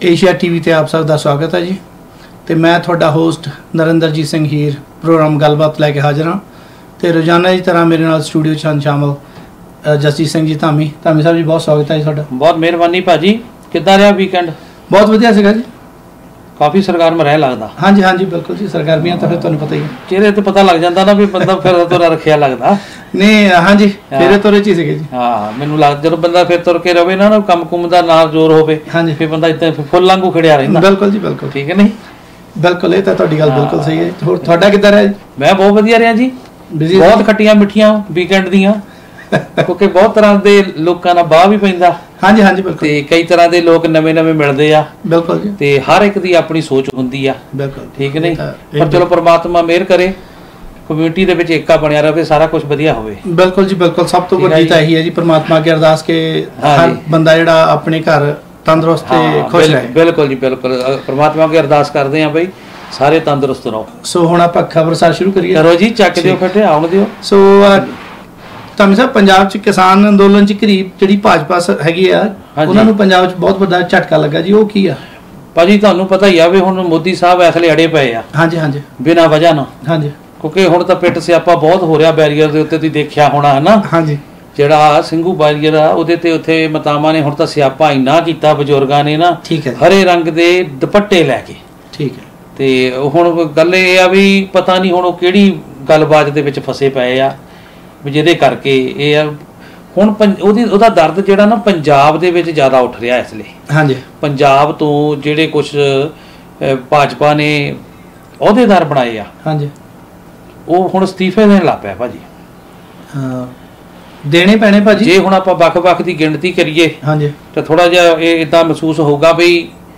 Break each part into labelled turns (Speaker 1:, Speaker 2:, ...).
Speaker 1: Asia TV ते आप सब का स्वागत है जी। तो मैं थोड़ा होस्ट नरिंदरजीत सिंह हीर प्रोग्राम गलबात लैके हाजिर हाँ। तो रोजाना की तरह मेरे नाल स्टूडियो च शामिल जसजीत सिंह जी धामी साहब जी, बहुत स्वागत है जी थोड़ा।
Speaker 2: बहुत मेहरबानी भाजी। किद्दां रहा वीकेंड?
Speaker 1: बहुत वधिया सीगा जी।
Speaker 2: काफ़ी सरकार में रह लगता?
Speaker 1: हाँ जी, हाँ जी, बिल्कुल जी। सरगर्मियां तो फिर तुहानूं पता ही है,
Speaker 2: चेहरे तो पता लग जाता ना भी बंदा फिर तुरा रखिया लगता।
Speaker 1: नहीं हाँ जी, फेरे तुरे च ही सीगे जी।
Speaker 2: हाँ, मैनूं लग जो बंदा फिर तुर के रवे ना कम कुम का ना जोर होवे,
Speaker 1: हाँ जी,
Speaker 2: फिर बंदा इतना फुल वांगू खड़िया रहिंदा।
Speaker 1: बिल्कुल जी, बिल्कुल
Speaker 2: ठीक है नहीं?
Speaker 1: बिल्कुल, ये तो तुहाडी गल बिल्कुल सही है। होर तुहाडा किद्दां रहा जी?
Speaker 2: मैं बहुत वधिया रहा जी।
Speaker 1: बिजी
Speaker 2: बहुत खट्टियां मिठियां वीकेंड दियां क्योंकि बहुत तरह के लोगों का बाह भी पैंदा।
Speaker 1: हाँ जी, हाँ जी, बिल्कुल।
Speaker 2: ते कई तरह के लोग नवे नवे मिलते आ।
Speaker 1: बिल्कुल जी।
Speaker 2: ते हर एक दी अपनी सोच होंदी आ।
Speaker 1: बिल्कुल,
Speaker 2: ठीक नहीं? पर चलो परमात्मा मेहर करे, कम्यूनिटी दे विच एकता बनिया रहे, सारा कुछ वधिया होवे।
Speaker 1: बिल्कुल जी, बिल्कुल। सब तो वड्डी तां यही है जी, परमात्मा अगे अरदास के हर बंदा जिहड़ा अपने घर तंदुरुस्त ते खुश रहे।
Speaker 2: बिल्कुल जी, बिल्कुल। परमात्मा अगे अरदास करदे आ बई सारे तंदुरुस्त रहो।
Speaker 1: सो हुण आपां खबरसार शुरू करिए।
Speaker 2: करो जी, चक दिओ फटे आउण दिओ।
Speaker 1: सो धामी साहब, पंजाब च किसान अंदोलन च करीब जिहड़ी भाजपा हैगी आ, उन्हां नूं पंजाब च बहुत वड्डा झटका लगा जी। वो की आ
Speaker 2: भाजी? तुहानूं पता ही आ भी हुण मोदी साहब इसले अड़े पए आ। हाँ जी, हाँ जी, बिना वजह ना। हाँ जी, क्योंकि हुण तां पिट सियापा बहुत हो रहा बैरीयर दे उत्ते, तुसीं देखिया होना है ना। हाँ जी, ਜਿਹੜਾ ਸਿੰਘੂ ਬਾਰੀਅਰ ਆ ਉਹਦੇ ਤੇ ਉੱਥੇ ਮਤਾਵਾਂ ਨੇ ਹੁਣ ਤਾਂ ਸਿਆਪਾ ਇੰਨਾ ਕੀਤਾ ਬਜ਼ੁਰਗਾਂ ਨੇ ਨਾ। ਠੀਕ ਹੈ। ਹਰੇ ਰੰਗ ਦੇ ਦੁਪੱਟੇ ਲੈ ਕੇ। ਠੀਕ ਹੈ। ਤੇ ਹੁਣ ਗੱਲ ਇਹ ਆ ਵੀ ਪਤਾ ਨਹੀਂ ਹੁਣ ਉਹ ਕਿਹੜੀ ਗੱਲਬਾਤ ਦੇ ਵਿੱਚ ਫਸੇ ਪਏ ਆ ਵੀ ਜਿਹਦੇ ਕਰਕੇ ਇਹ ਆ ਹੁਣ ਉਹਦਾ ਦਰਦ ਜਿਹੜਾ ਨਾ ਪੰਜਾਬ ਦੇ ਵਿੱਚ ਜ਼ਿਆਦਾ ਉੱਠ ਰਿਹਾ ਇਸ ਲਈ। ਹਾਂਜੀ, ਪੰਜਾਬ ਤੋਂ ਜਿਹੜੇ ਕੁਝ ਭਾਜਪਾ ਨੇ ਅਹੁਦੇਦਾਰ ਬਣਾਏ ਆ, ਹਾਂਜੀ, ਉਹ ਹੁਣ ਅਸਤੀਫੇ ਦੇਣ ਲੱਗ ਪਿਆ ਭਾਜੀ। ਹਾਂ, देने पैने भाजी। जे हुण आपां वख-वख दी गिणती करिए, हाँ जी, तो थोड़ा जिहा ये इदां महसूस होगा भी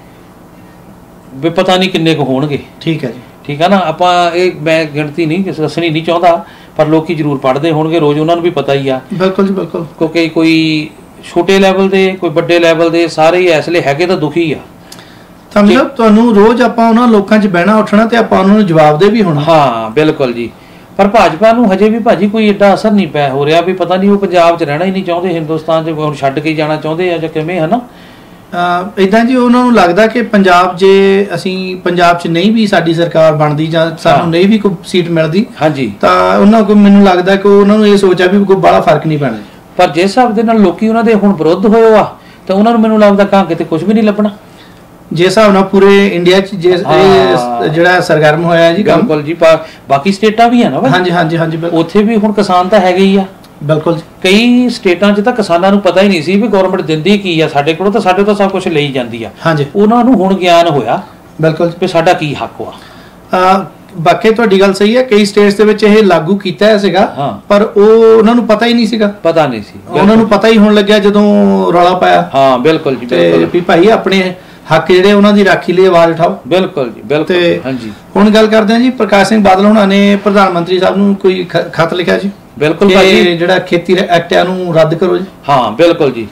Speaker 2: पता नहीं किन्ने को होणगे। ठीक है जी, ठीक है ना। आपां ये मैं गिणती नहीं दसणी नहीं चाहुंदा, पर लोग जरूर पढ़ते होणगे रोज़, उन्हां नूं भी पता ही आ। बिल्कुल जी, बिल्कुल। क्योंकि कोई छोटे लैवल दे कोई वड्डे लैवल दे सारे ही इसलिए हैगे तां दुखी आ।
Speaker 1: समझो तुहानूं रोज़ आपां उन्हां लोकां 'च बहना उठना ते आपां उन्हां नूं जवाब दे भी होना।
Speaker 2: हाँ बिल्कुल जी। पर भाजपा नूं हजे भी भाजी कोई एडा असर नहीं पै हो रहा भी पता नहीं वो पंजाब च रहना ही नहीं चाहते, हिंदुस्तान च हुण छड्ड के जाना चाहते हैं जां किवें, है ना?
Speaker 1: इदां जी उन्हां नूं लगदा कि पंजाब जे असीं पंजाब च नहीं भी साडी सरकार बनदी जां सानूं नहीं भी कोई सीट मिलदी, हाँ जी, तां उन्हां कोल मैनूं लगदा कि उन्हां नूं इह सोच आ भी कोई बड़ा फर्क नहीं पैना।
Speaker 2: पर जिस हिसाब दे नाल लोकी उन्हां दे हुण विरोध होए आ तां उन्हां नूं मैनूं लगदा कां किते कुछ भी नहीं लभना।
Speaker 1: जिस हिसाब नाल पूरे इंडिया च ਜਿਹੜਾ ਸਰਗਰਮ ਹੋਇਆ ਜੀ।
Speaker 2: ਬਿਲਕੁਲ ਜੀ। ਬਾਕੀ ਸਟੇਟਾਂ ਵੀ ਹੈ ਨਾ। ਹਾਂਜੀ, ਹਾਂਜੀ, ਹਾਂਜੀ, ਉੱਥੇ ਵੀ ਹੁਣ ਕਿਸਾਨ ਤਾਂ ਹੈਗੇ ਹੀ ਆ। ਬਿਲਕੁਲ। ਕਈ ਸਟੇਟਾਂ 'ਚ ਤਾਂ ਕਿਸਾਨਾਂ ਨੂੰ ਪਤਾ ਹੀ ਨਹੀਂ ਸੀ ਵੀ ਗਵਰਨਮੈਂਟ ਦਿੰਦੀ ਕੀ ਆ, ਸਾਡੇ ਕੋਲੋਂ ਤਾਂ ਸਾਡੇ ਤੋਂ ਸਭ ਕੁਝ ਲਈ ਜਾਂਦੀ ਆ। ਹਾਂਜੀ, ਉਹਨਾਂ ਨੂੰ ਹੁਣ ਗਿਆਨ ਹੋਇਆ ਬਿਲਕੁਲ ਵੀ ਸਾਡਾ ਕੀ ਹੱਕ ਆ।
Speaker 1: ਬਾਕੀ ਤੁਹਾਡੀ ਗੱਲ ਸਹੀ ਹੈ, ਕਈ ਸਟੇਟਸ ਦੇ ਵਿੱਚ ਇਹ ਲਾਗੂ ਕੀਤਾ ਹੈ ਸੀਗਾ, ਪਰ ਉਹ ਉਹਨਾਂ ਨੂੰ ਪਤਾ ਹੀ ਨਹੀਂ ਸੀਗਾ।
Speaker 2: ਪਤਾ ਨਹੀਂ ਸੀ,
Speaker 1: ਉਹਨਾਂ ਨੂੰ ਪਤਾ ਹੀ ਹੋਣ ਲੱਗਿਆ ਜਦੋਂ ਰੌਲਾ ਪਾਇਆ।
Speaker 2: ਹਾਂ ਬਿਲकुल ਜੀ, ਬਿਲकुल
Speaker 1: ਵੀ ਭਾਈ ਆਪਣੇ हक ਜਿਹੜੇ ਉਹਨਾਂ ਦੀ ਰਾਖੀ ਲਈ ਆਵਾਜ਼ ਉਠਾਓ।
Speaker 2: ਬਿਲਕੁਲ ਜੀ, ਬਿਲਕੁਲ। ਹਾਂਜੀ,
Speaker 1: ਹੁਣ ਗੱਲ ਕਰਦੇ ਹਾਂ ਜੀ, ਪ੍ਰਕਾਸ਼ ਸਿੰਘ ਬਾਦਲ ਹੁਣਾਂ ਨੇ ਪ੍ਰਧਾਨ ਮੰਤਰੀ ਸਾਹਿਬ ਨੂੰ ਕੋਈ ਖਤ ਲਿਖਿਆ ਜੀ।
Speaker 2: ਬਿਲਕੁਲ ਭਾਜੀ,
Speaker 1: ਜਿਹੜਾ ਖੇਤੀ ਐਕਟ ਆ ਨੂੰ ਰੱਦ ਕਰੋ ਜੀ।
Speaker 2: ਹਾਂ ਬਿਲकुल ਜੀ।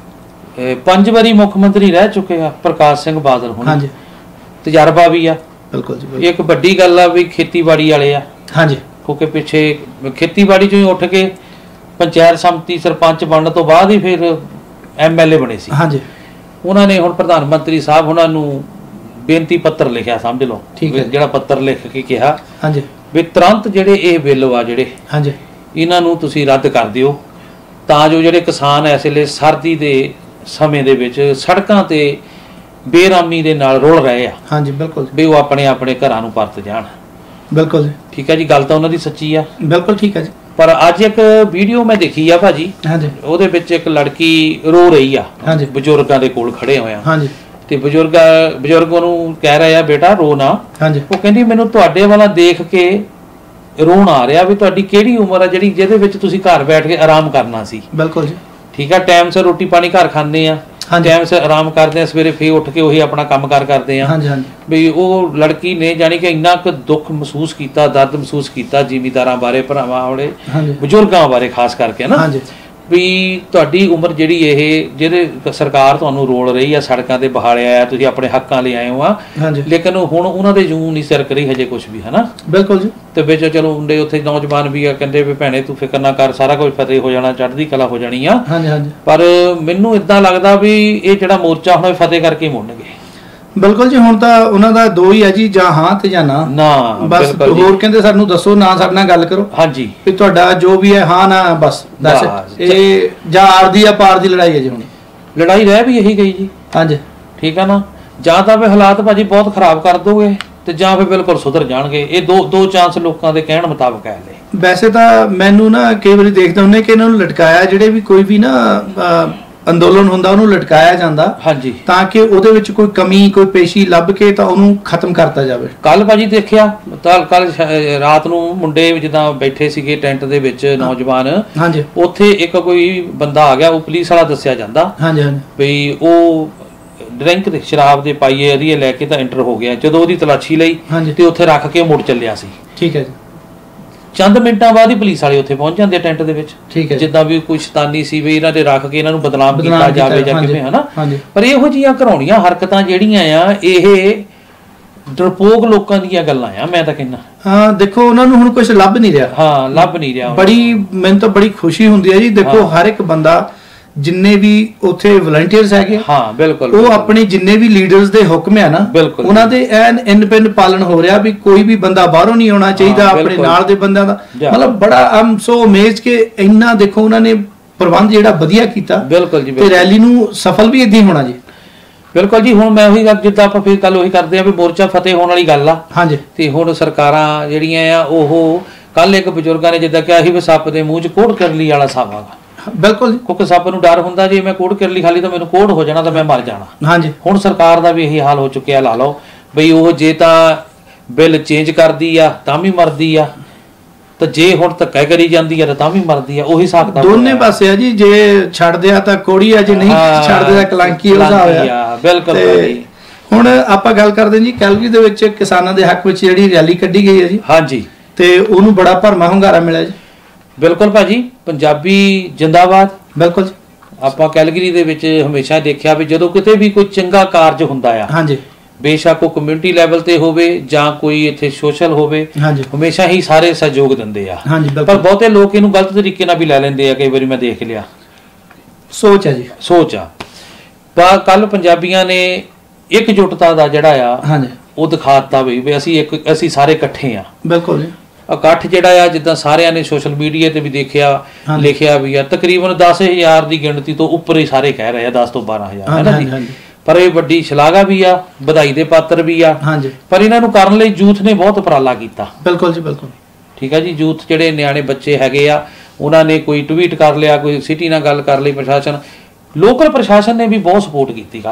Speaker 2: 5 ਵਾਰੀ ਮੁੱਖ ਮੰਤਰੀ ਰਹਿ ਚੁੱਕੇ ਆ ਪ੍ਰਕਾਸ਼ ਸਿੰਘ ਬਾਦਲ ਹੁਣ। ਹਾਂਜੀ, ਤਜਰਬਾ ਵੀ ਆ। ਬਿਲकुल ਜੀ। ਇੱਕ ਵੱਡੀ ਗੱਲ ਆ ਵੀ ਖੇਤੀਬਾੜੀ ਵਾਲੇ ਆ। ਹਾਂਜੀ, ਕਿਉਂਕਿ ਪਿੱਛੇ ਖੇਤੀਬਾੜੀ ਚੋਂ ਹੀ ਉੱਠ ਕੇ ਪੰਚਾਇਤ ਸਮਿਤੀ ਸਰਪੰਚ ਬਣਨ ਤੋਂ ਬਾਅਦ ਹੀ ਫਿਰ MLA ਬਣੇ ਸੀ। ਹਾਂਜੀ, ਉਹਨਾਂ ਨੇ ਹੁਣ ਪ੍ਰਧਾਨ ਮੰਤਰੀ ਸਾਹਿਬ ਉਹਨਾਂ ਨੂੰ ਬੇਨਤੀ ਪੱਤਰ ਲਿਖਿਆ, ਸਮਝ ਲਓ। ਠੀਕ ਹੈ। ਜਿਹੜਾ ਪੱਤਰ ਲਿਖ ਕੇ ਕਿਹਾ ਹਾਂਜੀ ਵੀ ਤੁਰੰਤ ਜਿਹੜੇ ਇਹ ਬਿੱਲ ਆ ਜਿਹੜੇ, ਹਾਂਜੀ, ਇਹਨਾਂ ਨੂੰ ਤੁਸੀਂ ਰੱਦ ਕਰ ਦਿਓ ਤਾਂ ਜੋ ਜਿਹੜੇ ਕਿਸਾਨ ਇਸ ਵੇਲੇ ਸਰਦੀ ਦੇ ਸਮੇਂ ਦੇ ਵਿੱਚ ਸੜਕਾਂ ਤੇ ਬੇਰਾਮੀ ਦੇ ਨਾਲ ਰੁਲ ਰਹੇ ਆ। ਹਾਂਜੀ ਬਿਲਕੁਲ, ਵੀ ਉਹ ਆਪਣੇ ਆਪਣੇ ਘਰਾਂ ਨੂੰ ਪਰਤ ਜਾਣ। ਬਿਲकुल ठीक है जी। गल तो उन्होंने सच्ची आ। बिल्कुल ठीक है जी। पर अज एक वीडियो मैं देखी आ भाजी। हाँ जी। ਉਹਦੇ ਵਿੱਚ ਇੱਕ ਲੜਕੀ ਰੋ ਰਹੀ ਆ। हाँ जी। ਬਜ਼ੁਰਗਾਂ ਦੇ ਕੋਲ ਖੜੇ ਹੋਏ ਆ। हाँ जी। ਤੇ ਬਜ਼ੁਰਗ ਨੂੰ ਕਹਿ ਰਹੇ ਆ ਬੇਟਾ ਰੋ ਨਾ। हाँ जी। ਉਹ ਕਹਿੰਦੀ ਮੈਨੂੰ ਤੁਹਾਡੇ ਵਾਲਾ ਦੇਖ ਕੇ ਰੋਣ ਆ ਰਿਹਾ ਵੀ ਤੁਹਾਡੀ ਕਿਹੜੀ ਉਮਰ ਆ ਜਿਹੜੀ ਜਿਹਦੇ ਵਿੱਚ ਤੁਸੀਂ ਘਰ ਬੈਠ ਕੇ ਆਰਾਮ ਕਰਨਾ ਸੀ। ਬਿਲकुल ਜੀ। ਠੀਕ ਆ, ਟਾਈਮ ਸਿਰ ਰੋਟੀ ਪਾਣੀ ਘਰ ਖਾਂਦੇ ਆ, टाइम से आराम करते हैं, सवेरे फिर उठ के वही अपना काम कार करते हैं। हाँ जी, हाँ जी। भी वो लड़की ने जानी कि इन्ना क दुख महसूस किया, दर्द महसूस किया जिमीदारां बारे, भरावां बारे, बजुर्गां बारे खास करके ना। हाँ जी। भी तुहाडी उम्र जिहड़ी इह जिहदे सरकार तुहानूं रोल रही है, सड़कां ते बहालिया आ, तुसीं अपने हक्कां लई आए हो आ, लेकिन हुण उन्हां दे जूं नहीं सिरक रही हजे कुछ भी, है ना। बिल्कुल जी। ते विच चलो मुंडे उत्थे नौजवान भी आ, कहंदे भी भैणे तूं फिकर ना कर, सारा कुछ फतेह हो जाना, चढ़दी कला हो जानी आ। हाँ जी, हाँ जी। पर मैनूं इदां लगदा भी इह जिहड़ा मोर्चा हुण फतेह करके मुड़नगे।
Speaker 1: ਬਿਲਕੁਲ ਜੀ, ਹੁਣ ਤਾਂ ਉਹਨਾਂ ਦਾ ਦੋ ਹੀ ਹੈ ਜੀ, ਜਾਂ ਹਾਂ ਤੇ ਜਾਂ ਨਾ। ਬਸ ਹੋਰ ਕਹਿੰਦੇ ਸਾਨੂੰ ਦੱਸੋ ਨਾ, ਸਾਡੇ ਨਾਲ ਗੱਲ ਕਰੋ।
Speaker 2: ਹਾਂਜੀ,
Speaker 1: ਵੀ ਤੁਹਾਡਾ ਜੋ ਵੀ ਹੈ ਹਾਂ ਨਾ, ਬਸ ਦੱਸ। ਇਹ ਜਾਂ ਆਰਦੀ ਆ ਪਾਰ ਦੀ ਲੜਾਈ ਹੈ ਜੀ, ਹੁਣ
Speaker 2: ਲੜਾਈ ਰਹਿ ਵੀ ਇਹੀ ਗਈ ਜੀ।
Speaker 1: ਹਾਂਜੀ,
Speaker 2: ਠੀਕ ਆ ਨਾ, ਜਾਂ ਤਾਂ ਵੀ ਹਾਲਾਤ ਭਾਜੀ ਬਹੁਤ ਖਰਾਬ ਕਰ ਦੋਗੇ ਤੇ ਜਾਂ ਫਿਰ ਬਿਲਕੁਲ ਸੁਧਰ ਜਾਣਗੇ। ਇਹ ਦੋ ਚਾਂਸ ਲੋਕਾਂ ਦੇ ਕਹਿਣ ਮੁਤਾਬਕ ਹੈ।
Speaker 1: ਵੈਸੇ ਤਾਂ ਮੈਨੂੰ ਨਾ ਕਈ ਵਾਰੀ ਦੇਖਦਾ ਹੁੰਦੇ ਕਿ ਇਹਨਾਂ ਨੂੰ ਲਟਕਾਇਆ, ਜਿਹੜੇ ਵੀ ਕੋਈ ਵੀ ਨਾ ਅੰਦੋਲਨ ਹੁੰਦਾ ਉਹਨੂੰ ਲਟਕਾਇਆ ਜਾਂਦਾ।
Speaker 2: ਹਾਂਜੀ,
Speaker 1: ਤਾਂ ਕਿ ਉਹਦੇ ਵਿੱਚ ਕੋਈ ਕਮੀ, ਕੋਈ ਪੇਸ਼ੀ ਲੱਭ ਕੇ ਤਾਂ ਉਹਨੂੰ ਖਤਮ ਕਰਤਾ ਜਾਵੇ।
Speaker 2: ਕੱਲ ਭਾਜੀ ਦੇਖਿਆ ਤਾਂ ਕੱਲ ਰਾਤ ਨੂੰ ਮੁੰਡੇ ਜਿੱਦਾਂ ਬੈਠੇ ਸੀਗੇ ਟੈਂਟ ਦੇ ਵਿੱਚ ਨੌਜਵਾਨ।
Speaker 1: ਹਾਂਜੀ,
Speaker 2: ਉੱਥੇ ਇੱਕ ਕੋਈ ਬੰਦਾ ਆ ਗਿਆ, ਉਹ ਪੁਲਿਸ ਵਾਲਾ ਦੱਸਿਆ ਜਾਂਦਾ।
Speaker 1: ਹਾਂਜੀ ਹਾਂਜੀ,
Speaker 2: ਵੀ ਉਹ ਡਰਿੰਕ ਦੇ ਸ਼ਰਾਬ ਦੇ ਪਾਈਏ ਅਰੀਏ ਲੈ ਕੇ ਤਾਂ ਐਂਟਰ ਹੋ ਗਿਆ। ਜਦੋਂ ਉਹਦੀ ਤਲਾਸ਼ੀ ਲਈ ਤੇ ਉੱਥੇ ਰੱਖ ਕੇ ਮੁੜ ਚੱਲਿਆ ਸੀ।
Speaker 1: ਠੀਕ ਹੈ ਜੀ।
Speaker 2: ਚੰਦ ਮਿੰਟਾਂ ਬਾਅਦ ਹੀ ਪੁਲਿਸ ਵਾਲੇ ਉੱਥੇ ਪਹੁੰਚ ਜਾਂਦੇ ਟੈਂਟ ਦੇ ਵਿੱਚ।
Speaker 1: ਠੀਕ ਹੈ,
Speaker 2: ਜਿੱਦਾਂ ਵੀ ਕੋਈ ਸ਼ੈਤਾਨੀ ਸੀ ਵੀ ਇਹਨਾਂ ਦੇ ਰੱਖ ਕੇ ਇਹਨਾਂ ਨੂੰ ਬਦਨਾਮ ਕੀਤਾ ਜਾਵੇ ਜਾਂ ਕਿਵੇਂ, ਹਨਾ। ਪਰ ਇਹੋ ਜਿਹੀਆਂ ਘਰਾਉਣੀਆਂ ਹਰਕਤਾਂ ਜਿਹੜੀਆਂ ਆ, ਇਹ ਡਰਪੋਕ ਲੋਕਾਂ ਦੀਆਂ ਗੱਲਾਂ ਆ, ਮੈਂ ਤਾਂ ਕਹਿੰਦਾ।
Speaker 1: ਹਾਂ, ਦੇਖੋ ਉਹਨਾਂ ਨੂੰ ਹੁਣ ਕੁਝ ਲੱਭ ਨਹੀਂ ਰਿਹਾ।
Speaker 2: ਹਾਂ, ਲੱਭ ਨਹੀਂ ਰਿਹਾ।
Speaker 1: ਮੈਨੂੰ ਤਾਂ ਬੜੀ ਖੁਸ਼ੀ ਹੁੰਦੀ ਹੈ ਜੀ। ਦੇਖੋ ਹਰ ਇੱਕ ਬੰਦਾ, ਜਿੰਨੇ ਵੀ ਉੱਥੇ ਵਲੰਟੀਅਰਸ ਹੈਗੇ,
Speaker 2: ਹਾਂ ਬਿਲਕੁਲ, ਉਹ
Speaker 1: ਆਪਣੇ ਜਿੰਨੇ ਵੀ ਲੀਡਰਸ ਦੇ ਹੁਕਮ ਹੈ ਨਾ, ਉਹਨਾਂ ਦੇ ਐਨ ਇੰਨਪਿੰਨ ਪਾਲਣ ਹੋ ਰਿਹਾ। ਵੀ ਕੋਈ ਵੀ ਬੰਦਾ ਬਾਹਰੋਂ ਨਹੀਂ ਆਉਣਾ ਚਾਹੀਦਾ, ਆਪਣੇ ਨਾਲ ਦੇ ਬੰਦਿਆਂ ਦਾ। ਮਤਲਬ ਬੜਾ ਆਮ ਸੋ ਅਮੇਜ਼ਡ ਕਿ ਇੰਨਾ ਦੇਖੋ ਉਹਨਾਂ ਨੇ ਪ੍ਰਬੰਧ ਜਿਹੜਾ ਵਧੀਆ ਕੀਤਾ।
Speaker 2: ਬਿਲਕੁਲ ਜੀ,
Speaker 1: ਤੇ ਰੈਲੀ ਨੂੰ ਸਫਲ ਵੀ ਇਦਾਂ ਹੀ ਹੋਣਾ ਜੀ।
Speaker 2: ਬਿਲਕੁਲ ਜੀ। ਹੁਣ ਮੈਂ ਉਹੀ ਗੱਲ, ਜਿੱਦਾਂ ਆਪਾਂ ਫਿਰ ਕੱਲ ਉਹੀ ਕਰਦੇ ਆ ਵੀ ਮੋਰਚਾ ਫਤਿਹ ਹੋਣ ਵਾਲੀ ਗੱਲ ਆ।
Speaker 1: ਹਾਂਜੀ,
Speaker 2: ਤੇ ਹੁਣ ਸਰਕਾਰਾਂ ਜਿਹੜੀਆਂ ਆ, ਉਹ ਕੱਲ ਇੱਕ ਬਜ਼ੁਰਗਾਂ ਨੇ ਜਿੱਦਾਂ ਕਿਹਾ ਸੀ ਵੀ ਸੱਪ ਦੇ ਮੂੰਹ 'ਚ ਕੋੜ ਕਰਲੀ ਵਾਲਾ ਹਿਸਾਬ ਆ।
Speaker 1: ਬਿਲਕੁਲ,
Speaker 2: ਕਿਉਂਕਿ ਸੱਪ ਨੂੰ ਡਰ ਹੁੰਦਾ ਜੇ ਮੈਂ ਕੋੜ ਕਰਲੀ ਖਾਲੀ ਤਾਂ ਮੈਨੂੰ ਕੋੜ ਹੋ ਜਾਣਾ, ਤਾਂ ਮੈਂ ਮਰ ਜਾਣਾ।
Speaker 1: ਹਾਂਜੀ,
Speaker 2: ਹੁਣ ਸਰਕਾਰ ਦਾ ਵੀ ਇਹੀ ਹਾਲ ਹੋ ਚੁੱਕਿਆ। ਲਾ ਲਓ ਬਈ ਉਹ ਜੇ ਤਾਂ ਬਿੱਲ ਚੇਂਜ ਕਰਦੀ ਆ ਤਾਂ ਵੀ ਮਰਦੀ ਆ, ਤੇ ਜੇ ਹੁਣ ਧੱਕਾ ਕਰੀ ਜਾਂਦੀ ਆ ਤਾਂ ਵੀ ਮਰਦੀ ਆ। ਉਹੀ ਹਿਸਾਬ ਦਾ
Speaker 1: ਦੋਨੇ ਪਾਸੇ ਆ ਜੀ। ਜੇ ਛੱਡਦੇ ਆ ਤਾਂ ਕੋੜੀ ਆ, ਜੇ ਨਹੀਂ ਛੱਡਦੇ ਤਾਂ ਕਲੰਕੀ ਹੋ ਆ।
Speaker 2: ਬਿਲਕੁਲ।
Speaker 1: ਹੁਣ ਆਪਾਂ ਗੱਲ ਕਰਦੇ ਜੀ, ਕੈਲਗਰੀ ਦੇ ਵਿੱਚ ਕਿਸਾਨਾਂ ਦੇ ਹੱਕ ਵਿੱਚ ਜਿਹੜੀ ਰੈਲੀ ਕੱਢੀ ਗਈ ਹੈ ਜੀ।
Speaker 2: ਹਾਂਜੀ,
Speaker 1: ਤੇ ਉਹਨੂੰ ਬੜਾ ਭਰਮਾ ਹੁੰਗਾਰਾ ਮਿਲਿਆ ਜੀ।
Speaker 2: ਬਿਲਕੁਲ ਭਾਜੀ, ਪੰਜਾਬੀ ਜਿੰਦਾਬਾਦ।
Speaker 1: ਬਿਲਕੁਲ,
Speaker 2: ਆਪਾਂ ਕੈਲਗਰੀ ਦੇ ਵਿੱਚ ਹਮੇਸ਼ਾ ਦੇਖਿਆ ਵੀ ਜਦੋਂ ਕਿਤੇ ਵੀ ਕੋਈ ਚੰਗਾ ਕਾਰਜ ਹੁੰਦਾ ਆ,
Speaker 1: ਹਾਂਜੀ,
Speaker 2: ਬੇਸ਼ੱਕ ਉਹ ਕਮਿਊਨਿਟੀ ਲੈਵਲ ਤੇ ਹੋਵੇ ਜਾਂ ਕੋਈ ਇੱਥੇ ਸੋਸ਼ਲ ਹੋਵੇ, ਹਮੇਸ਼ਾ ਹੀ ਸਾਰੇ ਸਹਿਯੋਗ ਦਿੰਦੇ ਆ। ਪਰ ਬਹੁਤੇ ਲੋਕ ਇਹਨੂੰ ਗਲਤ ਤਰੀਕੇ ਨਾਲ ਵੀ ਲੈ ਲੈਂਦੇ ਆ। ਕਈ ਵਾਰੀ ਮੈਂ ਦੇਖ ਲਿਆ।
Speaker 1: ਸੋਚ ਹੈ ਜੀ, ਸੋਚ ਆ।
Speaker 2: ਪਰ ਕੱਲ ਪੰਜਾਬੀਆਂ ਨੇ ਇਕਜੁੱਟਤਾ ਦਾ ਜਿਹੜਾ ਆ ਉਹ ਦਿਖਾਤਾ ਵੀ ਅਸੀਂ ਸਾਰੇ ਇਕੱਠੇ ਆ। ਬਿਲਕੁਲ, ਇਕੱਠ ਜਿਹੜਾ ਆ, ਜਿੱਦਾਂ ਸਾਰਿਆਂ ਨੇ ਸੋਸ਼ਲ ਮੀਡੀਆ ਤੇ ਵੀ ਦੇਖਿਆ, ਲਿਖਿਆ ਵੀ ਆ, ਤਕਰੀਬਨ 10,000 ਦੀ ਗਿਣਤੀ ਤੋਂ ਉੱਪਰ ਹੀ ਸਾਰੇ ਕਹਿ ਰਹੇ ਆ, 10 ਤੋਂ 12,000 ਹੈ ਨਾ ਜੀ। ਪਰ ਇਹ ਵੱਡੀ ਸ਼ਲਾਘਾ ਵੀ ਆ, ਵਧਾਈ ਦੇ ਪਾਤਰ ਵੀ ਆ। ਪਰ ਇਹਨਾਂ ਨੂੰ ਕਰਨ ਲਈ ਯੂਥ ਨੇ ਬਹੁਤ ਉਪਰਾਲਾ ਕੀਤਾ। ਬਿਲਕੁਲ ਜੀ, ਬਿਲਕੁਲ। ਠੀਕ ਆ ਜੀ। ਯੂਥ ਜਿਹੜੇ ਨਿਆਣੇ ਬੱਚੇ ਹੈਗੇ ਆ, ਉਹਨਾਂ ਨੇ ਕੋਈ ਟਵੀਟ ਕਰ ਲਿਆ, ਕੋਈ ਸਿਟੀ ਨਾਲ ਗੱਲ ਕਰ ਲਈ, ਪ੍ਰਸ਼ਾਸਨ, ਲੋਕਲ ਪ੍ਰਸ਼ਾਸਨ ਨੇ ਵੀ ਬਹੁਤ ਸਪੋਰਟ ਕੀਤੀ।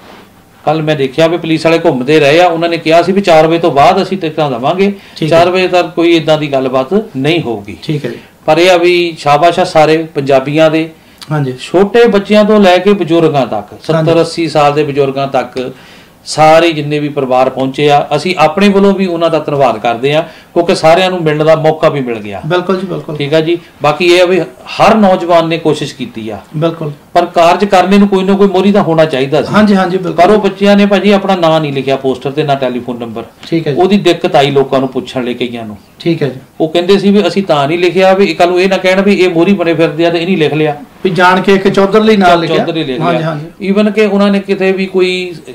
Speaker 2: ਕੱਲ ਮੈਂ ਦੇਖਿਆ ਵੀ ਪੁਲਿਸ ਵਾਲੇ ਘੁੰਮਦੇ ਰਹੇ ਆ। ਉਹਨਾਂ ਨੇ ਕਿਹਾ ਸੀ ਵੀ 4 ਵਜੇ ਤੋਂ ਬਾਅਦ ਅਸੀਂ ਟਿਕਟਾਂ ਦੇਵਾਂਗੇ, 4 ਵਜੇ ਤੱਕ ਕੋਈ ਇਦਾਂ ਦੀ ਗੱਲਬਾਤ ਨਹੀਂ ਹੋਊਗੀ। ਠੀਕ ਹੈ ਜੀ। ਪਰ ਇਹ ਆ ਵੀ ਸ਼ਾਬਾਸ਼ ਆ ਸਾਰੇ ਪੰਜਾਬੀਆਂ ਦੇ। ਹਾਂਜੀ, ਛੋਟੇ ਬੱਚਿਆਂ ਤੋਂ ਲੈ ਕੇ ਬਜ਼ੁਰਗਾਂ ਤੱਕ, 70-80 ਸਾਲ ਦੇ ਬਜ਼ੁਰਗਾਂ ਤੱਕ ਸਾਰੇ ਜਿੰਨੇ ਵੀ ਪਰਿਵਾਰ ਪਹੁੰਚੇ ਆ, ਅਸੀਂ ਆਪਣੇ ਵੱਲੋਂ ਵੀ ਉਹਨਾਂ ਦਾ ਧੰਨਵਾਦ ਕਰਦੇ ਆ, ਕਿਉਂਕਿ ਸਾਰਿਆਂ ਨੂੰ ਮਿਲਣ ਦਾ ਮੌਕਾ ਵੀ ਮਿਲ ਗਿਆ। ਬਿਲਕੁਲ ਜੀ, ਬਿਲਕੁਲ। ਠੀਕ ਆ ਜੀ। ਬਾਕੀ ਇਹ ਆ ਵੀ ਹਰ ਨੌਜਵਾਨ ਨੇ ਕੋਸ਼ਿਸ਼ ਕੀਤੀ ਆ। ਬਿਲਕੁਲ। ਪਰ ਕਾਰਜ ਕਰਨੇ ਨੂੰ ਕੋਈ ਨਾ ਕੋਈ ਮੋਹਰੀ ਤਾਂ ਹੋਣਾ ਚਾਹੀਦਾ ਸੀ। ਹਾਂਜੀ ਹਾਂਜੀ, ਬਿਲਕੁਲ। ਪਰ ਉਹ ਬੱਚਿਆਂ ਨੇ ਭਾਜੀ ਆਪਣਾ ਨਾਂ ਨਹੀਂ ਲਿਖਿਆ ਪੋਸਟਰ ਤੇ, ਨਾ ਟੈਲੀਫੋਨ ਨੰਬਰ। ਠੀਕ ਹੈ ਜੀ। ਉਹਦੀ ਦਿੱਕਤ ਆਈ ਲੋਕਾਂ ਨੂੰ ਪੁੱਛਣ ਲਈ, ਕਈਆਂ ਨੂੰ। ਠੀਕ ਹੈ ਜੀ। ਉਹ ਕਹਿੰਦੇ ਸੀ ਵੀ ਅਸੀਂ ਤਾਂ ਨਹੀਂ ਲਿਖਿਆ ਵੀ ਕੱਲ ਨੂੰ ਇਹ ਨਾ ਕਹਿਣ ਵੀ ਇਹ ਮੋਹਰੀ ਬਣੇ ਫਿਰਦੇ ਆ ਤੇ ਇਹ ਨਹੀਂ ਲਿਖ ਲਿਆ, ਵੀ ਜਾਣ ਕੇ ਇੱਕ ਚੌਧਰਲੀ ਨਾਲ ਲਿਖਿਆ। ਹਾਂਜੀ ਹਾਂਜੀ। ਈਵਨ ਕਿ ਉਹਨਾਂ ਨੇ ਕਿਤੇ ਵੀ ਕੋਈ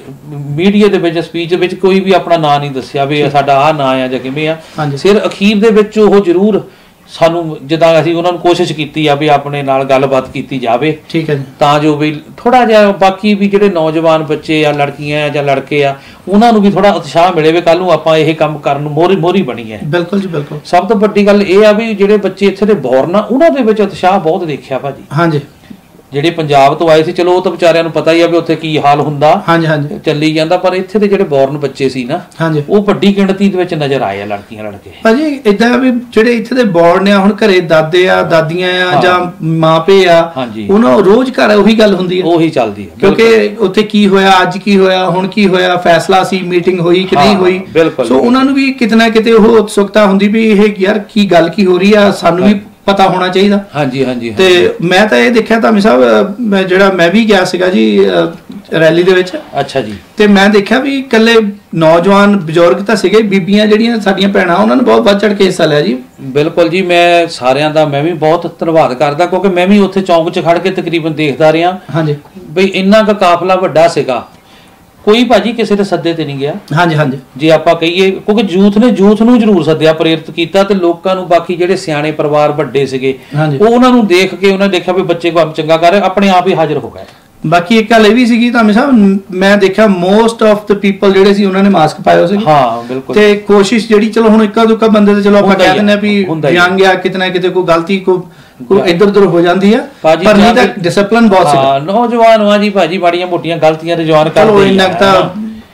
Speaker 2: ਮੀਡੀਆ ਦੇ ਵਿੱਚ ਸਪੀਚ ਵਿੱਚ ਕੋਈ ਵੀ ਆਪਣਾ ਨਾਂ ਨਹੀਂ ਦੱਸਿਆ ਵੀ ਸਾਡਾ ਆਹ ਨਾਂ ਆ ਜਾਂ ਕਿਵੇਂ ਆ। ਸਿਰ ਅਖੀਰ ਦੇ ਵਿੱਚ ਉਹ ਜ਼ਰੂਰ ਸਾਨੂੰ, ਜਿੱਦਾਂ ਅਸੀਂ ਉਹਨਾਂ ਨੂੰ ਕੋਸ਼ਿਸ਼ ਕੀਤੀ ਆ ਵੀ ਆਪਣੇ ਨਾਲ ਗੱਲਬਾਤ ਕੀਤੀ ਜਾਵੇ। ਠੀਕ ਹੈ ਜੀ। ਤਾਂ ਜੋ ਵੀ ਥੋੜਾ ਜਿਹਾ ਬਾਕੀ ਵੀ ਜਿਹੜੇ ਨੌਜਵਾਨ ਬੱਚੇ ਆ, ਲੜਕੀਆਂ ਆ ਜਾਂ ਲੜਕੇ ਆ, ਉਹਨਾਂ ਨੂੰ ਵੀ ਥੋੜਾ ਉਤਸ਼ਾਹ ਮਿਲੇ ਵੀ ਕੱਲ ਨੂੰ ਆਪਾਂ ਇਹ ਕੰਮ ਕਰਨ ਨੂੰ ਮੋਹਰੀ ਬਣੀ ਹੈ। ਬਿਲਕੁਲ ਜੀ, ਬਿਲਕੁਲ। ਸਭ ਤੋਂ ਵੱਡੀ ਗੱਲ ਇਹ ਆ ਵੀ ਜਿਹੜੇ ਬੱਚੇ ਇੱਥੇ ਦੇ ਬੋਰਨ ਆ, ਉਹਨਾਂ ਦੇ ਵਿੱਚ ਉਤਸ਼ਾਹ ਬਹੁਤ ਦੇਖਿਆ ਭਾਜੀ। ਹਾਂਜੀ। ਜਿਹੜੇ ਪੰਜਾਬ ਤੋਂ ਆਏ ਸੀ, ਚਲੋ ਉਹ ਤਾਂ ਵਿਚਾਰਿਆਂ ਨੂੰ ਪਤਾ ਹੀ ਆ ਵੀ ਉੱਥੇ ਕੀ ਹਾਲ ਹੁੰਦਾ, ਹਾਂਜੀ ਹਾਂਜੀ, ਚੱਲੀ ਜਾਂਦਾ। ਪਰ ਇੱਥੇ ਦੇ ਜਿਹੜੇ ਬੋਰਨ ਬੱਚੇ ਸੀ ਨਾ, ਉਹ ਵੱਡੀ ਗਿਣਤੀ ਦੇ ਵਿੱਚ ਨਜ਼ਰ ਆਏ ਆ, ਲੜਕੀਆਂ ਲੜਕੇ। ਭਾਜੀ ਇਦਾਂ ਵੀ ਜਿਹੜੇ ਇੱਥੇ ਦੇ ਬੋਰਨ ਆ, ਹੁਣ ਘਰੇ ਦਾਦੇ ਆ, ਦਾਦੀਆਂ ਆ ਜਾਂ ਮਾਪੇ ਆ, ਉਹਨਾਂ ਰੋਜ਼ ਘਰ ਉਹੀ ਗੱਲ ਹੁੰਦੀ ਹੈ, ਉਹੀ ਚੱਲਦੀ ਹੈ। ਕਿਉਂਕਿ ਉੱਥੇ ਕੀ ਹੋਇਆ, ਅੱਜ ਕੀ ਹੋਇਆ, ਹੁਣ ਕੀ ਹੋਇਆ, ਫੈਸਲਾ ਸੀ, ਮੀਟਿੰਗ ਹੋਈ ਕਿ ਨਹੀਂ ਹੋਈ। ਸੋ ਉਹਨਾਂ ਨੂੰ ਵੀ ਕਿਤੇ ਨਾ ਕਿਤੇ ਉਹ ਉਤਸੁਕਤਾ ਹੁੰਦੀ ਵੀ ਇਹ ਯਾਰ ਕੀ ਗੱਲ ਕੀ ਹੋ ਰਹੀ ਆ, ਸਾਨੂੰ ਵੀ ਪਤਾ ਹੋਣਾ ਚਾਹੀਦਾ। ਹਾਂਜੀ ਹਾਂਜੀ। ਤੇ ਮੈਂ ਤਾਂ ਇਹ ਦੇਖਿਆ ਧਾਮੀ ਸਾਹਿਬ, ਮੈਂ ਵੀ ਗਿਆ ਸੀਗਾ ਜੀ ਰੈਲੀ ਦੇ ਵਿੱਚ। ਅੱਛਾ ਜੀ। ਤੇ ਮੈਂ ਦੇਖਿਆ ਵੀ ਇਕੱਲੇ ਨੌਜਵਾਨ ਬਜ਼ੁਰਗ ਤਾਂ ਸੀਗੇ, ਬੀਬੀਆਂ ਜਿਹੜੀਆਂ ਸਾਡੀਆਂ ਭੈਣਾਂ, ਉਹਨਾਂ ਨੇ ਬਹੁਤ ਵੱਧ ਚੜ ਕੇ ਹਿੱਸਾ ਲਿਆ ਜੀ। ਬਿਲਕੁਲ ਜੀ। ਮੈਂ ਸਾਰਿਆਂ ਦਾ ਮੈਂ ਵੀ ਬਹੁਤ ਧੰਨਵਾਦ ਕਰਦਾ, ਕਿਉਂਕਿ ਮੈਂ ਵੀ ਉੱਥੇ ਚੌਂਕ 'ਚ ਖੜ ਕੇ ਤਕਰੀਬਨ ਦੇਖਦਾ ਰਿਹਾ। ਹਾਂਜੀ। ਬਈ ਇੰਨਾ ਕੁ ਕਾਫਲਾ ਵੱਡਾ ਸੀਗਾ, ਕੋਈ ਭਾਜੀ ਕਿਸੇ ਦੇ ਸੱਦੇ ਤੇ ਨਹੀਂ ਗਿਆ।
Speaker 1: ਹਾਂਜੀ ਹਾਂਜੀ, ਜੇ
Speaker 2: ਆਪਾਂ ਕਹੀਏ, ਕਿਉਂਕਿ ਯੂਥ ਨੇ ਯੂਥ ਨੂੰ ਜ਼ਰੂਰ ਸੱਦਿਆ, ਪ੍ਰੇਰਿਤ ਕੀਤਾ, ਤੇ ਲੋਕਾਂ ਨੂੰ ਬਾਕੀ ਜਿਹੜੇ ਸਿਆਣੇ ਪਰਿਵਾਰ ਵੱਡੇ ਸੀਗੇ ਉਹ ਉਹਨਾਂ ਨੂੰ ਦੇਖ ਕੇ ਉਹਨਾਂ ਦੇਖਿਆ ਵੀ ਬੱਚੇ ਕੰਮ ਚੰਗਾ ਕਰ ਰਹੇ, ਆਪਣੇ ਆਪ ਹੀ ਹਾਜ਼ਰ ਹੋ ਗਏ।
Speaker 1: ਬਾਕੀ ਇੱਕ ਗੱਲ ਇਹ ਵੀ ਸੀਗੀ ਧਾਮੀ ਸਾਹਿਬ, ਮੈਂ ਦੇਖਿਆ ਮੋਸਟ ਆਫ ਦ ਪੀਪਲ ਜਿਹੜੇ ਸੀ ਉਹਨਾਂ ਨੇ ਮਾਸਕ ਪਾਏ ਹੋਏ ਸੀ।
Speaker 2: ਹਾਂ ਬਿਲਕੁਲ।
Speaker 1: ਤੇ ਕੋਸ਼ਿਸ਼ ਜਿਹੜੀ, ਚਲੋ ਹੁਣ ਇੱਕਾ ਦੁੱਕਾ ਬੰਦੇ ਤੇ ਚਲੋ ਆਪਾਂ ਕਹਿ ਦਿੰਦੇ ਆ ਵੀ ਯੰਗ ਆ, ਕਿਤੇ ਨਾ ਕਿਤੇ ਕੋਈ ਗਲਤੀ ਕੋਈ ਇੱਧਰ ਉੱਧਰ ਹੋ ਜਾਂਦੀ ਆ, ਪਰ ਨਹੀਂ ਤਾਂ ਡਿਸਪਲਿਨ ਬਹੁਤ ਸੀ।
Speaker 2: ਹਾਂ ਨੌਜਵਾਨ ਆ ਜੀ ਭਾਜੀ, ਮਾੜੀਆਂ ਮੋਟੀਆਂ ਗਲਤੀਆਂ ਤੇ ਜਵਾਨ ਕਰਦੇ ਆ,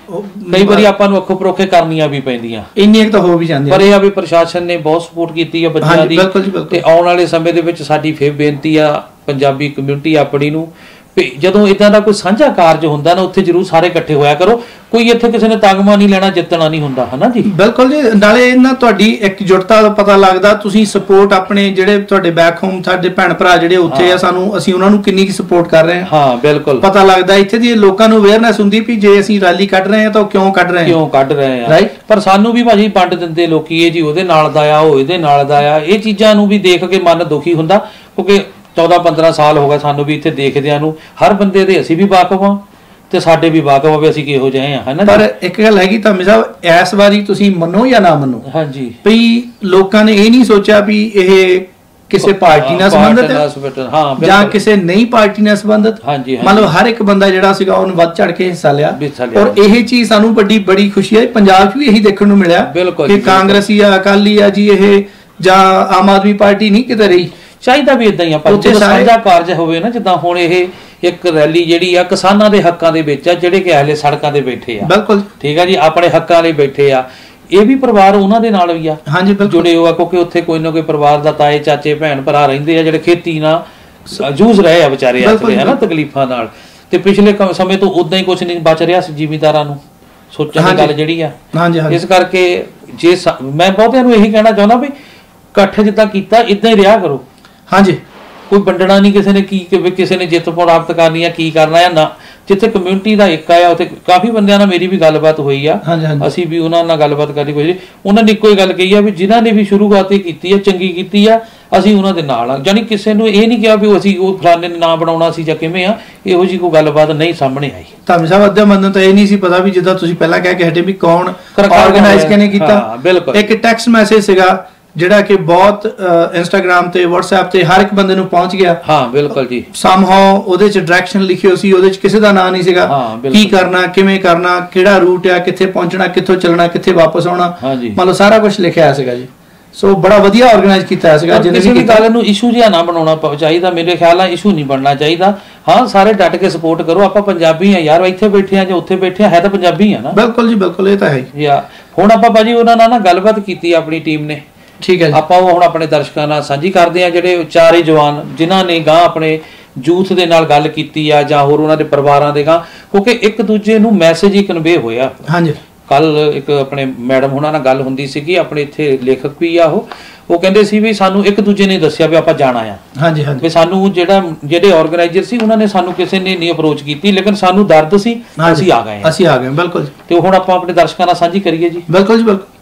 Speaker 2: ਕਈ ਵਾਰੀ ਆਪਾਂ ਨੂੰ ਅੱਖੋਂ ਪਰੋਖੇ ਕਰਨੀਆਂ ਵੀ ਪੈਂਦੀਆਂ,
Speaker 1: ਇੰਨੀ ਇੱਕ ਤਾਂ ਹੋ ਵੀ ਜਾਂਦੀ,
Speaker 2: ਪਰ ਇਹ ਆ ਵੀ ਪ੍ਰਸ਼ਾਸਨ ਨੇ ਬਹੁਤ ਸਪੋਰਟ ਕੀਤੀ ਆ ਬੱਚਿਆਂ ਦੀ। ਤੇ ਆਉਣ ਵਾਲੇ ਸਮੇਂ ਦੇ ਵਿੱਚ ਸਾਡੀ ਫੇਰ ਬੇਨਤੀ ਆ ਪੰਜਾਬੀ ਕਮਿਊਨਿਟੀ ਆਪਣੀ ਨੂੰ, ਜਦੋਂ ਇਦਾਂ ਦਾ ਕੋਈ ਸਾਂਝਾ ਕਾਰਜ ਹੁੰਦਾ ਨਾ, ਉੱਥੇ ਜ਼ਰੂਰ ਸਾਰੇ ਇਕੱਠੇ ਹੋਇਆ ਕਰੋ। ਕੋਈ ਇੱਥੇ ਕਿਸੇ ਨੇ ਤਗਮਾ ਨਹੀਂ ਲੈਣਾ, ਜਿੱਤਣਾ ਨਹੀਂ ਹੁੰਦਾ, ਹਨਾ ਜੀ।
Speaker 1: ਬਿਲਕੁਲ ਜੀ, ਨਾਲੇ ਇਹਨਾਂ ਤੁਹਾਡੀ ਇਕਜੁੱਟਤਾ ਦਾ ਪਤਾ ਲੱਗਦਾ, ਤੁਸੀਂ ਸਪੋਰਟ ਆਪਣੇ ਜਿਹੜੇ ਤੁਹਾਡੇ ਬੈਕ ਹੋਮ ਸਾਡੇ ਭੈਣ ਭਰਾ ਜਿਹੜੇ ਉੱਥੇ ਆ, ਸਾਨੂੰ ਅਸੀਂ ਉਹਨਾਂ ਨੂੰ ਕਿੰਨੀ ਕੀ ਸਪੋਰਟ ਕਰ ਰਹੇ ਹਾਂ।
Speaker 2: ਹਾਂ ਬਿਲਕੁਲ,
Speaker 1: ਪਤਾ ਲੱਗਦਾ। ਇੱਥੇ ਦੀ ਲੋਕਾਂ ਨੂੰ ਅਵੇਅਰਨੈਸ ਹੁੰਦੀ ਵੀ ਜੇ ਅਸੀਂ ਰੈਲੀ ਕੱਢ ਰਹੇ ਹਾਂ ਤਾਂ ਕਿਉਂ ਕੱਢ ਰਹੇ
Speaker 2: ਆ, ਰਾਈਟ। ਪਰ ਸਾਨੂੰ ਵੀ ਭਾਜੀ ਵੰਡ ਦਿੰਦੇ ਲੋਕੀ, ਇਹ ਜੀ ਉਹਦੇ ਨਾਲ ਦਾ ਆ, ਉਹ ਇਹਦੇ ਨਾਲ ਦਾ ਆ, ਇਹ ਚੀਜ਼ਾਂ ਨੂੰ ਵੀ ਦੇਖ ਕੇ ਮਨ ਦੁਖੀ ਹੁੰਦਾ, ਕਿਉਂਕਿ 14-15 ਸਾਲ ਹੋ ਗਏ ਸਾਨੂੰ ਵੀ ਇੱਥੇ ਦੇਖਦਿਆਂ ਨੂੰ। ਹਰ ਬੰਦੇ ਦੇ ਅਸੀਂ ਵੀ ਵਾਕਫ ਹਾਂ ਤੇ ਸਾਡੇ ਵੀ ਵਾਕਫ ਆ ਵੀ ਅਸੀਂ ਕਿਹੋ ਜਿਹੇ ਆ, ਹਨਾ।
Speaker 1: ਪਰ ਇੱਕ ਗੱਲ ਹੈਗੀ ਧਾਮੀ ਸਾਹਿਬ, ਇਸ ਵਾਰੀ ਤੁਸੀਂ ਮੰਨੋ ਜਾਂ ਨਾ ਮੰਨੋ,
Speaker 2: ਹਾਂਜੀ,
Speaker 1: ਵੀ ਲੋਕਾਂ ਨੇ ਇਹ ਨਹੀਂ ਸੋਚਿਆ ਵੀ ਇਹ ਕਿਸੇ ਪਾਰਟੀ ਨਾਲ ਸੰਬੰਧਿਤ ਹੈ ਜਾਂ ਕਿਸੇ ਨਈ ਪਾਰਟੀ ਨਾਲ ਸੰਬੰਧਿਤ। ਮਤਲਬ ਹਰ ਇੱਕ ਬੰਦਾ ਜਿਹੜਾ ਸੀਗਾ ਉਹਨੂੰ ਵੱਧ ਚੜ ਕੇ ਹਿੱਸਾ ਲਿਆ, ਔਰ ਇਹ ਚੀਜ਼ ਸਾਨੂੰ ਬੜੀ ਖੁਸ਼ੀ ਹੈ। ਪੰਜਾਬ 'ਚ ਵੀ ਇਹੀ ਦੇਖਣ ਨੂੰ ਮਿਲਿਆ ਕਿ ਕਾਂਗਰਸੀ ਆ, ਅਕਾਲੀ ਆ ਜੀ ਇਹ, ਜਾਂ ਆਮ ਆਦਮੀ ਪਾਰਟੀ ਨਹੀਂ ਕਿਤੇ ਰਹੀ।
Speaker 2: ਚਾਹੀਦਾ ਵੀ ਇਦਾਂ ਹੀ ਆਪਾਂ ਉੱਥੇ ਸਾਂਝਾ ਕਾਰਜ ਹੋਵੇ ਨਾ, ਜਿੱਦਾਂ ਹੁਣ ਇਹ ਇੱਕ ਰੈਲੀ ਜਿਹੜੀ ਆ ਕਿਸਾਨਾਂ ਦੇ ਹੱਕਾਂ ਦੇ ਵਿੱਚ ਆ, ਜਿਹੜੇ ਕਿ ਹਲੇ ਸੜਕਾਂ ਤੇ ਬੈਠੇ ਆ। ਬਿਲਕੁਲ ਠੀਕ ਆ ਜੀ, ਆਪਣੇ ਹੱਕਾਂ ਲਈ ਬੈਠੇ ਆ। ਇਹ ਵੀ ਪਰਿਵਾਰ ਉਹਨਾਂ ਦੇ ਨਾਲ ਵੀ ਆ, ਹਾਂਜੀ ਜੁੜੇ ਹੋਆ, ਕਿਉਂਕਿ ਉੱਥੇ ਕੋਈ ਨਾ ਕੋਈ ਪਰਿਵਾਰ ਦਾ ਤਾਏ ਚਾਚੇ ਭੈਣ ਭਰਾ ਰਹਿੰਦੇ ਆ ਜਿਹੜੇ ਖੇਤੀ ਨਾਲ ਜੂਝ ਰਹੇ ਆ ਵਿਚਾਰੇ ਆਪਣੇ, ਹਨਾ, ਤਕਲੀਫਾਂ ਨਾਲ। ਤੇ ਪਿਛਲੇ ਸਮੇਂ ਤੋਂ ਉਦਾਂ ਹੀ ਕੁਝ ਨਹੀਂ ਬਚ ਰਿਹਾ ਸੀ ਜ਼ਿਮੀਂਦਾਰਾਂ ਨੂੰ, ਸੋਚਣ ਦੀ ਗੱਲ ਜਿਹੜੀ ਆ। ਇਸ ਕਰਕੇ ਜੇ ਮੈਂ ਬਹੁਤਿਆਂ ਨੂੰ ਇਹੀ ਕਹਿਣਾ ਚਾਹੁੰਦਾ ਵੀ ਇਕੱਠ ਜਿੱਦਾਂ ਕੀਤਾ ਇਦਾਂ ਹੀ ਰਿਹਾ ਕਰੋ। ਹਾਂਜੀ, ਕੋਈ ਵੰਡਣਾ ਨਹੀਂ ਕਿਸੇ ਨੇ, ਕੀ ਕਿਸੇ ਨੇ ਜਿੱਤ ਪ੍ਰਾਪਤ ਕਰਨੀ ਆ, ਕੀ ਕਰਨਾ ਆ ਨਾ। ਜਿੱਥੇ ਕਮਿਊਨਿਟੀ ਦਾ ਇੱਕ ਆ, ਉੱਥੇ ਕਾਫੀ ਬੰਦਿਆਂ ਨਾਲ ਮੇਰੀ ਵੀ ਗੱਲਬਾਤ ਹੋਈ ਆ, ਅਸੀਂ ਵੀ ਉਹਨਾਂ ਨਾਲ ਗੱਲਬਾਤ ਕਰਨੀ ਕੋਈ, ਉਹਨਾਂ ਨੇ ਇੱਕੋ ਹੀ ਗੱਲ ਕਹੀ ਆ ਵੀ ਜਿਨ੍ਹਾਂ ਨੇ ਵੀ ਸ਼ੁਰੂਆਤ ਕੀਤੀ ਆ, ਚੰਗੀ ਕੀਤੀ ਆ, ਅਸੀਂ ਉਹਨਾਂ ਦੇ ਨਾਲ ਆ। ਜਾਨੀ ਕਿਸੇ ਨੂੰ ਇਹ ਨਹੀਂ ਕਿਹਾ ਵੀ ਅਸੀਂ ਉਹ ਫਲਾਣੇ ਨੇ ਨਾਂ ਬਣਾਉਣਾ ਸੀ ਜਾਂ ਕਿਵੇਂ ਆ, ਇਹੋ ਜਿਹੀ ਕੋਈ ਗੱਲਬਾਤ ਨਹੀਂ ਸਾਹਮਣੇ ਆਈ। ਧਾਮੀ ਸਾਹਿਬ ਅੱਧੇ ਬੰਦੇ ਤਾਂ ਇਹ ਨਹੀਂ ਸੀ ਪਤਾ ਵੀ ਜਿੱਦਾਂ ਤੁਸੀਂ ਪਹਿਲਾਂ ਕਹਿ ਕੇ ਹਟੇ ਵੀ ਕੌਣ ਆਰਗੇਨਾਈਜ਼ ਕਿਹਨੇ ਕੀਤਾ। ਇੱਕ ਟੈਕਸਟ ਮੈਸੇਜ ਸੀਗਾ ਜਿਹੜਾ ਕਿ ਬਹੁਤ ਇੰਸਟਾਗ੍ਰਾਮ ਤੇ WhatsApp ਤੇ ਹਰ ਇੱਕ ਬੰਦੇ ਨੂੰ ਪਹੁੰਚ ਗਿਆ। ਹਾਂ ਬਿਲਕੁਲ ਜੀ, ਸਮਹਾਉ ਉਹਦੇ ਚ ਡਾਇਰੈਕਸ਼ਨ ਲਿਖਿਓ ਸੀ, ਉਹਦੇ ਚ ਕਿਸੇ ਦਾ ਨਾਂ ਨਹੀਂ ਸੀਗਾ, ਕੀ ਕਰਨਾ, ਕਿਵੇਂ ਕਰਨਾ, ਕਿਹੜਾ ਰੂਟ ਆ, ਕਿੱਥੇ ਪਹੁੰਚਣਾ, ਕਿੱਥੋਂ ਚੱਲਣਾ, ਕਿੱਥੇ ਵਾਪਸ ਆਉਣਾ, ਮਤਲਬ ਸਾਰਾ ਕੁਝ ਲਿਖਿਆ ਹੋਇਆ ਸੀਗਾ ਜੀ। ਸੋ ਬੜਾ ਵਧੀਆ ਆਰਗੇਨਾਈਜ਼ ਕੀਤਾ ਸੀਗਾ। ਕਿਸੇ ਵੀ ਗੱਲ ਨੂੰ ਇਸ਼ੂ ਜਿਹਾ ਨਾ ਬਣਾਉਣਾ ਚਾਹੀਦਾ, ਮੇਰੇ ਖਿਆਲ ਨਾਲ ਇਸ਼ੂ ਨਹੀਂ ਬਣਨਾ ਚਾਹੀਦਾ। ਹਾਂ ਸਾਰੇ ਡਟ ਕੇ ਸਪੋਰਟ ਕਰੋ, ਆਪਾਂ ਪੰਜਾਬੀ ਆ ਯਾਰ, ਇੱਥੇ ਬੈਠੇ ਆ ਜਾਂ ਉੱਥੇ ਬੈਠੇ ਆ, ਹੈ ਤਾਂ ਪੰਜਾਬੀ ਆ ਨਾ। ਬਿਲਕੁਲ ਜੀ ਬਿਲਕੁਲ, ਇਹ ਤਾਂ ਹੈ ਯਾਰ। ਹੁਣ ਆਪਾਂ ਭਾਜੀ ਉਹਨਾਂ ਨਾਲ ਨਾ ਗੱਲਬਾਤ ਕੀਤੀ ਆਪਣੀ ਟੀਮ ਨੇ, ਠੀਕ ਹੈ, ਆਪਾਂ ਉਹ ਹੁਣ ਆਪਣੇ ਦਰਸ਼ਕਾਂ ਨਾਲ ਸਾਂਝੀ ਕਰਦੇ ਆ, ਜਿਹੜੇ ਚਾਰੇ ਜਵਾਨ ਜਿਨ੍ਹਾਂ ਨੇ ਗਾਂ ਆਪਣੇ ਯੂਥ ਦੇ ਨਾਲ ਗੱਲ ਕੀਤੀ ਆ ਜਾਂ ਹੋਰ ਉਹਨਾਂ ਦੇ ਪਰਿਵਾਰਾਂ ਦੇ ਗਾਂ, ਕਿਉਂਕਿ ਇੱਕ ਦੂਜੇ ਨੂੰ ਮੈਸੇਜ ਹੀ ਕਨਵੇ ਹੋਇਆ। ਹਾਂਜੀ, ਕੱਲ ਇੱਕ ਆਪਣੇ ਮੈਡਮ ਉਹਨਾਂ ਨਾਲ ਗੱਲ ਹੁੰਦੀ ਸੀਗੀ, ਆਪਣੇ ਇੱਥੇ ਲੇਖਕ ਵੀ ਆ, ਉਹ ਕਹਿੰਦੇ ਸੀ ਵੀ ਸਾਨੂੰ ਇੱਕ ਦੂਜੇ ਨੇ ਦੱਸਿਆ ਵੀ ਆਪਾਂ ਜਾਣਾ ਆ। ਹਾਂਜੀ ਹਾਂਜੀ, ਵੀ ਸਾਨੂੰ ਜਿਹੜੇ ਆਰਗੇਨਾਈਜ਼ਰ ਸੀ ਉਹਨਾਂ ਨੇ ਸਾਨੂੰ ਕਿਸੇ ਨੇ ਨਹੀਂ ਅਪਰੋਚ ਕੀਤੀ, ਲੇਕਿਨ ਸਾਨੂੰ ਦਰਦ ਸੀ, ਅਸੀਂ ਆ ਗਏ। ਬਿਲਕੁਲ, ਤੇ ਹੁਣ ਆਪਾਂ ਆਪਣੇ ਦਰਸ਼ਕਾਂ ਨਾਲ ਸਾਂਝੀ ਕਰੀਏ ਜੀ। ਬਿਲਕੁਲ ਜੀ ਬਿਲਕੁਲ।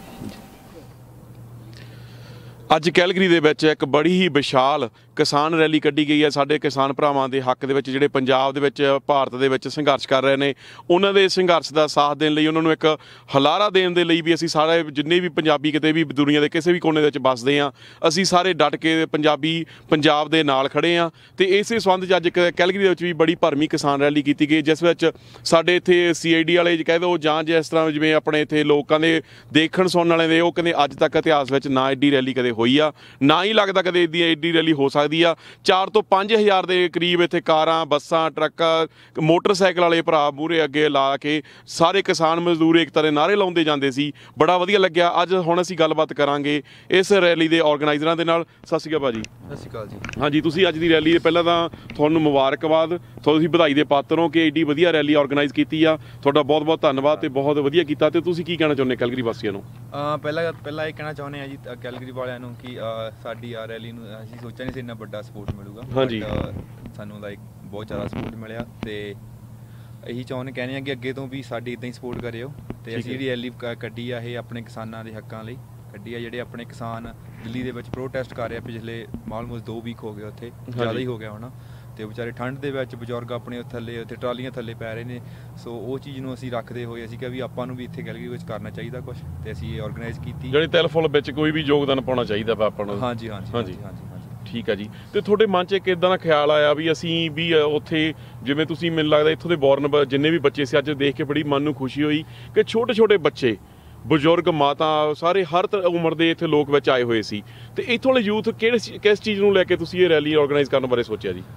Speaker 3: ਅੱਜ ਕੈਲਗਰੀ ਦੇ ਵਿੱਚ ਇੱਕ ਬੜੀ ਹੀ ਵਿਸ਼ਾਲ ਕਿਸਾਨ ਰੈਲੀ ਕੱਢੀ ਗਈ ਹੈ। ਸਾਡੇ ਕਿਸਾਨ ਭਰਾਵਾਂ ਦੇ ਹੱਕ ਦੇ ਵਿੱਚ, ਜਿਹੜੇ ਪੰਜਾਬ ਦੇ ਵਿੱਚ, ਭਾਰਤ ਦੇ ਵਿੱਚ ਸੰਘਰਸ਼ ਕਰ ਰਹੇ ਨੇ, ਉਹਨਾਂ ਦੇ ਸੰਘਰਸ਼ ਦਾ ਸਾਥ ਦੇਣ ਲਈ, ਉਹਨਾਂ ਨੂੰ ਇੱਕ ਹੁਲਾਰਾ ਦੇਣ ਦੇ ਲਈ ਵੀ ਅਸੀਂ ਸਾਰੇ ਜਿੰਨੇ ਵੀ ਪੰਜਾਬੀ ਕਿਤੇ ਵੀ ਦੁਨੀਆ ਦੇ ਕਿਸੇ ਵੀ ਕੋਨੇ ਦੇ ਵਿੱਚ ਵੱਸਦੇ ਹਾਂ, ਅਸੀਂ ਸਾਰੇ ਡਟ ਕੇ ਪੰਜਾਬ ਦੇ ਨਾਲ ਖੜੇ ਹਾਂ। ਤੇ ਇਸੇ ਸੰਬੰਧ 'ਚ ਅੱਜ ਕੈਲਗਰੀ ਦੇ ਵਿੱਚ ਵੀ ਬੜੀ ਭਰਵੀਂ ਕਿਸਾਨ ਰੈਲੀ ਕੀਤੀ ਗਈ, ਜਿਸ ਵਿੱਚ ਸਾਡੇ ਇੱਥੇ CID ਵਾਲੇ ਕਹਿ ਦਿਓ ਜਾਂ ਜਿਸ ਤਰ੍ਹਾਂ ਜਿਵੇਂ ਆਪਣੇ ਇੱਥੇ ਲੋਕਾਂ ਦੇ ਦੇਖਣ ਸੁਣਨ ਵਾਲੇ ਦੇ, ਉਹ ਕਹਿੰਦੇ ਅੱਜ ਤੱਕ ਇਤਿਹਾਸ ਵਿੱਚ ਨਾ ਐਡੀ ਰੈਲੀ ਕਦੇ ਹੋਈ ਆ, ਨਾ ਹੀ ਲੱਗਦਾ ਕਦੇ ਐਡੀ ਰੈਲੀ ਹੋ ਸਕਦੀ ਆ। 4 ਤੋਂ 5 ਹਜ਼ਾਰ ਦੇ ਕਰੀਬ ਇੱਥੇ ਕਾਰਾਂ, ਬੱਸਾਂ, ਟਰੱਕਾਂ, ਮੋਟਰਸਾਈਕਲ ਵਾਲੇ ਭਰਾ ਮੂਹਰੇ ਅੱਗੇ ਲਾ ਕੇ ਸਾਰੇ ਕਿਸਾਨ ਮਜ਼ਦੂਰ ਇੱਕ ਤਰ੍ਹਾਂ ਨਾਅਰੇ ਲਾਉਂਦੇ ਜਾਂਦੇ ਸੀ। ਬੜਾ ਵਧੀਆ ਲੱਗਿਆ। ਅੱਜ ਹੁਣ ਅਸੀਂ ਗੱਲਬਾਤ ਕਰਾਂਗੇ ਇਸ ਰੈਲੀ ਦੇ ਆਰਗੇਨਾਈਜ਼ਰਾਂ ਦੇ ਨਾਲ। ਸਤਿ ਸ਼੍ਰੀ ਅਕਾਲ ਭਾਜੀ।
Speaker 4: ਸਤਿ ਸ਼੍ਰੀ ਅਕਾਲ ਜੀ।
Speaker 3: ਹਾਂਜੀ, ਤੁਸੀਂ ਅੱਜ ਦੀ ਰੈਲੀ ਦੇ ਪਹਿਲਾਂ ਤਾਂ ਤੁਹਾਨੂੰ ਮੁਬਾਰਕਬਾਦ, ਤੁਸੀਂ ਵਧਾਈ ਦੇ ਪਾਤਰ ਹੋ ਕਿ ਐਡੀ ਵਧੀਆ ਰੈਲੀ ਆਰਗੇਨਾਈਜ਼ ਕੀਤੀ ਆ। ਤੁਹਾਡਾ ਬਹੁਤ ਬਹੁਤ ਧੰਨਵਾਦ ਤੇ ਬਹੁਤ ਵਧੀਆ ਕੀਤਾ। ਤੇ ਤੁਸੀਂ ਕੀ ਕਹਿਣਾ ਚਾਹੁੰਦੇ ਕੈਲਗਰੀ ਵਾਸੀਆਂ ਨੂੰ?
Speaker 4: ਪਹਿਲਾਂ ਇਹ ਕਹਿਣਾ ਚਾਹੁੰਦੇ ਆ ਜੀ ਕੈਲਗਰੀ ਵਾਲਿਆਂ ਨੂੰ ਕਿ ਸਾਡੀ ਆ ਰੈਲੀ ਨੂੰ ਅਸੀਂ ਸੋਚਿਆ ਨਹੀਂ ਸੀ ਇੰਨਾ ਵੱਡਾ ਸਪੋਰਟ ਮਿਲੂਗਾ। ਹਾਂਜੀ, ਸਾਨੂੰ ਲਾਈਕ ਬਹੁਤ ਜ਼ਿਆਦਾ ਸਪੋਰਟ ਮਿਲਿਆ ਤੇ ਇਹੀ ਕਹਿੰਦੇ ਆ ਕਿ ਅੱਗੇ ਤੋਂ ਵੀ ਸਾਡੀ ਇੱਦਾਂ ਹੀ ਸਪੋਰਟ ਕਰਿਓ। ਤੇ ਅਸੀਂ ਜਿਹੜੀ ਰੈਲੀ ਕੱਢੀ ਆ ਇਹ ਆਪਣੇ ਕਿਸਾਨਾਂ ਦੇ ਹੱਕਾਂ ਲਈ ਕੱਢੀ ਆ। ਜਿਹੜੇ ਆਪਣੇ ਕਿਸਾਨ ਦਿੱਲੀ ਦੇ ਵਿੱਚ ਪ੍ਰੋਟੈਸਟ ਕਰ ਰਹੇ ਆ ਪਿਛਲੇ ਆਲਮੋਸਟ 2 ਵੀਕ ਹੋ ਗਏ, ਉੱਥੇ ਜ਼ਿਆਦਾ ਹੀ ਹੋ ਗਿਆ ਹੋਣਾ। ਤੇ ਵਿਚਾਰੇ ਠੰਡ ਦੇ ਵਿੱਚ ਬਜ਼ੁਰਗ ਆਪਣੇ ਥੱਲੇ ਉੱਥੇ ਟਰਾਲੀਆਂ ਥੱਲੇ ਪੈ ਰਹੇ ਨੇ। ਸੋ ਉਹ ਚੀਜ਼ ਨੂੰ ਅਸੀਂ ਰੱਖਦੇ ਹੋਏ ਅਸੀਂ ਕਿਹਾ ਵੀ ਆਪਾਂ ਨੂੰ ਵੀ ਇੱਥੇ ਕੈਲਗਰੀ ਵਿੱਚ ਕਰਨਾ ਚਾਹੀਦਾ ਕੁਝ, ਤੇ ਅਸੀਂ ਇਹ ਆਰਗੇਨਾਈਜ਼ ਕੀਤੀ।
Speaker 3: ਜਿਹੜੀ ਤਿਲ ਫੁੱਲ ਵਿੱਚ ਕੋਈ ਵੀ ਯੋਗਦਾਨ ਪਾਉਣਾ ਚਾਹੀਦਾ ਵਾ ਆਪਾਂ ਨੂੰ।
Speaker 4: ਹਾਂਜੀ ਹਾਂਜੀ ਹਾਂਜੀ ਹਾਂਜੀ।
Speaker 3: ਠੀਕ ਹੈ ਜੀ। ਤੇ ਤੁਹਾਡੇ ਮਨ 'ਚ ਇੱਕ ਇੱਦਾਂ ਦਾ ਖਿਆਲ ਆਇਆ ਵੀ ਅਸੀਂ ਵੀ ਉੱਥੇ ਜਿਵੇਂ ਤੁਸੀਂ, ਮੈਨੂੰ ਲੱਗਦਾ ਇੱਥੋਂ ਦੇ ਬੋਰਨ ਜਿੰਨੇ ਵੀ ਬੱਚੇ ਸੀ, ਅੱਜ ਦੇਖ ਕੇ ਬੜੀ ਮਨ ਨੂੰ ਖੁਸ਼ੀ ਹੋਈ ਕਿ ਛੋਟੇ ਛੋਟੇ ਬੱਚੇ, ਬਜ਼ੁਰਗ, ਮਾਤਾ, ਸਾਰੇ ਹਰ ਉਮਰ ਦੇ ਇੱਥੇ ਲੋਕ ਵਿੱਚ ਆਏ ਹੋਏ ਸੀ। ਤੇ ਇੱਥੋਂ ਵਾਲੇ ਯੂਥ ਕਿਸ ਚੀਜ਼ ਨੂੰ ਲੈ ਕੇ ਤੁਸੀਂ ਇਹ ਰੈਲੀ ਆਰਗੇਨਾਈਜ਼ ਕਰਨ ਬਾਰੇ ਸੋਚਿਆ ਜੀ?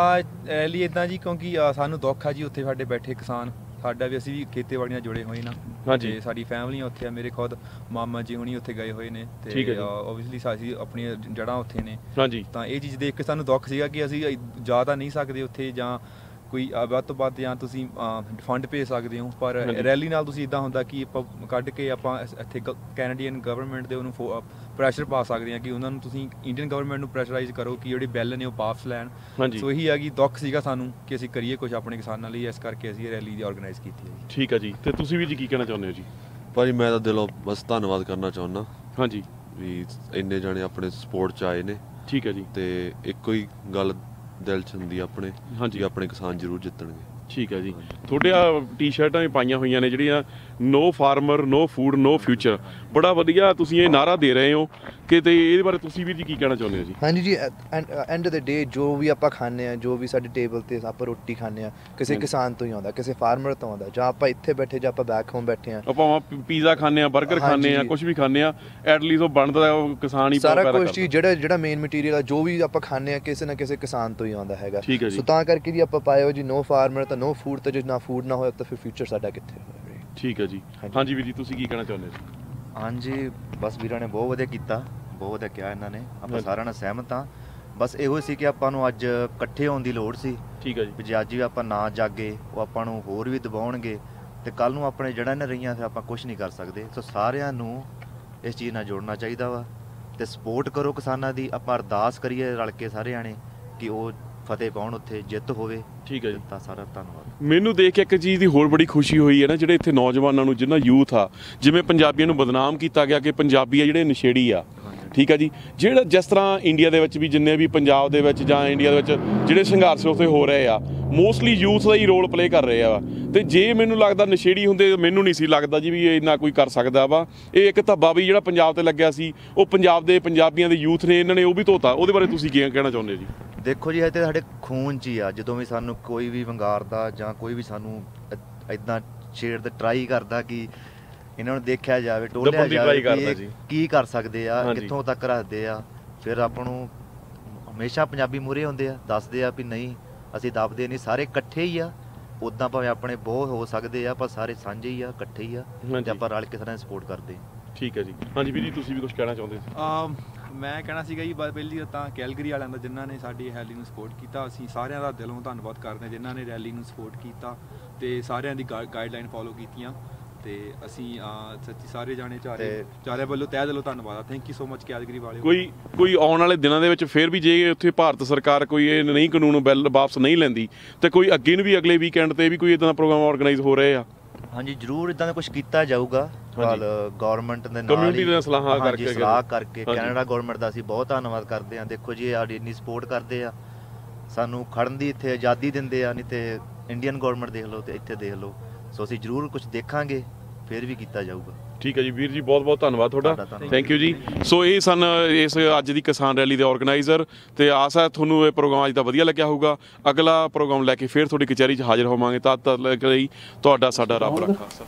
Speaker 4: ਰੈਲੀ ਇੱਦਾਂ ਜੀ, ਕਿਉਂਕਿ ਸਾਨੂੰ ਦੁੱਖ ਆ ਜੀ ਉੱਥੇ ਸਾਡੇ ਬੈਠੇ ਕਿਸਾਨ, ਸਾਡਾ ਵੀ ਅਸੀਂ ਵੀ ਖੇਤੀਬਾੜੀ ਨਾਲ ਜੁੜੇ ਹੋਏ ਨਾ। ਹਾਂਜੀ। ਸਾਡੀ ਫੈਮਲੀਆਂ ਉੱਥੇ ਆ, ਮੇਰੇ ਖੁਦ ਮਾਮਾ ਜੀ ਹੁਣੀ ਉੱਥੇ ਗਏ ਹੋਏ ਨੇ, ਤੇ ਓਬਵੀਅਸਲੀ ਅਸੀਂ ਆਪਣੀਆਂ ਜੜ੍ਹਾਂ ਉੱਥੇ ਨੇ। ਹਾਂਜੀ। ਤਾਂ ਇਹ ਚੀਜ਼ ਦੇਖ ਕੇ ਸਾਨੂੰ ਦੁੱਖ ਸੀਗਾ ਕਿ ਅਸੀਂ ਜਾ ਤਾਂ ਨਹੀਂ ਸਕਦੇ ਉੱਥੇ, ਜਾਂ ਕੋਈ ਵੱਧ ਤੋਂ ਵੱਧ ਜਾਂ ਤੁਸੀਂ ਫੰਡ ਭੇਜ ਸਕਦੇ ਹੋ, ਪਰ ਰੈਲੀ ਨਾਲ ਤੁਸੀਂ ਇੱਦਾਂ ਹੁੰਦਾ ਕਿ ਆਪਾਂ ਕੱਢ ਕੇ ਆਪਾਂ ਇੱਥੇ ਕੈਨੇਡੀਅਨ ਗਵਰਨਮੈਂਟ ਦੇ ਉਹਨੂੰ ਪ੍ਰੈਸ਼ਰ ਪਾ ਸਕਦੇ ਹਾਂ ਕਿ ਉਹਨਾਂ ਨੂੰ ਤੁਸੀਂ ਇੰਡੀਅਨ ਗਵਰਨਮੈਂਟ ਨੂੰ ਪ੍ਰੈਸ਼ਰਾਈਜ਼ ਕਰੋ ਕਿ ਜਿਹੜੇ ਬਿੱਲ ਨੇ ਉਹ ਵਾਪਸ ਲੈਣ। ਸੋ ਇਹੀ ਆ ਕਿ ਦੁੱਖ ਸੀਗਾ ਸਾਨੂੰ ਕਿ ਅਸੀਂ ਕਰੀਏ ਕੁਝ ਆਪਣੇ ਕਿਸਾਨਾਂ ਲਈ, ਇਸ ਕਰਕੇ ਅਸੀਂ ਇਹ ਰੈਲੀ ਦੀ ਆਰਗੇਨਾਈਜ਼ ਕੀਤੀ ਹੈ ਜੀ।
Speaker 3: ਠੀਕ ਹੈ ਜੀ। ਤੇ ਤੁਸੀਂ ਵੀ ਜੀ ਕੀ ਕਹਿਣਾ ਚਾਹੁੰਦੇ ਹੋ ਜੀ?
Speaker 5: ਭਾਜੀ ਮੈਂ ਤਾਂ ਦਿਲੋਂ ਬਸ ਧੰਨਵਾਦ ਕਰਨਾ ਚਾਹੁੰਦਾ।
Speaker 3: ਹਾਂਜੀ।
Speaker 5: ਵੀ ਇੰਨੇ ਜਾਣੇ ਆਪਣੇ ਸਪੋਰਟ 'ਚ ਆਏ ਨੇ।
Speaker 3: ਠੀਕ ਹੈ ਜੀ।
Speaker 5: ਤੇ ਇੱਕੋ ਹੀ ਗੱਲ ਦਿਲ 'ਚ ਹੁੰਦੀ ਆਪਣੇ, ਹਾਂਜੀ, ਆਪਣੇ ਕਿਸਾਨ ਜ਼ਰੂਰ ਜਿੱਤਣਗੇ।
Speaker 3: ਠੀਕ ਹੈ ਜੀ। ਤੁਹਾਡੇ ਆ ਟੀ-ਸ਼ਰਟਾਂ ਵੀ ਪਾਈਆਂ ਹੋਈਆਂ ਨੇ ਜਿਹੜੀਆਂ no farmer no food no future, ਬੜਾ ਵਧੀਆ ਤੁਸੀਂ ਇਹ ਨਾਰਾ ਦੇ ਰਹੇ ਹੋ ਕਿ, ਤੇ ਇਹਦੇ ਬਾਰੇ ਤੁਸੀਂ ਵੀ ਜੀ ਕੀ ਕਹਿਣਾ ਚਾਹੁੰਦੇ ਹੋ ਜੀ?
Speaker 6: ਹਾਂਜੀ ਜੀ, ਐਂਡ ਆਫ ਦ ਡੇ ਜੋ ਵੀ ਆਪਾਂ ਖਾਂਦੇ ਹਾਂ, ਜੋ ਵੀ ਸਾਡੇ ਟੇਬਲ 'ਤੇ ਆਪਾਂ ਰੋਟੀ ਖਾਂਦੇ ਹਾਂ, ਕਿਸੇ ਕਿਸਾਨ ਤੋਂ ਹੀ ਆਉਂਦਾ, ਕਿਸੇ ਫਾਰਮਰ ਤੋਂ ਆਉਂਦਾ। ਜਾਂ ਆਪਾਂ ਇੱਥੇ ਬੈਠੇ, ਜਾਂ ਆਪਾਂ ਬੈਕ ਹੋਮ ਬੈਠੇ ਹਾਂ,
Speaker 3: ਆਪਾਂ ਪੀਜ਼ਾ ਖਾਂਦੇ ਹਾਂ, 버ਗਰ ਖਾਂਦੇ ਹਾਂ, ਕੁਝ ਵੀ ਖਾਂਦੇ ਹਾਂ, ਐਟਲੀਸਟ ਉਹ ਬਣਦਾ ਉਹ ਕਿਸਾਨ ਹੀ
Speaker 6: ਸਾਰਾ ਕੁਝ ਚੀਜ਼ ਜਿਹੜਾ ਮੇਨ ਮਟੀਰੀਅਲ ਆ, ਜੋ ਵੀ ਆਪਾਂ ਖਾਂਦੇ ਹਾਂ, ਕਿਸੇ ਨਾ ਕਿਸੇ ਕਿਸਾਨ ਤੋਂ ਹੀ ਆਉਂਦਾ ਹੈਗਾ। ਸੋ ਤਾਂ ਕਰਕੇ ਜੀ ਆਪਾਂ ਪਾਇਓ ਜੀ ਨੋ ਫਾਰਮਰ ਤਾਂ ਨੋ ਫੂਡ, ਤਾਂ ਜੇ ਨਾ ਫੂਡ ਨਾ ਹੋਇਆ ਤਾਂ ਫਿਰ ਫਿਊਚਰ ਸਾਡਾ ਕਿੱਥੇ ਹੋਵੇ।
Speaker 3: ਠੀਕ ਹੈ ਜੀ। ਹਾਂਜੀ ਵੀਰ ਜੀ, ਤੁਸੀਂ ਕੀ ਕਹਿਣਾ ਚਾਹੁੰਦੇ ਹੋ?
Speaker 7: ਹਾਂਜੀ, ਬਸ ਵੀਰਾਂ ਨੇ ਬਹੁਤ ਵਧੀਆ ਕੀਤਾ, ਬਹੁਤ ਵਧੀਆ ਕਿਹਾ ਇਹਨਾਂ ਨੇ, ਆਪਾਂ ਸਾਰਿਆਂ ਨਾਲ ਸਹਿਮਤ ਹਾਂ। ਬਸ ਇਹੋ ਸੀ ਕਿ ਆਪਾਂ ਨੂੰ ਅੱਜ ਇਕੱਠੇ ਹੋਣ ਦੀ ਲੋੜ ਸੀ।
Speaker 3: ਠੀਕ ਹੈ ਜੀ।
Speaker 7: ਜੇ ਅੱਜ ਵੀ ਆਪਾਂ ਨਾ ਜਾਗੇ, ਉਹ ਆਪਾਂ ਨੂੰ ਹੋਰ ਵੀ ਦਬਾਉਣਗੇ, ਤੇ ਕੱਲ ਨੂੰ ਆਪਣੇ ਜੜ੍ਹਾਂ ਨੇ ਰਹੀਆਂ ਫਿਰ ਆਪਾਂ ਕੁਝ ਨਹੀਂ ਕਰ ਸਕਦੇ। ਸੋ ਸਾਰਿਆਂ ਨੂੰ ਇਸ ਚੀਜ਼ ਨਾਲ ਜੁੜਨਾ ਚਾਹੀਦਾ ਵਾ, ਤੇ ਸਪੋਰਟ ਕਰੋ ਕਿਸਾਨਾਂ ਦੀ। ਆਪਾਂ ਅਰਦਾਸ ਕਰੀਏ ਰਲ ਕੇ ਸਾਰੇ ਜਾਣੇ ਕਿ ਉਹ ਫਤਿਹ ਪਾਉਣ, ਉੱਥੇ ਜਿੱਤ ਹੋਵੇ।
Speaker 3: ਠੀਕ ਹੈ ਜੀ।
Speaker 7: ਤਾਂ ਸਾਰਾ ਧੰਨਵਾਦ।
Speaker 3: ਮੈਨੂੰ ਦੇਖ ਕੇ ਇੱਕ ਚੀਜ਼ ਦੀ ਹੋਰ ਬੜੀ ਖੁਸ਼ੀ ਹੋਈ ਹੈ ਨਾ, ਜਿਹੜੇ ਇੱਥੇ ਨੌਜਵਾਨਾਂ ਨੂੰ, ਜਿੰਨਾ ਯੂਥ ਆ, ਜਿਵੇਂ ਪੰਜਾਬੀਆਂ ਨੂੰ ਬਦਨਾਮ ਕੀਤਾ ਗਿਆ ਕਿ ਪੰਜਾਬੀ ਆ ਜਿਹੜੇ ਨਸ਼ੇੜੀ ਆ। ਠੀਕ ਹੈ ਜੀ। ਜਿਹੜਾ ਜਿਸ ਤਰ੍ਹਾਂ ਇੰਡੀਆ ਦੇ ਵਿੱਚ ਵੀ ਜਿੰਨੇ ਵੀ ਪੰਜਾਬ ਦੇ ਵਿੱਚ ਜਾਂ ਇੰਡੀਆ ਦੇ ਵਿੱਚ ਜਿਹੜੇ ਸੰਘਰਸ਼ ਉੱਥੇ ਹੋ ਰਹੇ ਆ, ਮੋਸਟਲੀ ਯੂਥ ਦਾ ਹੀ ਰੋਲ ਪਲੇ ਕਰ ਰਹੇ ਆ। ਤੇ ਜੇ ਮੈਨੂੰ ਲੱਗਦਾ ਨਸ਼ੇੜੀ ਹੁੰਦੇ, ਮੈਨੂੰ ਨਹੀਂ ਸੀ ਲੱਗਦਾ ਜੀ ਵੀ ਇਹ ਇੰਨਾ ਕੋਈ ਕਰ ਸਕਦਾ ਵਾ। ਇਹ ਇੱਕ ਧੱਬਾ ਵੀ ਜਿਹੜਾ ਪੰਜਾਬ ਤੇ ਲੱਗਿਆ ਸੀ, ਉਹ ਪੰਜਾਬ ਦੇ ਪੰਜਾਬੀਆਂ ਦੇ ਯੂਥ ਨੇ, ਇਹਨਾਂ ਨੇ ਉਹ ਵੀ ਧੋਤਾ। ਉਹਦੇ ਬਾਰੇ ਤੁਸੀਂ ਕੀ ਕਹਿਣਾ ਚਾਹੁੰਦੇ ਜੀ?
Speaker 7: ਦੇਖੋ ਜੀ, ਇਹ ਤਾਂ ਸਾਡੇ ਖੂਨ 'ਚ ਹੀ ਆ। ਜਦੋਂ ਵੀ ਸਾਨੂੰ ਕੋਈ ਵੀ ਵੰਗਾਰਦਾ ਜਾਂ ਕੋਈ ਵੀ ਸਾਨੂੰ ਇੱਦਾਂ ਛੇੜ ਤੇ ਟਰਾਈ ਕਰਦਾ ਕਿ ਇਹਨਾਂ ਨੂੰ ਦੇਖਿਆ ਜਾਵੇ, ਟੋਲਿਆ ਜਾਵੇ, ਕੀ ਕਰ ਸਕਦੇ ਆ, ਕਿੱਥੋਂ ਤੱਕ ਰੱਖਦੇ ਆ, ਫਿਰ ਆਪਾਂ ਨੂੰ ਹਮੇਸ਼ਾ ਪੰਜਾਬੀ ਮੂਹਰੇ ਹੁੰਦੇ ਆ, ਦੱਸਦੇ ਆ ਵੀ ਨਹੀਂ ਅਸੀਂ ਦੱਬਦੇ ਨਹੀਂ, ਸਾਰੇ ਇਕੱਠੇ ਹੀ ਆ। ਉੱਦਾਂ ਭਾਵੇਂ ਆਪਣੇ ਬਹੁਤ ਹੋ ਸਕਦੇ ਆ, ਪਰ ਸਾਰੇ ਸਾਂਝੇ ਹੀ ਆ, ਇਕੱਠੇ ਹੀ ਆ, ਤੇ ਆਪਾਂ ਰਲ ਕੇ ਸਾਰਿਆਂ ਦੀ ਸਪੋਰਟ ਕਰਦੇ।
Speaker 3: ਠੀਕ ਹੈ ਜੀ। ਹਾਂਜੀ ਵੀਰ ਜੀ, ਤੁਸੀਂ ਵੀ ਕੁਝ ਕਹਿਣਾ ਚਾਹੁੰਦੇ ਸੀ?
Speaker 4: ਮੈਂ ਕਹਿਣਾ ਸੀਗਾ ਜੀ, ਪਹਿਲੀ ਤਾਂ ਕੈਲਗਰੀ ਵਾਲਿਆਂ ਦਾ ਜਿਨ੍ਹਾਂ ਨੇ ਸਾਡੀ ਰੈਲੀ ਨੂੰ ਸਪੋਰਟ ਕੀਤਾ, ਅਸੀਂ ਸਾਰਿਆਂ ਦਾ ਦਿਲੋਂ ਧੰਨਵਾਦ ਕਰਦੇ ਹਾਂ ਜਿਨ੍ਹਾਂ ਨੇ ਰੈਲੀ ਨੂੰ ਸਪੋਰਟ ਕੀਤਾ ਤੇ ਸਾਰਿਆਂ ਦੀ ਗਾਈਡਲਾਈਨ ਫੋਲੋ ਕੀਤੀਆਂ। ਤੇ ਅਸੀਂ ਸੱਚੀ ਸਾਰੇ ਜਾਣੇ ਚਾਰੇ ਵੱਲੋਂ ਤਹਿ ਦਿਲੋਂ ਧੰਨਵਾਦ ਆ। Thank you so much Calgary ਵਾਲਿਓ।
Speaker 3: ਕੋਈ ਆਉਣ ਵਾਲੇ ਦਿਨਾਂ ਦੇ ਵਿੱਚ ਫਿਰ ਵੀ ਜੇ ਉੱਥੇ ਭਾਰਤ ਸਰਕਾਰ ਕੋਈ ਇਹ ਨਹੀਂ ਕਾਨੂੰਨ ਬਿੱਲ ਵਾਪਸ ਨਹੀਂ ਲੈਂਦੀ, ਤੇ ਕੋਈ ਅੱਗੇ ਨੂੰ ਵੀ ਅਗਲੇ ਵੀਕਐਂਡ ਤੇ ਵੀ ਕੋਈ ਇਦਾਂ ਦਾ ਪ੍ਰੋਗਰਾਮ ਆਰਗੇਨਾਈਜ਼ ਹੋ ਰਹੇ ਆ?
Speaker 7: ਹਾਂਜੀ ਜ਼ਰੂਰ, ਇਦਾਂ ਦਾ ਕੁਝ ਕੀਤਾ ਜਾਊਗਾ। ਗਵਰਨਮੈਂਟ ਦੇ ਨਾਲ
Speaker 3: ਕਮਿਊਨਿਟੀ ਨਾਲ ਸਲਾਹ
Speaker 7: ਕਰਕੇ ਕੈਨੇਡਾ ਗਵਰਨਮੈਂਟ ਦਾ ਅਸੀਂ ਬਹੁਤ ਧੰਨਵਾਦ ਕਰਦੇ ਹਾਂ। ਦੇਖੋ ਜੀ, ਸਾਡੀ ਇੰਨੀ ਸਪੋਰਟ ਕਰਦੇ ਆ, ਸਾਨੂੰ ਖੜਨ ਦੀ ਇੱਥੇ ਆਜ਼ਾਦੀ ਦਿੰਦੇ ਆ, ਨਹੀਂ ਤੇ ਇੰਡੀਅਨ ਗਵਰਨਮੈਂਟ ਦੇਖ ਲਓ ਤੇ ਇੱਥੇ ਦੇਖ ਲਓ। ਸੋ ਅਸੀਂ ਜ਼ਰੂਰ ਕੁਝ ਦੇਖਾਂਗੇ, ਫਿਰ ਵੀ ਕੀਤਾ ਜਾਊਗਾ।
Speaker 3: ਠੀਕ ਹੈ ਜੀ ਵੀਰ ਜੀ, ਬਹੁਤ ਬਹੁਤ ਧੰਨਵਾਦ ਤੁਹਾਡਾ। ਥੈਂਕ ਯੂ ਜੀ। ਸੋ ਇਹ ਸਨ ਇਸ ਅੱਜ ਦੀ ਕਿਸਾਨ ਰੈਲੀ ਦੇ ਆਰਗੇਨਾਈਜ਼ਰ, ਤੇ ਆਸ ਹੈ ਤੁਹਾਨੂੰ ਇਹ ਪ੍ਰੋਗਰਾਮ ਅੱਜ ਦਾ ਵਧੀਆ ਲੱਗਿਆ ਹੋਊਗਾ। ਅਗਲਾ ਪ੍ਰੋਗਰਾਮ ਲੈ ਕੇ ਫਿਰ ਤੁਹਾਡੀ ਕਚਹਿਰੀ 'ਚ ਹਾਜ਼ਰ ਹੋਵਾਂਗੇ। ਤਦ ਲਈ ਤੁਹਾਡਾ ਸਾਡਾ ਰੱਬ ਰੱਖਾ।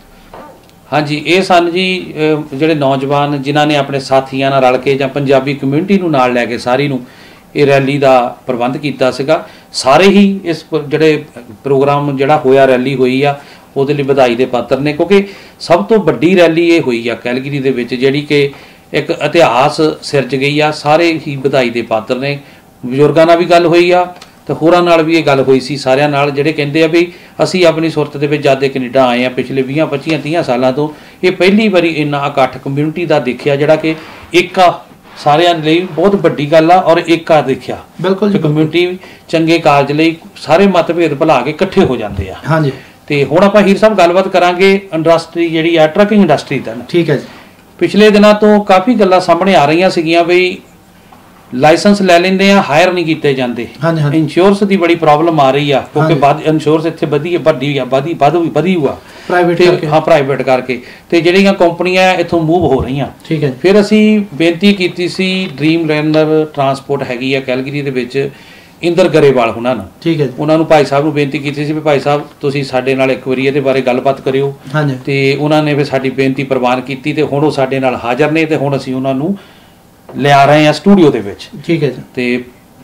Speaker 2: ਹਾਂਜੀ, ਇਹ ਸਨ ਜੀ ਜਿਹੜੇ ਨੌਜਵਾਨ ਜਿਨ੍ਹਾਂ ਨੇ ਆਪਣੇ ਸਾਥੀਆਂ ਨਾਲ ਰਲ ਕੇ ਜਾਂ ਪੰਜਾਬੀ ਕਮਿਊਨਿਟੀ ਨੂੰ ਨਾਲ ਲੈ ਕੇ ਸਾਰੀ ਨੂੰ ਇਹ ਰੈਲੀ ਦਾ ਪ੍ਰਬੰਧ ਕੀਤਾ ਸੀਗਾ। ਸਾਰੇ ਹੀ ਇਸ ਜਿਹੜੇ ਪ੍ਰੋਗਰਾਮ ਜਿਹੜਾ ਹੋਇਆ, ਰੈਲੀ ਹੋਈ ਆ, ਉਹਦੇ ਲਈ ਵਧਾਈ ਦੇ ਪਾਤਰ ਨੇ, ਕਿਉਂਕਿ ਸਭ ਤੋਂ ਵੱਡੀ ਰੈਲੀ ਇਹ ਹੋਈ ਆ ਕੈਲਗਰੀ ਦੇ ਵਿੱਚ, ਜਿਹੜੀ ਕਿ ਇੱਕ ਇਤਿਹਾਸ ਸਿਰਜ ਗਈ ਆ। ਸਾਰੇ ਹੀ ਵਧਾਈ ਦੇ ਪਾਤਰ ਨੇ। ਬਜ਼ੁਰਗਾਂ ਨਾਲ ਵੀ ਗੱਲ ਹੋਈ ਆ ਤੇ ਹੋਰਾਂ ਨਾਲ ਵੀ ਇਹ ਗੱਲ ਹੋਈ ਸੀ, ਸਾਰਿਆਂ ਨਾਲ, ਜਿਹੜੇ ਕਹਿੰਦੇ ਆ ਵੀ ਅਸੀਂ ਆਪਣੀ ਸੁਰਤ ਦੇ ਵਿੱਚ ਜਦ ਦੇ ਕੈਨੇਡਾ ਆਏ ਆ ਪਿਛਲੇ 20 25 30 ਸਾਲਾਂ ਤੋਂ, ਇਹ ਪਹਿਲੀ ਵਾਰੀ ਇੰਨਾ ਇਕੱਠ ਕਮਿਊਨਿਟੀ ਦਾ ਦੇਖਿਆ, ਜਿਹੜਾ ਕਿ ਇੱਕ ਆ ਸਾਰਿਆਂ ਲਈ ਬਹੁਤ ਵੱਡੀ ਗੱਲ ਆ। ਔਰ ਇੱਕ ਆ ਦੇਖਿਆ ਬਿਲਕੁਲ ਕਮਿਊਨਿਟੀ ਚੰਗੇ ਕਾਰਜ ਲਈ ਸਾਰੇ ਮਤਭੇਦ ਭੁਲਾ ਕੇ ਇਕੱਠੇ ਹੋ ਜਾਂਦੇ ਆ। ਹਾਂਜੀ। ਤੇ ਹੁਣ ਆਪਾਂ ਹੀਰ ਸਾਹਿਬ ਗੱਲਬਾਤ ਕਰਾਂਗੇ ਇੰਡਸਟਰੀ ਜਿਹੜੀ ਆ ਟਰੱਕਿੰਗ ਇੰਡਸਟਰੀ ਦਾ। ਠੀਕ ਹੈ ਜੀ। ਪਿਛਲੇ ਦਿਨਾਂ ਤੋਂ ਕਾਫੀ ਗੱਲਾਂ ਸਾਹਮਣੇ ਆ ਰਹੀਆਂ ਸੀਗੀਆਂ ਵੀ ਲਾਇਸੈਂਸ ਲੈ ਲੈਂਦੇ ਆ, ਹਾਇਰ ਨਹੀਂ ਕੀਤੇ ਜਾਂਦੇ। ਇੰਸ਼ੋਰੈਂਸ ਦੀ ਬੜੀ ਪ੍ਰੋਬਲਮ ਆ ਰਹੀ ਆ, ਕਿਉਂਕਿ ਇੰਸ਼ੋਰੈਂਸ ਇੱਥੇ ਵਧੀ ਹੁਆ ਪ੍ਰਾਈਵੇਟ ਕਰਕੇ, ਤੇ ਜਿਹੜੀਆਂ ਕੰਪਨੀਆਂ ਇੱਥੋਂ ਮੂਵ ਹੋ ਰਹੀਆਂ।
Speaker 1: ਠੀਕ ਹੈ।
Speaker 2: ਫਿਰ ਅਸੀਂ ਬੇਨਤੀ ਕੀਤੀ ਸੀ ਡ੍ਰੀਮ ਲੈਂਡਰ ਟਰਾਂਸਪੋਰਟ ਹੈਗੀ ਆ ਕੈਲਗਰੀ ਦੇ ਵਿੱਚ, ਇੰਦਰ ਗਰੇਵਾਲ ਉਹਨਾਂ ਨੂੰ।
Speaker 1: ਠੀਕ ਹੈ।
Speaker 2: ਉਹਨਾਂ ਨੂੰ ਭਾਈ ਸਾਹਿਬ ਨੂੰ ਬੇਨਤੀ ਕੀਤੀ ਸੀ ਵੀ ਭਾਈ ਸਾਹਿਬ ਤੁਸੀਂ ਸਾਡੇ ਨਾਲ ਇੱਕ ਵਾਰੀ ਇਹਦੇ ਬਾਰੇ ਗੱਲਬਾਤ ਕਰਿਓ। ਤੇ ਉਹਨਾਂ ਨੇ ਫਿਰ ਸਾਡੀ ਬੇਨਤੀ ਪ੍ਰਵਾਨ ਕੀਤੀ ਤੇ ਹੁਣ ਉਹ ਸਾਡੇ ਨਾਲ ਹਾਜ਼ਰ ਨੇ, ਤੇ ਹੁਣ ਅਸੀਂ ਉਹਨਾਂ ਨੂੰ ਲਿਆ ਰਹੇ ਹਾਂ ਸਟੂਡੀਓ ਦੇ ਵਿੱਚ।
Speaker 1: ਠੀਕ ਹੈ ਜੀ।
Speaker 2: ਤੇ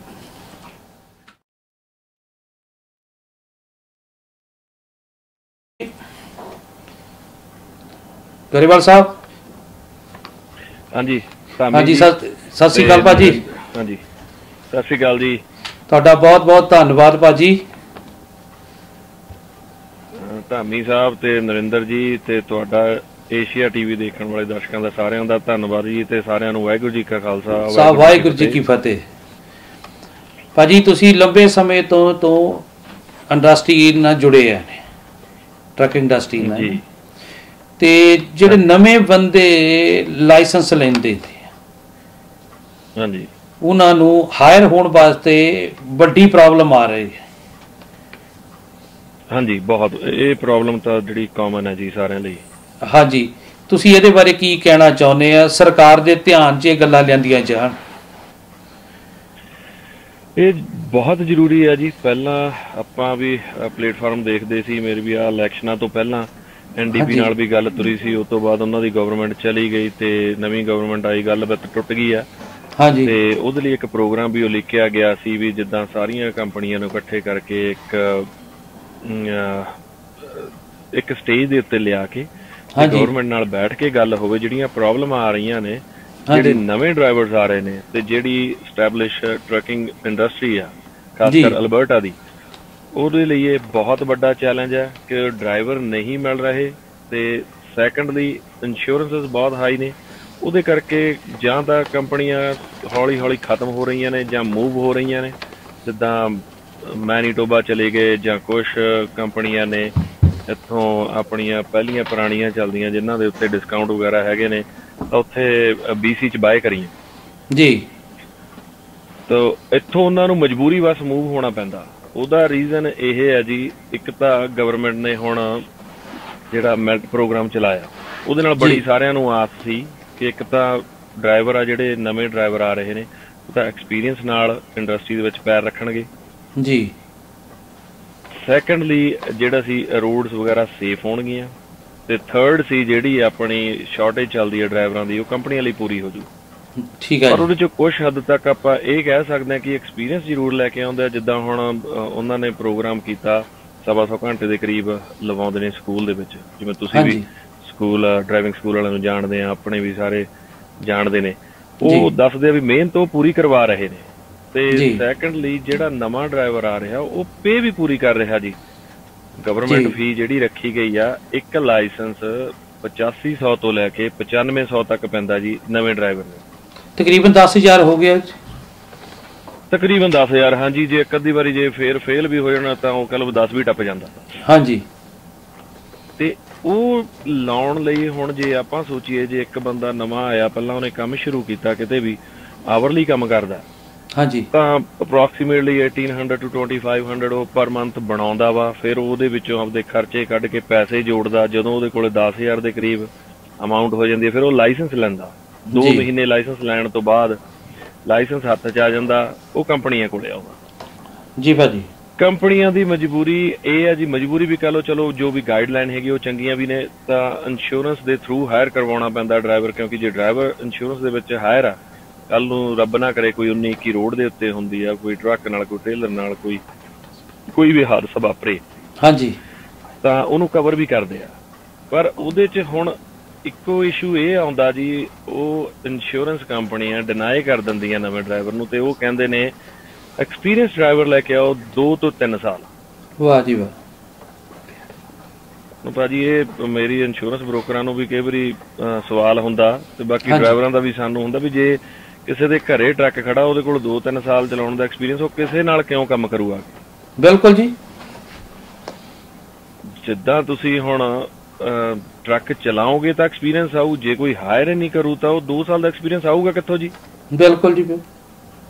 Speaker 2: ਗਰੇਵਾਲ ਸਾਹਿਬ।
Speaker 8: ਹਾਂਜੀ
Speaker 2: ਹਾਂਜੀ, ਸਤਿ ਸ਼੍ਰੀ ਅਕਾਲ ਭਾਜੀ।
Speaker 8: ਹਾਂਜੀ ਸਤਿ ਸ਼੍ਰੀ ਅਕਾਲ ਜੀ।
Speaker 2: ਤੁਹਾਡਾ ਬਹੁਤ ਬਹੁਤ ਧੰਨਵਾਦ ਭਾਜੀ।
Speaker 8: ਧਾਮੀ ਸਾਹਿਬ ਤੇ ਨਰਿੰਦਰ ਜੀ ਤੇ ਤੁਹਾਡਾ ਏਸ਼ੀਆ ਟੀਵੀ ਦੇਖਣ ਵਾਲੇ ਦਰਸ਼ਕਾਂ ਦਾ ਸਾਰਿਆਂ ਦਾ ਧੰਨਵਾਦ ਜੀ, ਤੇ ਸਾਰਿਆਂ ਨੂੰ ਵਾਹਿਗੁਰੂ ਜੀ ਕਾ ਖਾਲਸਾ
Speaker 2: ਵਾਹਿਗੁਰੂ ਜੀ ਕੀ ਫਤਿਹ। ਭਾਜੀ ਤੁਸੀਂ ਲੰਬੇ ਸਮੇਂ ਤੋਂ ਇੰਡਸਟਰੀ ਨਾਲ ਜੁੜੇ ਆ ਨੇ, ਟਰੱਕ ਇੰਡਸਟਰੀ ਨਾਲ, ਤੇ ਜਿਹੜੇ ਨਵੇਂ ਬੰਦੇ ਲਾਇਸੈਂਸ ਲੈਂਦੇ ਨੇ,
Speaker 8: ਹਾਂਜੀ,
Speaker 2: ਉਹਨਾਂ ਨੂੰ ਹਾਇਰ ਹੋਣ ਵਾਸਤੇ ਵੱਡੀ ਪ੍ਰੋਬਲਮ ਆ ਰਹੀ ਹੈ।
Speaker 8: ਹਾਂਜੀ ਬਹੁਤ, ਇਹ ਪ੍ਰੋਬਲਮ ਤਾਂ ਜਿਹੜੀ ਕਾਮਨ ਹੈ ਜੀ ਸਾਰਿਆਂ ਲਈ।
Speaker 2: ਹਾਂਜੀ, ਤੁਸੀਂ ਇਹਦੇ ਬਾਰੇ ਕੀ ਕਹਿਣਾ ਚਾਹੁੰਦੇ ਆ? ਸਰਕਾਰ ਦੇ ਧਿਆਨ 'ਚ ਇਹ ਗੱਲਾਂ ਲਿਆਂਦੀਆਂ ਜਾਣ।
Speaker 8: ਇਹ ਬਹੁਤ ਜ਼ਰੂਰੀ ਹੈ ਜੀ। ਪਹਿਲਾਂ ਆਪਾਂ ਵੀ ਪਲੇਟਫਾਰਮ ਦੇਖਦੇ ਸੀ, ਮੇਰੇ ਵੀ ਆ ਇਲੈਕਸ਼ਨਾਂ ਤੋਂ ਪਹਿਲਾਂ NDP ਨਾਲ ਵੀ ਗੱਲ ਤੁਰੀ ਸੀ, ਉਸ ਤੋਂ ਬਾਅਦ ਉਹਨਾਂ ਦੀ ਗਵਰਨਮੈਂਟ ਚਲੀ ਗਈ ਤੇ ਨਵੀਂ ਗਵਰਨਮੈਂਟ ਆਈ, ਗੱਲਬਾਤ ਟੁੱਟ ਗਈ ਆ। ਤੇ ਉਹਦੇ ਲਈ ਇੱਕ ਪ੍ਰੋਗਰਾਮ ਵੀ ਉਲੀਕਿਆ ਗਿਆ ਸੀ ਵੀ ਜਿੱਦਾਂ ਸਾਰੀਆਂ ਕੰਪਨੀਆਂ ਨੂੰ ਇਕੱਠੇ ਕਰਕੇ ਇੱਕ ਸਟੇਜ ਦੇ ਉੱਤੇ ਲਿਆ ਕੇ ਗਵਰਨਮੈਂਟ ਨਾਲ ਬੈਠ ਕੇ ਗੱਲ ਹੋਵੇ, ਜਿਹੜੀਆਂ ਪ੍ਰੋਬਲਮਾਂ ਆ ਰਹੀਆਂ ਨੇ, ਜਿਹੜੇ ਨਵੇਂ ਡਰਾਈਵਰਸ ਆ ਰਹੇ ਨੇ, ਤੇ ਜਿਹੜੀ ਸਟੈਬਲਿਸ਼ ਟਰੱਕਿੰਗ ਇੰਡਸਟਰੀ ਆ ਖਾਸ ਕਰ ਅਲਬਰਟਾ ਦੀ, ਉਹਦੇ ਲਈ ਇਹ ਬਹੁਤ ਵੱਡਾ ਚੈਲੰਜ ਹੈ ਕਿ ਡਰਾਈਵਰ ਨਹੀਂ ਮਿਲ ਰਹੇ, ਤੇ ਸੈਕੰਡਲੀ ਇੰਸ਼ੋਰੈਂਸਸ ਬਹੁਤ ਹਾਈ ਨੇ। ਉਹਦੇ ਕਰਕੇ ਜਾਂ ਤਾਂ ਕੰਪਨੀਆਂ ਹੌਲੀ ਹੌਲੀ ਖਤਮ ਹੋ ਰਹੀਆਂ ਨੇ ਜਾਂ ਮੂਵ ਹੋ ਰਹੀਆਂ ਨੇ, ਜਿੱਦਾਂ ਮੈਨੀਟੋਬਾ ਚਲੇ ਗਏ, ਜਾਂ ਕੁਛ ਕੰਪਨੀਆਂ ਨੇ ਇੱਥੋਂ ਆਪਣੀਆਂ ਪਹਿਲੀਆਂ ਪੁਰਾਣੀਆਂ ਚੱਲਦੀਆਂ ਜਿਨ੍ਹਾਂ ਦੇ ਉੱਤੇ ਡਿਸਕਾਊਂਟ ਵਗੈਰਾ ਹੈਗੇ ਨੇ, ਉੱਥੇ BC 'ਚ ਬਾਏ ਕਰੀਏ
Speaker 2: ਜੀ, ਤਾਂ
Speaker 8: ਇੱਥੋਂ ਉਹਨਾਂ ਨੂੰ ਮਜਬੂਰੀ ਬਸ ਮੂਵ ਹੋਣਾ ਪੈਂਦਾ। ਉਹਦਾ ਰੀਜ਼ਨ ਇਹ ਹੈ ਜੀ, ਇੱਕ ਤਾਂ ਗਵਰਨਮੈਂਟ ਨੇ ਹੁਣ ਜਿਹੜਾ ਮੈਲਟ ਪ੍ਰੋਗਰਾਮ ਚਲਾਇਆ, ਉਹਦੇ ਨਾਲ ਬੜੀ ਸਾਰਿਆਂ ਨੂੰ ਆਸ ਸੀ ਕਿ ਇੱਕ ਤਾਂ ਡਰਾਈਵਰ ਆ, ਜਿਹੜੇ ਨਵੇਂ ਡਰਾਈਵਰ ਆ ਰਹੇ ਨੇ, ਉਹ ਤਾਂ ਐਕਸਪੀਰੀਅੰਸ ਨਾਲ ਇੰਡਸਟਰੀ ਦੇ ਵਿੱਚ ਪੈਰ ਰੱਖਣਗੇ
Speaker 2: ਜੀ।
Speaker 8: ਸੈਕੰਡਲੀ ਜਿਹੜਾ ਸੀ ਰੋਡਸ ਵਗੈਰਾ ਸੇਫ ਹੋਣਗੀਆਂ, ਤੇ ਥਰਡ ਸੀ ਜਿਹੜੀ ਆਪਣੀ ਸ਼ਾਰਟੇਜ ਚੱਲਦੀ ਹੈ ਡਰਾਈਵਰਾਂ ਦੀ, ਉਹ ਕੰਪਨੀਆਂ ਲਈ ਪੂਰੀ ਹੋ ਜੂ।
Speaker 2: ਠੀਕ ਹੈ।
Speaker 8: ਪਰ ਉਹਦੇ 'ਚ ਕੁਛ ਹੱਦ ਤੱਕ ਆਪਾਂ ਇਹ ਕਹਿ ਸਕਦੇ ਹਾਂ ਕਿ ਐਕਸਪੀਰੀਅੰਸ ਜ਼ਰੂਰ ਲੈ ਕੇ ਆਉਂਦਾ। ਜਿੱਦਾਂ ਹੁਣ ਉਹਨਾਂ ਨੇ ਪ੍ਰੋਗਰਾਮ ਕੀਤਾ 125 ਘੰਟੇ ਦੇ ਕਰੀਬ ਲਵਾਉਂਦੇ ਨੇ ਸਕੂਲ ਦੇ ਵਿੱਚ, ਜਿਵੇਂ ਤੁਸੀਂ ਵੀ ਸਕੂਲ ਡਰਾਈਵਿੰਗ ਸਕੂਲ ਵਾਲਿਆਂ ਨੂੰ ਜਾਣਦੇ ਆ, ਆਪਣੇ ਵੀ ਸਾਰੇ ਜਾਣਦੇ ਨੇ, ਉਹ ਦੱਸਦੇ ਆ ਵੀ ਮਿਹਨਤ ਉਹ ਪੂਰੀ ਕਰਵਾ ਰਹੇ ਨੇ। ਤੇ ਸੈਕੰਡਲੀ ਜਿਹੜਾ ਨਵਾਂ ਡਰਾਈਵਰ ਆ ਰਿਹਾ ਉਹ ਪੇ ਵੀ ਪੂਰੀ ਕਰ ਰਿਹਾ ਜੀ। ਗਵਰਨਮੈਂਟ ਫੀ ਜਿਹੜੀ ਰੱਖੀ ਗਈ ਆ, ਇੱਕ ਲਾਇਸੈਂਸ 8500 ਤੋਂ ਲੈ ਕੇ 9500 ਤੱਕ ਪੈਂਦਾ ਜੀ ਨਵੇਂ ਡਰਾਈਵਰ ਨੂੰ।
Speaker 2: ਤਕਰੀਬਨ 10000 ਹੋ ਗਿਆ,
Speaker 8: ਤਕਰੀਬਨ 10000। ਹਾਂਜੀ, ਜੇ ਇੱਕ ਅੱਧੀ ਵਾਰੀ ਜੇ ਫੇਲ ਵੀ ਹੋ ਜਾਣਾ ਤਾਂ ਉਹ ਕੱਲ 10 ਵੀ ਟੱਪ ਜਾਂਦਾ।
Speaker 2: ਹਾਂਜੀ, ਤੇ
Speaker 8: ਉਹ ਲਾਉਣ ਲਈ ਹੁਣ ਜੇ ਆਪਾਂ ਸੋਚੀਏ, ਜੇ ਇੱਕ ਬੰਦਾ ਨਵਾਂ ਆਇਆ, ਪਹਿਲਾਂ ਉਹਨੇ ਕੰਮ ਸ਼ੁਰੂ ਕੀਤਾ, ਕਿਤੇ ਵੀ ਆਵਰਲੀ ਕੰਮ ਕਰਦਾ,
Speaker 2: ਹਾਂਜੀ,
Speaker 8: ਤਾਂ ਅਪਰੋਕਸੀਮੇਟਲੀ 1800 to 2500 ਉਹ ਪਰ ਮੰਥ ਬਣਾਉਂਦਾ ਵਾ। ਫਿਰ ਉਹਦੇ ਵਿੱਚੋਂ ਆਪਦੇ ਖਰਚੇ ਕੱਢ ਕੇ ਪੈਸੇ ਜੋੜਦਾ। ਜਦੋਂ ਉਹਦੇ ਕੋਲ 10000 ਦੇ ਕਰੀਬ ਅਮਾਊਂਟ ਹੋ ਜਾਂਦੀ ਹੈ, ਫਿਰ ਉਹ ਲਾਇਸੈਂਸ ਲੈਂਦਾ। 2 ਮਹੀਨੇ ਲਾਇਸੈਂਸ ਲੈਣ ਤੋਂ ਬਾਅਦ ਲਾਇਸੈਂਸ ਹੱਥ 'ਚ ਆ ਜਾਂਦਾ, ਉਹ ਕੰਪਨੀਆਂ ਕੋਲੇ ਆਉਂਦਾ
Speaker 2: ਜੀ। ਭਾਜੀ
Speaker 8: ਕੰਪਨੀਆਂ ਦੀ ਮਜਬੂਰੀ ਇਹ ਹੈ ਜੀ, ਮਜਬੂਰੀ ਵੀ ਕਹ ਲਓ, ਚਲੋ ਜੋ ਵੀ ਗਾਈਡਲਾਈਨ ਹੈਗੀ ਉਹ ਚੰਗੀਆਂ ਵੀ ਨੇ, ਤਾਂ ਇੰਸ਼ੋਰੈਂਸ ਦੇ ਥਰੂ ਹਾਇਰ ਕਰਵਾਉਣਾ ਪੈਂਦਾ ਡਰਾਈਵਰ, ਕਿਉਂਕਿ ਜੇ ਡਰਾਈਵਰ ਇੰਸ਼ੋਰੈਂਸ ਦੇ ਵਿੱਚ ਹਾਇਰ ਆ, ਕੱਲ ਨੂੰ ਰੱਬ ਨਾ ਕਰੇ ਕੋਈ 19-21 ਰੋਡ ਦੇ ਉੱਤੇ ਹੁੰਦੀ ਆ, ਕੋਈ ਟਰੱਕ ਨਾਲ, ਕੋਈ ਟ੍ਰੇਲਰ ਨਾਲ, ਕੋਈ ਵੀ ਹਾਦਸਾ ਵਾਪਰੇ,
Speaker 2: ਹਾਂਜੀ,
Speaker 8: ਤਾਂ ਉਹਨੂੰ ਕਵਰ ਵੀ ਕਰਦੇ ਆ। ਪਰ ਉਹਦੇ 'ਚ ਹੁਣ ਇੱਕੋ ਇਸ਼ੂ ਇਹ ਆਉਂਦਾ ਜੀ, ਉਹ ਇੰਸ਼ੋਰੈਂਸ ਕੰਪਨੀਆਂ ਡਿਨਾਈ ਕਰ ਦਿੰਦੀਆਂ ਨਵੇਂ ਡਰਾਈਵਰ ਨੂੰ, ਤੇ ਉਹ ਕਹਿੰਦੇ ਨੇ ਐਕਸਪੀਰੀਅੰਸ ਡਰਾਈਵਰ ਲੈ ਕੇ ਆਓ 2 ਤੋਂ 3 ਸਾਲ।
Speaker 2: ਵਾਹ ਜੀ ਵਾਹ।
Speaker 8: ਭਾਜੀ ਇਹ ਮੇਰੀ ਇੰਸ਼ੋਰੈਂਸ ਬ੍ਰੋਕਰਾਂ ਨੂੰ ਵੀ ਕਈ ਵਾਰੀ ਸਵਾਲ ਹੁੰਦਾ, ਤੇ ਬਾਕੀ ਡਰਾਈਵਰਾਂ ਦਾ ਵੀ ਸਾਨੂੰ ਹੁੰਦਾ ਵੀ ਜੇ ਕਿਸੇ ਦੇ ਘਰੇ ਟਰੱਕ ਖੜਾ, ਉਹਦੇ ਕੋਲ 2-3 ਸਾਲ ਚਲਾਉਣ ਦਾ ਐਕਸਪੀਰੀਅੰਸ, ਉਹ ਕਿਸੇ ਨਾਲ ਕਿਉਂ ਕੰਮ ਕਰੂਗਾ?
Speaker 2: ਬਿਲਕੁਲ ਜੀ।
Speaker 8: ਜਿੱਦਾਂ ਤੁਸੀਂ ਹੁਣ ਟਰੱਕ ਚਲਾਓਗੇ ਤਾਂ ਐਕਸਪੀਰੀਅੰਸ ਆਊ, ਜੇ ਕੋਈ ਹਾਇਰ ਨਹੀਂ ਕਰੂ ਤਾਂ ਉਹ 2 ਸਾਲ ਦਾ ਐਕਸਪੀਰੀਅੰਸ ਆਊਗਾ ਕਿੱਥੋਂ ਜੀ?
Speaker 2: ਬਿਲਕੁਲ ਜੀ।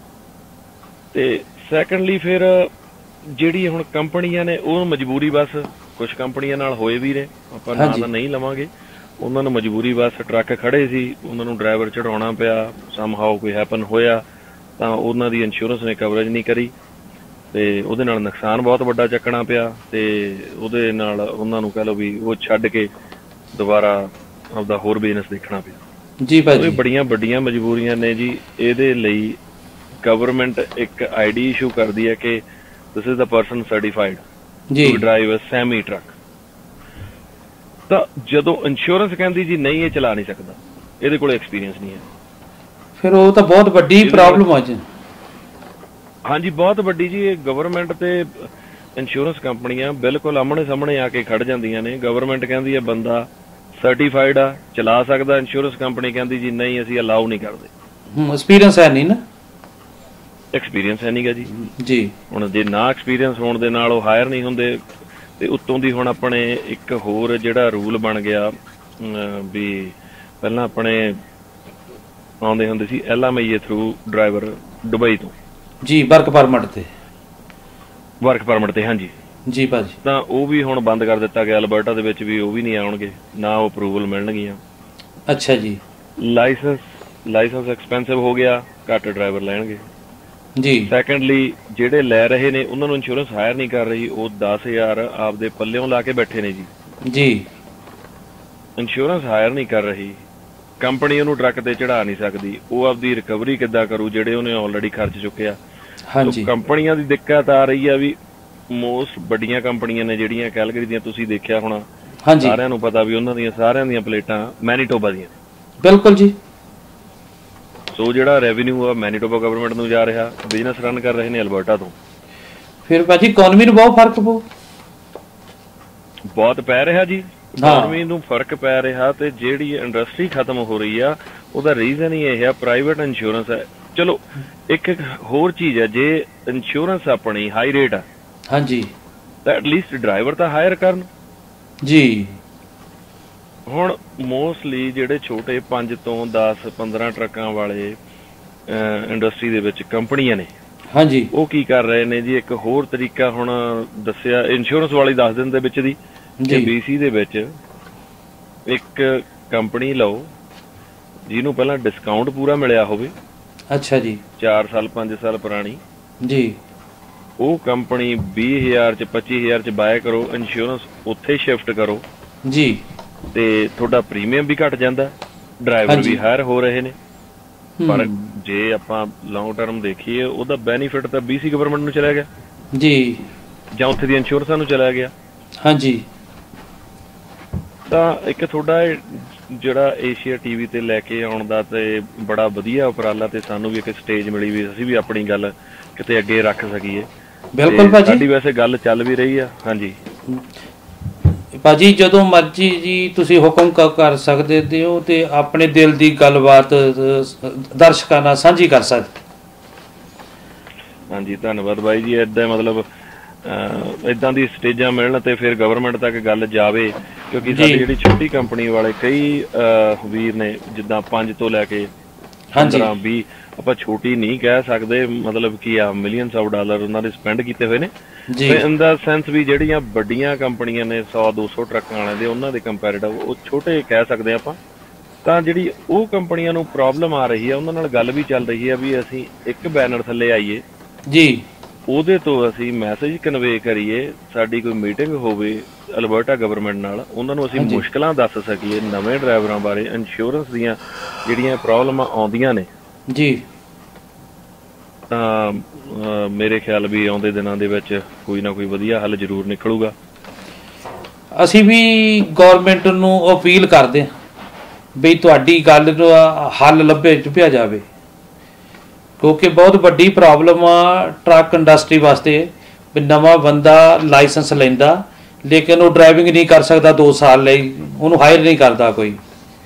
Speaker 8: ਤੇ ਸੈਕੰਡਲੀ ਫਿਰ ਜਿਹੜੀ ਹੁਣ ਕੰਪਨੀਆਂ ਨੇ ਉਹ ਮਜਬੂਰੀ ਬਸ ਕੁਝ ਕੰਪਨੀਆਂ ਨਾਲ ਹੋਏ ਵੀ ਨੇ, ਆਪਾਂ ਨਾਂ ਤਾਂ ਨਹੀਂ ਲਵਾਂਗੇ, ਉਹਨਾਂ ਨੂੰ ਮਜਬੂਰੀ ਬਸ ਟਰੱਕ ਖੜੇ ਸੀ, ਉਹਨਾਂ ਨੂੰ ਡਰਾਈਵਰ ਚੜਾਉਣਾ ਪਿਆ, ਸਮਹਾਓ ਕੋਈ ਹੈਪਨ ਹੋਇਆ ਤਾਂ ਉਹਨਾਂ ਦੀ ਇੰਸ਼ੋਰੈਂਸ ਨੇ ਕਵਰੇਜ ਨਹੀਂ ਕਰੀ ਤੇ ਉਹਦੇ ਨਾਲ ਨੁਕਸਾਨ ਬਹੁਤ ਵੱਡਾ ਚੱਕਣਾ ਪਿਆ ਤੇ ਉਹਦੇ ਨਾਲ ਉਹਨਾਂ ਨੂੰ ਕਹਿ ਲਓ ਵੀ ਉਹ ਛੱਡ ਕੇ ਦੁਬਾਰਾ ਆਪਦਾ ਹੋਰ ਬਿਜ਼ਨਸ ਦੇਖਣਾ ਪਿਆ
Speaker 2: ਜੀ ਭਾਜੀ।
Speaker 8: ਬੜੀਆਂ ਵੱਡੀਆਂ ਮਜਬੂਰੀਆਂ ਨੇ ਜੀ। ਇਹਦੇ ਲਈ ਗਵਰਨਮੈਂਟ ਇੱਕ ਆਈਡੀ ਇਸ਼ੂ ਕਰਦੀ ਹੈ ਕਿ this is the person certified to drive a semi truck. ਤਾਂ ਜਦੋਂ ਇੰਸ਼ੋਰੈਂਸ ਕਹਿੰਦੀ ਜੀ ਨਹੀਂ ਇਹ ਚਲਾ ਨਹੀਂ ਸਕਦਾ, ਇਹਦੇ ਕੋਲ ਐਕਸਪੀਰੀਅੰਸ ਨਹੀਂ ਹੈ,
Speaker 2: ਫਿਰ ਉਹ ਤਾਂ ਬਹੁਤ ਵੱਡੀ ਪ੍ਰੋਬਲਮ ਆ ਜੀ।
Speaker 8: ਹਾਂਜੀ ਬਹੁਤ ਵੱਡੀ ਜੀ। ਇਹ ਗਵਰਨਮੈਂਟ ਤੇ ਇੰਸ਼ੋਰੈਂਸ ਕੰਪਨੀਆਂ ਬਿਲਕੁਲ ਆਮਣੇ ਸਾਹਮਣੇ ਆ ਕੇ ਖੜ ਜਾਂਦੀਆਂ ਨੇ। ਗਵਰਨਮੈਂਟ ਕਹਿੰਦੀ ਹੈ ਬੰਦਾ ਸਰਟੀਫਾਈਡ ਆ, ਚਲਾ ਸਕਦਾ, ਇੰਸ਼ੋਰੈਂਸ ਕੰਪਨੀ ਕਹਿੰਦੀ ਜੀ ਨਹੀਂ ਅਸੀਂ ਅਲਾਉ ਨਹੀਂ ਕਰਦੇ।
Speaker 2: ਐਕਸਪੀਰੀਅੰਸ ਹੈ ਨਹੀਂ ਨਾ,
Speaker 8: ਐਕਸਪੀਰੀਅੰਸ ਹੈ ਨਹੀਂਗਾ ਜੀ। ਹੁਣ ਜੇ ਨਾ ਐਕਸਪੀਰੀਅੰਸ ਹੋਣ ਦੇ ਨਾਲ ਉਹ ਹਾਇਰ ਨਹੀਂ ਹੁੰਦੇ ਤੇ ਉੱਤੋਂ ਦੀ ਹੁਣ ਆਪਣੇ ਇੱਕ ਹੋਰ ਜਿਹੜਾ ਰੂਲ ਬਣ ਗਿਆ ਵੀ ਪਹਿਲਾਂ ਆਪਣੇ ਆਉਂਦੇ ਹੁੰਦੇ ਸੀ LMIA ਥਰੂ ਡਰਾਈਵਰ ਦੁਬਈ ਤੋਂ
Speaker 2: ਜੀ ਵਰਕ ਪਰਮਿਟ ਤੇ
Speaker 8: ਹਾਂਜੀ
Speaker 2: ਜੀ ਭਾਜੀ,
Speaker 8: ਤਾਂ ਉਹ ਵੀ ਹੁਣ ਬੰਦ ਕਰ ਦਿੱਤਾ ਗਿਆ। ਅਲਬਰਟਾ ਦੇ ਵਿੱਚ ਵੀ ਉਹ ਵੀ ਨਹੀਂ ਆਉਣਗੇ, ਨਾ ਉਹ ਅਪਰੂਵਲ ਮਿਲਣਗੀਆਂ।
Speaker 2: ਅੱਛਾ ਜੀ।
Speaker 8: ਲਾਇਸੈਂਸ ਐਕਸਪੈਂਸਿਵ ਹੋ ਗਿਆ, ਘੱਟ ਡਰਾਈਵਰ ਲੈਣਗੇ
Speaker 2: ਜੀ।
Speaker 8: ਸੈਕੰਡਲੀ ਜਿਹੜੇ ਲੈ ਰਹੇ ਨੇ ਉਹਨਾਂ ਨੂੰ ਇੰਸ਼ੋਰੈਂਸ ਹਾਇਰ ਨਹੀਂ ਕਰ ਰਹੀ, ਉਹ 10,000 ਆਪਦੇ ਪੱਲਿਓਂ ਲਾ ਕੇ ਬੈਠੇ ਨੇ ਜੀ। ਇੰਸ਼ੋਰੈਂਸ ਹਾਇਰ ਨਹੀਂ ਕਰ ਰਹੀ, ਕੰਪਨੀ ਉਹਨੂੰ ਟਰੱਕ ਤੇ ਚੜਾ ਨਹੀਂ ਸਕਦੀ, ਉਹ ਆਪਦੀ ਰਿਕਵਰੀ ਕਿੱਦਾਂ ਕਰੂ ਜਿਹੜੇ ਉਹਨੇ ਆਲਰੇਡੀ ਖਰਚ ਚੁੱਕਿਆ। ਕੰਪਨੀਆਂ ਦੀ ਦਿੱਕਤ ਆ ਰਹੀ ਆ ਵੀ ਮੋਸਟ ਵੱਡੀਆਂ ਕੰਪਨੀਆਂ ਨੇ ਜਿਹੜੀਆਂ ਕੈਲਗਰੀ ਦੀਆਂ, ਤੁਸੀਂ ਦੇਖਿਆ ਹੋਣਾ, ਸਾਰਿਆਂ ਨੂੰ ਪਤਾ ਵੀ ਉਹਨਾਂ ਦੀਆਂ ਸਾਰਿਆਂ ਦੀਆਂ ਪਲੇਟਾਂ ਮੈਨੀਟੋਬਾ ਦੀਆਂ।
Speaker 2: ਬਿਲਕੁਲ ਜੀ।
Speaker 8: ਸੋ ਜਿਹੜਾ ਰੈਵਨਿਊ ਆ ਮੈਨੀਟੋਬਾ ਗਵਰਨਮੈਂਟ ਨੂੰ ਜਾ ਰਿਹਾ, ਬਿਜ਼ਨਸ ਰਨ ਕਰ ਰਹੇ ਨੇ ਅਲਬਰਟਾ ਤੋਂ।
Speaker 2: ਫਿਰ ਭਾਜੀ ਇਕਨੋਮੀ ਨੂੰ ਬਹੁਤ ਫਰਕ
Speaker 8: ਬਹੁਤ ਪੈ ਰਿਹਾ ਜੀ, ਇਕਨੋਮੀ ਨੂੰ ਫਰਕ ਪੈ ਰਿਹਾ। ਤੇ ਜਿਹੜੀ ਇੰਡਸਟਰੀ ਖਤਮ ਹੋ ਰਹੀ ਆ ਉਹਦਾ ਰੀਜ਼ਨ ਹੀ ਇਹ ਆ ਪ੍ਰਾਈਵੇਟ ਇੰਸ਼ੋਰੈਂਸ ਹੈ। ਚਲੋ ਇੱਕ ਹੋਰ ਚੀਜ਼ ਹੈ, ਜੇ ਇੰਸ਼ੋਰੈਂਸ ਆਪਣੀ ਹਾਈ ਰੇਟ ਆ
Speaker 2: ਹਾਂਜੀ
Speaker 8: ਤਾਂ ਐਟਲੀਸਟ ਡਰਾਈਵਰ ਤਾਂ ਹਾਇਰ ਕਰਨ
Speaker 2: ਜੀ।
Speaker 8: ਹੁਣ ਮੋਸਟਲੀ ਜਿਹੜੇ ਛੋਟੇ 5 ਤੋਂ 10 15 ਟਰੱਕਾਂ ਵਾਲੇ ਇੰਡਸਟਰੀ ਦੇ ਵਿੱਚ ਕੰਪਨੀਆਂ ਨੇ
Speaker 2: ਹਾਂਜੀ,
Speaker 8: ਉਹ ਕੀ ਕਰ ਰਹੇ ਨੇ ਜੀ, ਇੱਕ ਹੋਰ ਤਰੀਕਾ ਹੁਣ ਦੱਸਿਆ ਇੰਸ਼ੋਰੈਂਸ ਵਾਲੀ ਦੱਸ ਦਿਨ ਦੇ ਵਿੱਚ ਦੀ ਕਿ BC ਦੇ ਵਿੱਚ ਇੱਕ ਕੰਪਨੀ ਲਓ ਜਿਹਨੂੰ ਪਹਿਲਾਂ ਡਿਸਕਾਊਂਟ ਪੂਰਾ ਮਿਲਿਆ ਹੋਵੇ।
Speaker 2: ਅੱਛਾ ਜੀ।
Speaker 8: 4 ਸਾਲ 5 ਸਾਲ ਪੁਰਾਣੀ
Speaker 2: ਜੀ।
Speaker 8: ਉਹ ਕੰਪਨੀ 20,000 ਚ 25,000 ਚ ਬਾਏ ਕਰੋ, ਇੰਸ਼ੋਰੈਂਸ ਉੱਥੇ ਸ਼ਿਫਟ ਕਰੋ
Speaker 2: ਜੀ,
Speaker 8: ਤੇ ਤੁਹਾਡਾ ਪ੍ਰੀਮੀਅਮ ਵੀ ਘਟ ਜਾਂਦਾ, ਡਰਾਈਵਰ ਵੀ ਹਾਇਰ ਹੋ ਰਹੇ ਨੇ। ਪਰ ਜੇ ਆਪਾਂ ਲੌਂਗ ਟਰਮ ਦੇਖੀਏ ਉਹਦਾ ਬੈਨੀਫਿਟ ਤਾਂ BC ਗਵਰਨਮੈਂਟ ਨੂੰ ਚਲਾ ਗਿਆ
Speaker 2: ਜੀ,
Speaker 8: ਜਾਂ ਉੱਥੇ ਦੀ ਇੰਸ਼ੋਰੈਂਸਾਂ ਨੂੰ ਚਲਾ ਗਿਆ।
Speaker 2: ਹਾਂਜੀ।
Speaker 8: ਤਾਂ ਇੱਕ ਤੁਹਾਡਾ ਜਿਹੜਾ ਏਸ਼ੀਆ TV ਤੇ ਲੈ ਕੇ ਆਉਣ ਦਾ ਤੇ ਬੜਾ ਵਧੀਆ ਉਪਰਾਲਾ, ਤੇ ਸਾਨੂੰ ਵੀ ਇੱਕ ਸਟੇਜ ਮਿਲੀ ਵੀ ਅਸੀਂ ਵੀ ਆਪਣੀ ਗੱਲ ਕਿਤੇ ਅੱਗੇ ਰੱਖ ਸਕੀਏ।
Speaker 2: ਬਿਲਕੁਲ ਭਾਜੀ,
Speaker 8: ਸਾਡੀ ਵੈਸੇ ਗੱਲ ਚੱਲ ਵੀ ਰਹੀ ਆ। ਹਾਂਜੀ
Speaker 2: ਭਾਜੀ, ਜਦੋਂ ਮਰਜੀ ਜੀ ਤੁਸੀਂ ਹੁਕਮ ਕਰ ਸਕਦੇ ਹੋ ਤੇ ਆਪਣੇ ਦਿਲ ਦੀ ਗੱਲਬਾਤ ਦਰਸ਼ਕਾਂ ਨਾਲ ਸਾਂਝੀ ਕਰ ਸਕਦੇ।
Speaker 8: ਹਾਂਜੀ ਧੰਨਵਾਦ ਬਾਈ ਜੀ। ਏਦਾਂ ਮਤਲਬ ਏਦਾਂ ਦੀ ਸਟੇਜਾਂ ਮਿਲਣ ਤੇ ਫਿਰ ਗਵਰਨਮੈਂਟ ਤੱਕ ਗੱਲ ਜਾਵੇ, ਕਿਉਂਕਿ ਸਾਡੀ ਜਿਹੜੀ ਛੋਟੀ ਕੰਪਨੀ ਵਾਲੇ ਕਈ ਵੀਰ ਨੇ, ਜਿੱਦਾਂ 5 ਤੋਂ ਲੈ ਕੇ 15-20, ਆਪਾਂ ਛੋਟੀ ਨਹੀਂ ਕਹਿ ਸਕਦੇ, ਮਤਲਬ ਕੀ ਆ ਮਿਲੀਅਨਸ ਆਫ ਡਾਲਰ ਉਹਨਾਂ ਦੇ ਸਪੈਂਡ ਕੀਤੇ ਹੋਏ ਨੇ। ਇਨ ਦਾ ਸੈਂਸ ਵੀ ਜਿਹੜੀਆਂ ਵੱਡੀਆਂ ਕੰਪਨੀਆਂ ਨੇ 100-200 ਟਰੱਕਾਂ ਵਾਲਿਆਂ ਦੇ, ਉਹਨਾਂ ਦੇ ਕੰਪੈਰੀਟਿਵ ਉਹ ਛੋਟੇ ਕਹਿ ਸਕਦੇ ਆਪਾਂ। ਤਾਂ ਜਿਹੜੀ ਉਹ ਕੰਪਨੀਆਂ ਨੂੰ ਪ੍ਰੋਬਲਮ ਆ ਰਹੀ ਆ, ਉਹਨਾਂ ਨਾਲ ਗੱਲ ਵੀ ਚੱਲ ਰਹੀ ਆ ਵੀ ਅਸੀਂ ਇੱਕ ਬੈਨਰ ਥੱਲੇ ਆਈਏ
Speaker 2: ਜੀ,
Speaker 8: ਉਹਦੇ ਤੋਂ ਅਸੀਂ ਮੈਸੇਜ ਕਨਵੇ ਕਰੀਏ, ਸਾਡੀ ਕੋਈ ਮੀਟਿੰਗ ਹੋਵੇ ਅਲਬਰਟਾ ਗਵਰਨਮੈਂਟ ਨਾਲ, ਉਹਨਾਂ ਨੂੰ ਅਸੀਂ ਮੁਸ਼ਕਲਾਂ ਦੱਸ ਸਕੀਏ ਨਵੇਂ ਡਰਾਈਵਰਾਂ ਬਾਰੇ, ਇੰਸ਼ੋਰੈਂਸ ਦੀਆਂ ਜਿਹੜੀਆਂ ਪ੍ਰੋਬਲਮਾਂ ਆਉਂਦੀਆਂ ਨੇ
Speaker 2: ਜੀ।
Speaker 8: ਤਾਂ ਮੇਰੇ ਖਿਆਲ ਵੀ ਆਉਂਦੇ ਦਿਨਾਂ ਦੇ ਵਿੱਚ ਕੋਈ ਨਾ ਕੋਈ ਵਧੀਆ ਹੱਲ ਜ਼ਰੂਰ ਨਿਕਲੂਗਾ।
Speaker 2: ਅਸੀਂ ਵੀ ਗਵਰਨਮੈਂਟ ਨੂੰ ਅਪੀਲ ਕਰਦੇ ਹਾਂ ਵੀ ਤੁਹਾਡੀ ਗੱਲ ਦਾ ਹੱਲ ਲੱਭਿਆ ਜਾਵੇ, ਕਿਉਂਕਿ ਬਹੁਤ ਵੱਡੀ ਪ੍ਰੋਬਲਮ ਆ ਟਰੱਕ ਇੰਡਸਟਰੀ ਵਾਸਤੇ ਵੀ ਨਵਾਂ ਬੰਦਾ ਲਾਇਸੈਂਸ ਲੈਂਦਾ ਲੇਕਿਨ ਉਹ ਡਰਾਈਵਿੰਗ ਨਹੀਂ ਕਰ ਸਕਦਾ 2 ਸਾਲ ਲਈ, ਉਹਨੂੰ ਹਾਇਰ ਨਹੀਂ ਕਰਦਾ ਕੋਈ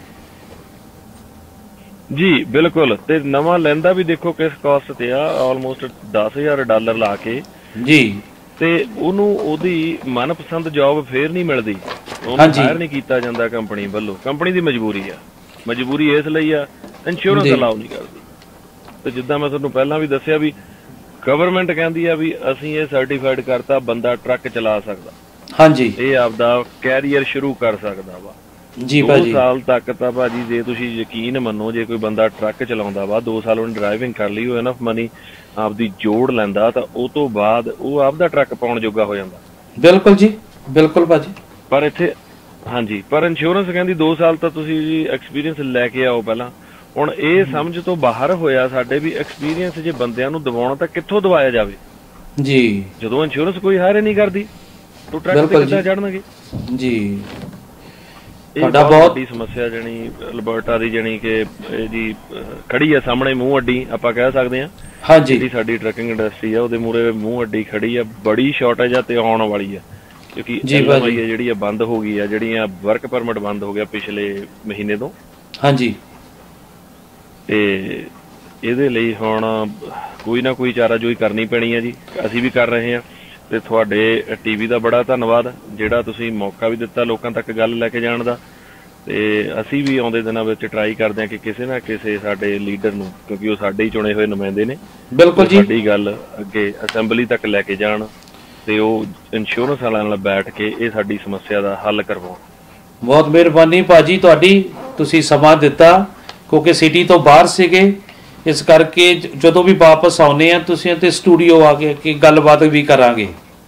Speaker 8: ਜੀ। ਬਿਲਕੁਲ। ਤੇ ਨਵਾਂ ਲੈਂਦਾ ਵੀ ਦੇਖੋ ਕਿਸ ਕਾਸਟ ਤੇ ਆ, ਆਲਮੋਸਟ $10,000 ਲਾ ਕੇ ਜੀ, ਤੇ ਉਹਨੂੰ ਉਹਦੀ ਮਨਪਸੰਦ ਜੌਬ ਫੇਰ ਨਹੀਂ ਮਿਲਦੀ, ਉਹਨੂੰ ਹਾਇਰ ਨਹੀਂ ਕੀਤਾ ਜਾਂਦਾ ਕੰਪਨੀ ਵੱਲੋਂ। ਕੰਪਨੀ ਦੀ ਮਜਬੂਰੀ ਆ, ਮਜਬੂਰੀ ਇਸ ਲਈ ਆ ਇੰਸ਼ੋਰੈਂਸ ਅਲਾਉ ਨਹੀਂ ਕਰਦੀ। ਤੇ ਜਿੱਦਾਂ ਮੈਂ ਤੁਹਾਨੂੰ ਪਹਿਲਾਂ ਵੀ ਦੱਸਿਆ ਵੀ ਗਵਰਨਮੈਂਟ ਕਹਿੰਦੀ ਆ ਵੀ ਅਸੀਂ ਇਹ ਸਰਟੀਫਾਈਡ ਕਰਤਾ ਬੰਦਾ ਟਰੱਕ ਚਲਾ ਸਕਦਾ,
Speaker 2: ਹਾਂਜੀ,
Speaker 8: ਇਹ ਆਪਦਾ ਕੈਰੀਅਰ ਸ਼ੁਰੂ ਕਰ ਸਕਦਾ ਵਾ
Speaker 2: ਜੀ ਭਾਜੀ।
Speaker 8: 2 ਸਾਲ ਤੱਕ ਤਾਂ ਭਾਜੀ ਜੇ ਤੁਸੀਂ ਯਕੀਨ ਮੰਨੋ, ਜੇ ਕੋਈ ਬੰਦਾ ਟਰੱਕ ਚਲਾਉਂਦਾ ਵਾ 2 ਸਾਲ ਉਹਨੇ ਡਰਾਈਵਿੰਗ ਕਰ ਲਈ, ਉਹ ਇਨਫ ਮਨੀ ਆਪਦੀ ਜੋੜ ਲੈਂਦਾ ਤਾਂ ਉਹ ਤੋਂ ਬਾਅਦ ਉਹ ਆਪਦਾ ਟਰੱਕ ਪਾਉਣ ਜੋਗਾ ਹੋ ਜਾਂਦਾ।
Speaker 2: ਬਿਲਕੁਲ ਜੀ, ਬਿਲਕੁਲ ਭਾਜੀ।
Speaker 8: ਪਰ ਇੱਥੇ ਹਾਂਜੀ, ਪਰ ਇੰਸ਼ੋਰੈਂਸ ਕਹਿੰਦੀ 2 ਸਾਲ ਤਾਂ ਤੁਸੀਂ ਜੀ ਐਕਸਪੀਰੀਅੰਸ ਲੈ ਕੇ ਆਓ ਪਹਿਲਾਂ। ਹੁਣ ਇਹ ਸਮਝ ਤੋਂ ਬਾਹਰ ਹੋਇਆ ਸਾਡੇ ਵੀ ਐਕਸਪੀਰੀਅੰਸ ਜੇ ਬੰਦਿਆਂ ਨੂੰ ਦਿਵਾਉਣਾ ਤਾਂ ਕਿੱਥੋਂ ਦਵਾਇਆ ਜਾਵੇ
Speaker 2: ਜੀ,
Speaker 8: ਜਦੋਂ ਇੰਸ਼ੋਰੈਂਸ ਕੋਈ ਹਾਇਰ ਨਹੀਂ ਕਰਦੀ ਤਾਂ ਟਰੱਕ ਤੇ ਕਿੱਦਾਂ ਚੜਨਗੇ ਜੀ। ਤੁਹਾਡਾ ਬਹੁਤ ਵੱਡੀ ਸਮੱਸਿਆ ਜਣੀ ਅਲਬਰਟਾ ਦੀ, ਜਣੀ ਕਿ ਜੀ ਖੜੀ ਆ ਸਾਹਮਣੇ ਮੂੰਹ ਅੱਡੀ ਆਪਾਂ ਕਹਿ ਸਕਦੇ ਹਾਂ। ਹਾਂਜੀ, ਜਿਹੜੀ ਸਾਡੀ ਟਰੱਕਿੰਗ ਇੰਡਸਟਰੀ ਆ ਉਹਦੇ ਮੂਹਰੇ ਮੂੰਹ ਅੱਡੀ ਖੜੀ ਆ, ਬੜੀ ਸ਼ਾਰਟੇਜ ਆ ਤੇ ਆਉਣ ਵਾਲੀ ਆ, ਕਿਉਂਕਿ LMI ਜਿਹੜੀ ਆ ਬੰਦ ਹੋ ਗਈ ਆ, ਜਿਹੜੀਆਂ ਵਰਕ ਪਰਮਿਟ ਬੰਦ ਹੋ ਗਿਆ ਪਿਛਲੇ ਮਹੀਨੇ ਤੋਂ। ਹਾਂਜੀ, ਤੇ ਇਹਦੇ ਲਈ ਹੁਣ ਕੋਈ ਨਾ ਕੋਈ ਚਾਰਾਜੋਈ ਕਰਨੀ ਪੈਣੀ ਆ ਜੀ, ਅਸੀਂ ਵੀ ਕਰ ਰਹੇ ਹਾਂ। ਤੇ ਤੁਹਾਡੇ TV ਦਾ ਬੜਾ ਧੰਨਵਾਦ ਜਿਹੜਾ ਤੁਸੀਂ ਮੌਕਾ ਵੀ ਦਿੱਤਾ ਲੋਕਾਂ ਤੱਕ ਗੱਲ ਲੈ ਕੇ ਜਾਣ ਦਾ। ਤੇ ਅਸੀਂ ਵੀ ਆਉਂਦੇ ਦਿਨਾਂ ਵਿੱਚ ਟਰਾਈ ਕਰਦੇ ਹਾਂ ਕਿ ਕਿਸੇ ਨਾ ਕਿਸੇ ਸਾਡੇ ਲੀਡਰ ਨੂੰ, ਕਿਉਂਕਿ ਉਹ ਸਾਡੇ ਹੀ ਚੁਣੇ ਹੋਏ ਨੁਮਾਇੰਦੇ ਨੇ, ਬਿਲਕੁਲ ਜੀ, ਸਾਡੀ ਗੱਲ ਅੱਗੇ ਅਸੈਂਬਲੀ ਤੱਕ ਲੈ ਕੇ ਜਾਣ ਤੇ ਉਹ ਇੰਸ਼ੋਰੈਂਸ ਵਾਲਿਆਂ ਨਾਲ ਬੈਠ ਕੇ ਇਹ ਸਾਡੀ ਸਮੱਸਿਆ ਦਾ ਹੱਲ ਕਰਵਾਉਣ। ਬਹੁਤ ਮਿਹਰਬਾਨੀ ਭਾਜੀ ਤੁਹਾਡੀ, ਤੁਸੀਂ ਸਮਾਂ ਦਿੱਤਾ ਕਿਉਂਕਿ ਸਿਟੀ ਤੋਂ ਬਾਹਰ ਸੀਗੇ, ਇਸ ਕਰਕੇ ਜਦੋਂ ਵੀ ਵਾਪਸ ਆਉਨੇ ਆ ਤੁਸੀਂ ਤੇ ਸਟੂਡੀਓ ਆ ਕੇ ਗੱਲਬਾਤ ਵੀ ਕਰਾਂਗੇ।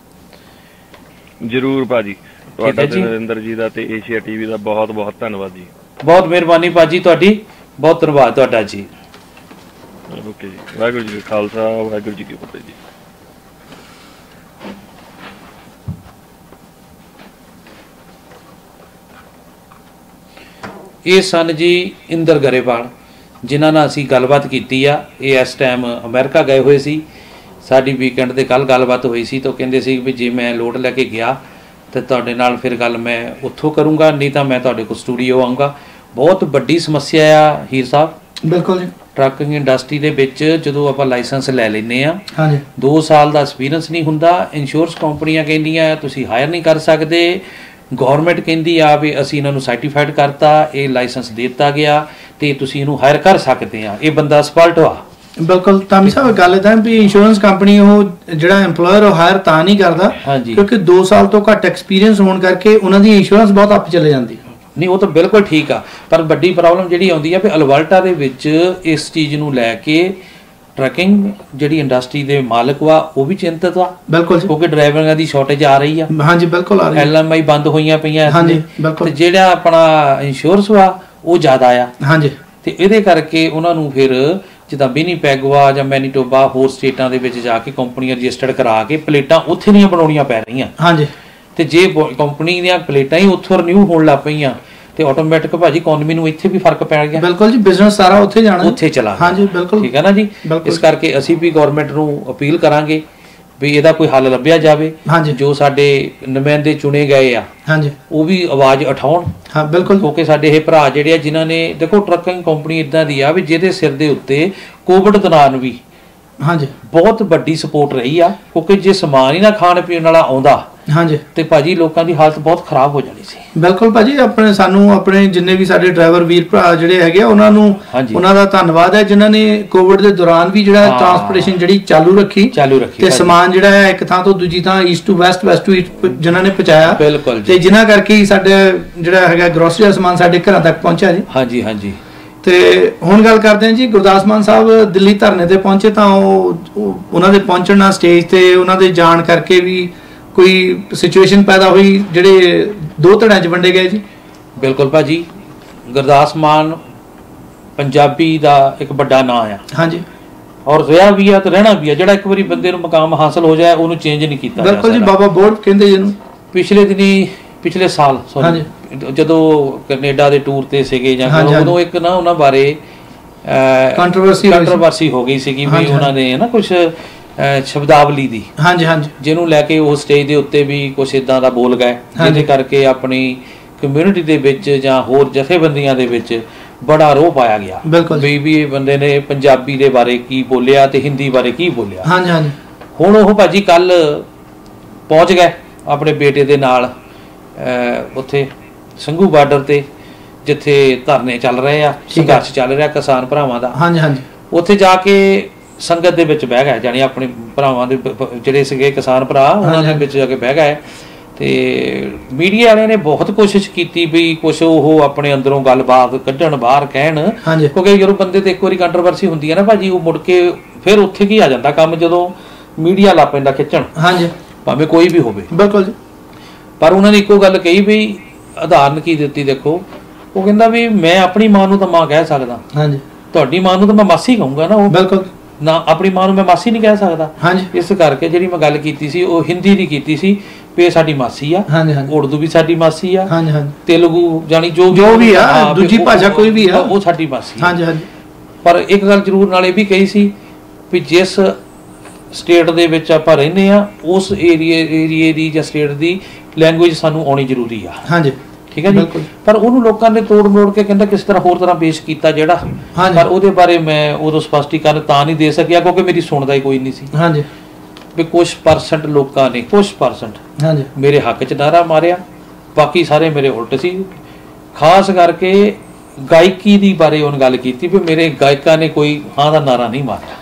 Speaker 8: ਜ਼ਰੂਰ ਭਾਜੀ, ਤੁਹਾਡਾ ਤੇ ਨਰਿੰਦਰ ਜੀ ਦਾ ਤੇ ਏਸ਼ੀਆ TV ਦਾ ਬਹੁਤ ਬਹੁਤ ਧੰਨਵਾਦ ਜੀ। ਬਹੁਤ ਮਿਹਰਬਾਨੀ ਭਾਜੀ ਤੁਹਾਡੀ, ਬਹੁਤ ਧੰਨਵਾਦ ਤੁਹਾਡਾ ਜੀ। ਓਕੇ ਜੀ, ਵਾਹਿਗੁਰੂ ਜੀ ਕਾ ਖਾਲਸਾ, ਵਾਹਿਗੁਰੂ ਜੀ ਕੀ ਫਤਿਹ ਜੀ। ਇਹ ਸਨ ਜੀ ਇੰਦਰ ਗਰੇਵਾਲ, ਜਿਨ੍ਹਾਂ ਨਾਲ ਅਸੀਂ ਗੱਲਬਾਤ ਕੀਤੀ ਆ। ਇਹ ਇਸ ਟਾਈਮ ਅਮਰੀਕਾ ਗਏ ਹੋਏ ਸੀ। ਸਾਡੀ ਵੀਕਐਂਡ ਦੇ ਕੱਲ੍ਹ ਗੱਲਬਾਤ ਹੋਈ ਸੀ ਤਾਂ ਕਹਿੰਦੇ ਸੀ ਵੀ ਜੇ ਮੈਂ ਲੋਡ ਲੈ ਕੇ ਗਿਆ ਤਾਂ ਤੁਹਾਡੇ ਨਾਲ ਫਿਰ ਗੱਲ ਮੈਂ ਉੱਥੋਂ ਕਰੂੰਗਾ, ਨਹੀਂ ਤਾਂ ਮੈਂ ਤੁਹਾਡੇ ਕੋਲ ਸਟੂਡੀਓ ਆਊਂਗਾ। ਬਹੁਤ ਵੱਡੀ ਸਮੱਸਿਆ ਆ ਹੀਰ ਸਾਹਿਬ। ਬਿਲਕੁਲ ਜੀ, ਟਰੱਕਿੰਗ ਇੰਡਸਟਰੀ ਦੇ ਵਿੱਚ ਜਦੋਂ ਆਪਾਂ ਲਾਇਸੈਂਸ ਲੈ ਲੈਂਦੇ ਆ, ਹਾਂਜੀ, 2 ਸਾਲ ਦਾ ਐਕਸਪੀਰੀਅੰਸ ਨਹੀਂ ਹੁੰਦਾ। ਇੰਸ਼ੋਰੈਂਸ ਕੰਪਨੀਆਂ ਕਹਿੰਦੀਆਂ ਤੁਸੀਂ ਹਾਇਰ ਨਹੀਂ ਕਰ ਸਕਦੇ, ਗੌਰਮੈਂਟ ਕਹਿੰਦੀ ਆ ਵੀ ਅਸੀਂ ਇਹਨਾਂ ਨੂੰ ਸਰਟੀਫਾਈਡ ਕਰਤਾ, ਇਹ ਲਾਇਸੈਂਸ ਦੇ ਦਿੱਤਾ ਗਿਆ ਤੇ ਤੁਸੀਂ ਇਹਨੂੰ ਹਾਇਰ ਕਰ ਸਕਦੇ ਆ। ਇਹ ਬੰਦਾ ਸਪਾਲਟ ਹੋਆ। ਬਿਲਕੁਲ ਤਾਮੀ ਸਾਹਿਬ, ਗੱਲ ਤਾਂ ਵੀ ਇੰਸ਼ੋਰੈਂਸ ਕੰਪਨੀ ਉਹ ਜਿਹੜਾ EMPLOYER ਉਹ ਹਾਇਰ ਤਾਂ ਨਹੀਂ ਕਰਦਾ ਕਿਉਂਕਿ 2 ਸਾਲ ਤੋਂ ਘੱਟ ਐਕਸਪੀਰੀਅੰਸ ਹੋਣ ਕਰਕੇ ਉਹਨਾਂ ਦੀ ਇੰਸ਼ੋਰੈਂਸ ਬਹੁਤ ਅੱਪ ਚਲੇ ਜਾਂਦੀ। ਨਹੀਂ, ਉਹ ਤਾਂ ਬਿਲਕੁਲ ਠੀਕ ਆ, ਪਰ ਵੱਡੀ ਪ੍ਰੋਬਲਮ ਜਿਹੜੀ ਆਉਂਦੀ ਆ ਵੀ ਅਲਬਰਟਾ ਦੇ ਵਿੱਚ ਇਸ ਚੀਜ਼ ਨੂੰ ਲੈ ਕੇ ਟਰੱਕਿੰਗ ਜਿਹੜੀ ਇੰਡਸਟਰੀ ਦੇ ਮਾਲਕ ਵਾ ਉਹ ਵੀ ਚਿੰਤਤ ਆ। ਬਿਲਕੁਲ, ਕਿਉਂਕਿ ਡਰਾਈਵਰਾਂ ਦੀ ਸ਼ਾਰਟੇਜ ਆ ਰਹੀ ਆ। ਹਾਂਜੀ ਬਿਲਕੁਲ ਆ ਰਹੀ ਹੈ। LMI ਬੰਦ ਹੋਈਆਂ ਪਈਆਂ ਤੇ ਜਿਹੜਾ ਆਪਣਾ ਇੰਸ਼ੋਰੈਂਸ ਵਾ ਉਹ ਜ਼ਿਆਦਾ ਆ। ਹਾਂਜੀ, ਤੇ ਇਹਦੇ ਕਰਕੇ ਉਹਨਾਂ ਨੂੰ ਫਿਰ ਜਿੱਦਾਂ ਵਿਨੀਪੈਗ ਵਾ ਜਾਂ ਮੈਨੀਟੋਬਾ ਹੋਰ ਸਟੇਟਾਂ ਦੇ ਵਿੱਚ ਜਾ ਕੇ ਕੰਪਨੀਆਂ ਰਜਿਸਟਰਡ ਕਰਾ ਕੇ ਪਲੇਟਾਂ ਉੱਥੇ ਦੀਆਂ ਬਣਾਉਣੀਆਂ ਪੈ ਰਹੀਆਂ। ਹਾਂਜੀ, ਤੇ ਜੇ ਕੰਪਨੀ ਦੀਆਂ ਪਲੇਟਾਂ ਹੀ ਉੱਥੋਂ ਰਿਨਿਊ ਹੋਣ ਲੱਗ ਪਈਆਂ ਤੇ ਆਟੋਮੈਟਿਕ ਭਾਜੀ ਇਕਨੋਮੀ ਨੂੰ ਇੱਥੇ ਵੀ ਫਰਕ ਪੈ ਗਿਆ। ਬਿਲਕੁਲ ਜੀ, ਬਿਜ਼ਨਸ ਸਾਰਾ ਉੱਥੇ ਜਾਣਾ, ਉੱਥੇ ਚਲਾ। ਹਾਂਜੀ ਬਿਲਕੁਲ, ਠੀਕ ਹੈ ਨਾ ਜੀ। ਇਸ ਕਰਕੇ ਅਸੀਂ ਵੀ ਗਵਰਨਮੈਂਟ ਨੂੰ ਅਪੀਲ ਕਰਾਂਗੇ ਵੀ ਇਹਦਾ ਕੋਈ ਹੱਲ ਲੱਭਿਆ ਜਾਵੇ। ਜੋ ਸਾਡੇ ਨੁਮਾਇੰਦੇ ਚੁਣੇ ਗਏ ਆ, ਹਾਂਜੀ, ਉਹ ਵੀ ਆਵਾਜ਼ ਉਠਾਉਣ। ਹਾਂ ਬਿਲਕੁਲ, ਕਿਉਂਕਿ ਸਾਡੇ ਇਹ ਭਰਾ ਜਿਹੜੇ ਆ ਜਿਨ੍ਹਾਂ ਨੇ ਦੇਖੋ ਟਰੱਕਿੰਗ ਕੰਪਨੀ ਇਦਾਂ ਦੀ ਆ ਵੀ ਜਿਹਦੇ ਸਿਰ ਦੇ ਉੱਤੇ ਕੋਵਿਡ ਦੌਰਾਨ ਵੀ ਹਾਂਜੀ ਬਹੁਤ ਵੱਡੀ ਸਪੋਰਟ ਰਹੀ ਆ, ਕਿਉਂਕਿ ਜੇ ਸਮਾਨ ਹੀ ਨਾ ਖਾਣ ਪੀਣ ਵਾਲਾ ਆਉਂਦਾ ਹਾਂਜੀ ਤੇ ਭਾਜੀ ਲੋਕਾਂ ਦੀ ਹਾਲਤ ਬਹੁਤ ਖਰਾਬ ਹੋ ਜਾਣੀ ਸੀ। ਬਿਲਕੁਲ ਭਾਜੀ, ਆਪਣੇ ਸਾਨੂੰ ਆਪਣੇ ਜਿੰਨੇ ਵੀ ਸਾਡੇ ਡਰਾਈਵਰ ਵੀਰ ਭਰਾ ਜਿਹੜੇ ਹੈਗੇ ਆ ਉਹਨਾਂ ਨੂੰ ਉਹਨਾਂ ਦਾ ਧੰਨਵਾਦ ਹੈ ਜਿਨ੍ਹਾਂ ਨੇ ਕੋਵਿਡ ਦੇ ਦੌਰਾਨ ਵੀ ਜਿਹੜਾ ਟਰਾਂਸਪੋਰਟੇਸ਼ਨ ਜਿਹੜੀ ਚਾਲੂ ਰੱਖੀ ਤੇ ਸਮਾਨ ਜਿਹੜਾ ਹੈ ਇੱਕ ਥਾਂ ਤੋਂ ਦੂਜੀ ਥਾਂ east to west, west to east ਜਿਨ੍ਹਾਂ ਨੇ ਪਹੁੰਚਾਇਆ। ਬਿਲਕੁਲ, ਤੇ ਜਿਨ੍ਹਾਂ ਕਰਕੇ ਹੀ ਸਾਡੇ ਜਿਹੜਾ ਹੈਗਾ ਗਰੋਸਰੀ ਦਾ ਸਮਾਨ ਸਾਡੇ ਘਰਾਂ ਤੱਕ ਪਹੁੰਚਿਆ ਜੀ। ਹਾਂਜੀ ਹਾਂਜੀ, ਤੇ ਹੁਣ ਗੱਲ ਕਰਦੇ ਹਾਂ ਜੀ ਗੁਰਦਾਸ ਮਾਨ ਸਾਹਿਬ ਦਿੱਲੀ ਧਰਨੇ ਤੇ ਪਹੁੰਚੇ ਤਾਂ ਉਹਨਾਂ ਦੇ ਪਹੁੰਚਣ ਨਾਲ ਸਟੇਜ ਤੇ ਉਹਨਾਂ ਦੇ ਜਾਣ ਕਰਕੇ ਵੀ ਕੋਈ ਸਿਚੁਏਸ਼ਨ ਪੈਦਾ ਹੋਈ ਜਿਹੜੇ 2 ਧੜਿਆਂ 'ਚ ਵੰਡੇ ਗਏ ਜੀ। ਬਿਲਕੁਲ ਭਾਜੀ, ਗੁਰਦਾਸ ਮਾਨ ਪੰਜਾਬੀ ਦਾ ਇੱਕ ਵੱਡਾ ਨਾਂ ਆ। ਹਾਂਜੀ, ਔਰ ਰਿਹਾ ਵੀ ਆ ਤੇ ਰਹਿਣਾ ਵੀ ਆ। ਜਿਹੜਾ ਇੱਕ ਵਾਰੀ ਬੰਦੇ ਨੂੰ ਮਕਾਮ ਹਾਸਲ ਹੋ ਜਾਏ ਉਹਨੂੰ ਚੇਂਜ ਨਹੀਂ ਕੀਤਾ। ਬਿਲਕੁਲ ਜੀ, ਬਾਬਾ ਬੋਰਡ ਕਹਿੰਦੇ ਜਿਹਨੂੰ ਪਿਛਲੇ ਸਾਲ ਜਦੋਂ ਕੈਨੇਡਾ ਦੇ ਟੂਰ ਤੇ ਸੀਗੇ ਜਾਂ ਉਦੋਂ ਇੱਕ ਨਾ ਉਹਨਾਂ ਬਾਰੇ ਕੰਟਰੋਵਰਸੀ ਹੋ ਗਈ ਸੀਗੀ ਵੀ ਉਹਨਾਂ ਨੇ ਨਾ ਕੁਝ ਸ਼ਬਦਾਵਲੀ ਦੀ, ਹਾਂਜੀ ਹਾਂਜੀ, ਜਿਹਨੂੰ ਲੈ ਕੇ ਉਹ ਸਟੇਜ ਦੇ ਉੱਤੇ ਵੀ ਕੁਝ ਇਦਾਂ ਦਾ ਬੋਲ ਗਏ ਜਿਹਦੇ ਕਰਕੇ ਆਪਣੀ ਕਮਿਊਨਿਟੀ ਦੇ ਵਿੱਚ ਜਾਂ ਹੋਰ ਜਥੇਬੰਦੀਆਂ ਦੇ ਵਿੱਚ ਬੜਾ ਰੋਹ ਪਾਇਆ ਗਿਆ ਵੀ ਇਹ ਬੰਦੇ ਨੇ ਪੰਜਾਬੀ ਦੇ ਬਾਰੇ ਕੀ ਬੋਲਿਆ ਤੇ ਹਿੰਦੀ ਬਾਰੇ ਕੀ ਬੋਲਿਆ। ਹਾਂਜੀ ਹਾਂਜੀ, ਹੁਣ ਉਹ ਭਾਜੀ ਕੱਲ ਪਹੁੰਚ ਗਏ ਆਪਣੇ ਬੇਟੇ ਦੇ ਨਾਲ ਉੱਥੇ ਸੰਘੂ ਬਾਰਡਰ ਤੇ ਜਿੱਥੇ ਧਰਨੇ ਚੱਲ ਰਹੇ ਆ, ਸੰਘਰਸ਼ ਚੱਲ ਰਿਹਾ ਕਿਸਾਨ ਭਰਾਵਾਂ ਦਾ। ਹਾਂਜੀ ਹਾਂਜੀ, ਉੱਥੇ ਜਾ ਕੇ
Speaker 2: ਸੰਗਤ ਦੇ ਵਿੱਚ ਬਹਿ ਗਏ, ਜਾਨੀ ਆਪਣੇ ਭਰਾਵਾਂ ਦੇ ਜਿਹੜੇ ਸੀਗੇ ਕਿਸਾਨ ਭਰਾ ਉਹਨਾਂ ਦੇ ਵਿੱਚ ਜਾ ਕੇ ਬਹਿ ਗਏ। ਤੇ ਮੀਡੀਆ ਵਾਲਿਆਂ ਨੇ ਬਹੁਤ ਕੋਸ਼ਿਸ਼ ਕੀਤੀ ਵੀ ਕੁਛ ਉਹ ਆਪਣੇ ਅੰਦਰੋਂ ਗੱਲਬਾਤ ਕੱਢਣ, ਬਾਹਰ ਕਹਿਣ, ਕਿਉਂਕਿ ਜਦੋਂ ਬੰਦੇ ਤੇ ਇੱਕ ਵਾਰੀ ਕੰਟਰੋਵਰਸੀ ਹੁੰਦੀ ਹੈ ਨਾ ਭਾਜੀ, ਉਹ ਮੁੜ ਕੇ ਫਿਰ ਉੱਥੇ ਕੀ ਆ ਜਾਂਦਾ ਕੰਮ, ਜਦੋਂ ਮੀਡੀਆ ਲਾ ਪੈਂਦਾ ਖਿੱਚਣ, ਭਾਵੇਂ ਕੋਈ ਵੀ ਹੋਵੇ।
Speaker 1: ਬਿਲਕੁਲ ਜੀ।
Speaker 2: ਪਰ ਉਹਨਾਂ ਨੇ ਇੱਕੋ ਗੱਲ ਕਹੀ ਵੀ ਉਦਾਹਰਨ ਕੀ ਦਿੱਤੀ ਦੇਖੋ, ਉਹ ਕਹਿੰਦਾ ਵੀ ਮੈਂ ਆਪਣੀ ਮਾਂ ਨੂੰ ਤਾਂ ਮਾਂ ਕਹਿ ਸਕਦਾ, ਤੁਹਾਡੀ ਮਾਂ ਨੂੰ ਤਾਂ ਮੈਂ ਮਾਸੀ ਕਹੂੰਗਾ ਨਾ। ਉਹ
Speaker 1: ਬਿਲਕੁਲ
Speaker 2: ਨਾ, ਆਪਣੀ ਮਾਂ ਨੂੰ ਮੈਂ ਮਾਸੀ ਨਹੀਂ ਕਹਿ ਸਕਦਾ। ਇਸ ਕਰਕੇ ਜਿਹੜੀ ਮੈਂ ਗੱਲ ਕੀਤੀ ਸੀ ਉਹ ਹਿੰਦੀ ਦੀ ਕੀਤੀ ਸੀ ਵੀ ਇਹ ਸਾਡੀ ਮਾਸੀ ਆ, ਉਰਦੂ ਵੀ ਸਾਡੀ ਮਾਸੀ ਆ, ਤੇਲਗੂ ਜਾਨੀ ਜੋ
Speaker 1: ਵੀ ਆ, ਦੂਜੀ ਭਾਸ਼ਾ ਕੋਈ ਵੀ ਆ,
Speaker 2: ਉਹ ਸਾਡੀ ਮਾਸੀ ਆ। ਪਰ ਇੱਕ ਗੱਲ ਜ਼ਰੂਰ ਨਾਲ ਇਹ ਵੀ ਕਹੀ ਸੀ ਵੀ ਜਿਸ ਸਟੇਟ ਦੇ ਵਿੱਚ ਆਪਾਂ ਰਹਿੰਦੇ ਆ ਉਸ ਏਰੀਏ ਦੀ ਜਾਂ ਸਟੇਟ ਦੀ ਲੈਂਗੁਏਜ ਸਾਨੂੰ ਆਉਣੀ ਜ਼ਰੂਰੀ ਆ। ਠੀਕ ਹੈ ਜੀ। ਪਰ ਉਹਨੂੰ ਲੋਕਾਂ ਨੇ ਤੋੜ ਮੋੜ ਕੇ ਕਹਿੰਦਾ ਕਿਸ ਤਰ੍ਹਾਂ ਹੋਰ ਤਰ੍ਹਾਂ ਪੇਸ਼ ਕੀਤਾ ਜਿਹੜਾ, ਪਰ ਉਹਦੇ ਬਾਰੇ ਮੈਂ ਉਦੋਂ ਸਪਸ਼ਟੀਕਰਨ ਤਾਂ ਨਹੀਂ ਦੇ ਸਕਿਆ ਕਿਉਂਕਿ ਮੇਰੀ ਸੁਣਦਾ ਹੀ ਕੋਈ ਨਹੀਂ ਸੀ। ਵੀ ਕੁਛ % ਲੋਕਾਂ ਨੇ, ਕੁਛ % ਮੇਰੇ ਹੱਕ 'ਚ ਨਾਰਾ ਮਾਰਿਆ, ਬਾਕੀ ਸਾਰੇ ਮੇਰੇ ਉਲਟ ਸੀ। ਖਾਸ ਕਰਕੇ ਗਾਇਕੀ ਦੀ ਬਾਰੇ ਉਹਨੇ ਗੱਲ ਕੀਤੀ ਵੀ ਮੇਰੇ ਗਾਇਕਾਂ ਨੇ ਕੋਈ ਹਾਂ ਦਾ ਨਾਰਾ ਨਹੀਂ ਮਾਰਿਆ।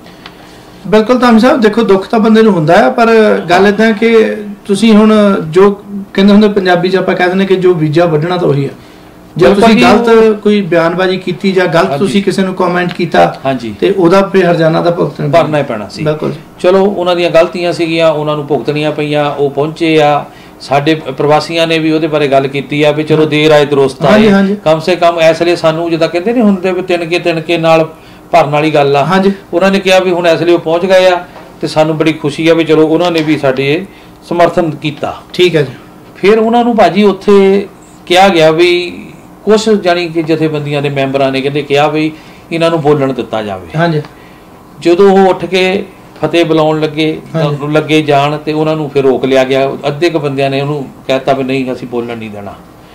Speaker 1: ਬਿਲਕੁਲ ਧਾਮੀ ਸਾਹਿਬ, ਦੇਖੋ ਦੁੱਖ ਤਾਂ ਬੰਦੇ ਨੂੰ ਹੁੰਦਾ ਹੈ, ਪਰ ਗੱਲ ਏਦਾਂ ਕਿ ਤੁਸੀਂ ਹੁਣ ਜੋ ਕਹਿੰਦੇ ਹੁੰਦੇ ਪੰਜਾਬੀ 'ਚ ਆਪਾਂ ਕਹਿ ਦਿੰਦੇ ਕਿ ਜੋ ਬੀਜਾ ਵੱਢਣਾ ਤਾਂ ਉਹੀ ਆ। ਜੇ ਤੁਸੀਂ ਗਲਤ ਕੋਈ ਬਿਆਨਬਾਜ਼ੀ ਕੀਤੀ ਜਾਂ ਗਲਤ ਤੁਸੀਂ ਕਿਸੇ ਨੂੰ ਕਮੈਂਟ ਕੀਤਾ ਤੇ ਉਹਦਾ ਫਿਰ ਹਰਜਾਨਾ ਦਾ
Speaker 2: ਭਰਨਾ ਹੀ ਪੈਣਾ ਸੀ।
Speaker 1: ਬਿਲਕੁਲ।
Speaker 2: ਚਲੋ ਉਹਨਾਂ ਦੀਆਂ ਗਲਤੀਆਂ ਸੀਗੀਆਂ, ਉਹਨਾਂ ਨੂੰ ਭੁਗਤਣੀਆਂ ਪਈਆਂ, ਉਹ ਪਹੁੰਚੇ ਆ। ਸਾਡੇ ਪ੍ਰਵਾਸੀਆਂ ਨੇ ਵੀ ਉਹਦੇ ਬਾਰੇ ਗੱਲ ਕੀਤੀ ਆ ਵੀ ਚਲੋ ਦੇਰ ਆਏ ਦਰੁਸਤ ਆਏ, ਕਮ ਸੇ ਕਮ ਇਸ ਲਈ ਸਾਨੂੰ ਜਿੱਦਾਂ ਕਹਿੰਦੇ ਨਹੀਂ ਹੁੰਦੇ ਵੀ ਤਿਣਕੇ ਨਾਲ ਭਰਨ ਵਾਲੀ ਗੱਲ ਆ। ਉਹਨਾਂ ਨੇ ਕਿਹਾ ਵੀ ਹੁਣ ਇਸ ਲਈ ਉਹ ਪਹੁੰਚ ਗਏ ਆ ਤੇ ਸਾਨੂੰ ਬੜੀ ਖੁਸ਼ੀ ਆ ਵੀ ਚਲੋ ਉਹਨਾਂ ਨੇ ਵੀ ਸਾਡੇ ਸਮਰਥਨ ਕੀਤਾ।
Speaker 1: ਠੀਕ ਹੈ ਜੀ।
Speaker 2: ਫਿਰ ਉਹਨਾਂ ਨੂੰ ਭਾਜੀ ਉੱਥੇ ਕਿਹਾ ਗਿਆ ਵੀ ਕੁਛ ਜਾਣੀ ਕਿ ਜਥੇਬੰਦੀਆਂ ਦੇ ਮੈਂਬਰਾਂ ਨੇ ਕਹਿੰਦੇ ਕਿਹਾ ਵੀ ਇਹਨਾਂ ਨੂੰ ਬੋਲਣ ਦਿੱਤਾ ਜਾਵੇ। ਜਦੋਂ ਉਹ ਉੱਠ ਕੇ ਫਤਿਹ ਬੁਲਾਉਣ ਲੱਗੇ ਜਾਣ ਤੇ ਉਹਨਾਂ ਨੂੰ ਫਿਰ ਰੋਕ ਲਿਆ ਗਿਆ। ਅੱਧੇ ਕੁ ਬੰਦਿਆਂ ਨੇ ਉਹਨੂੰ ਕਹਿਤਾ ਵੀ ਨਹੀਂ ਅਸੀਂ ਬੋਲਣ ਨਹੀਂ ਦੇਣਾ।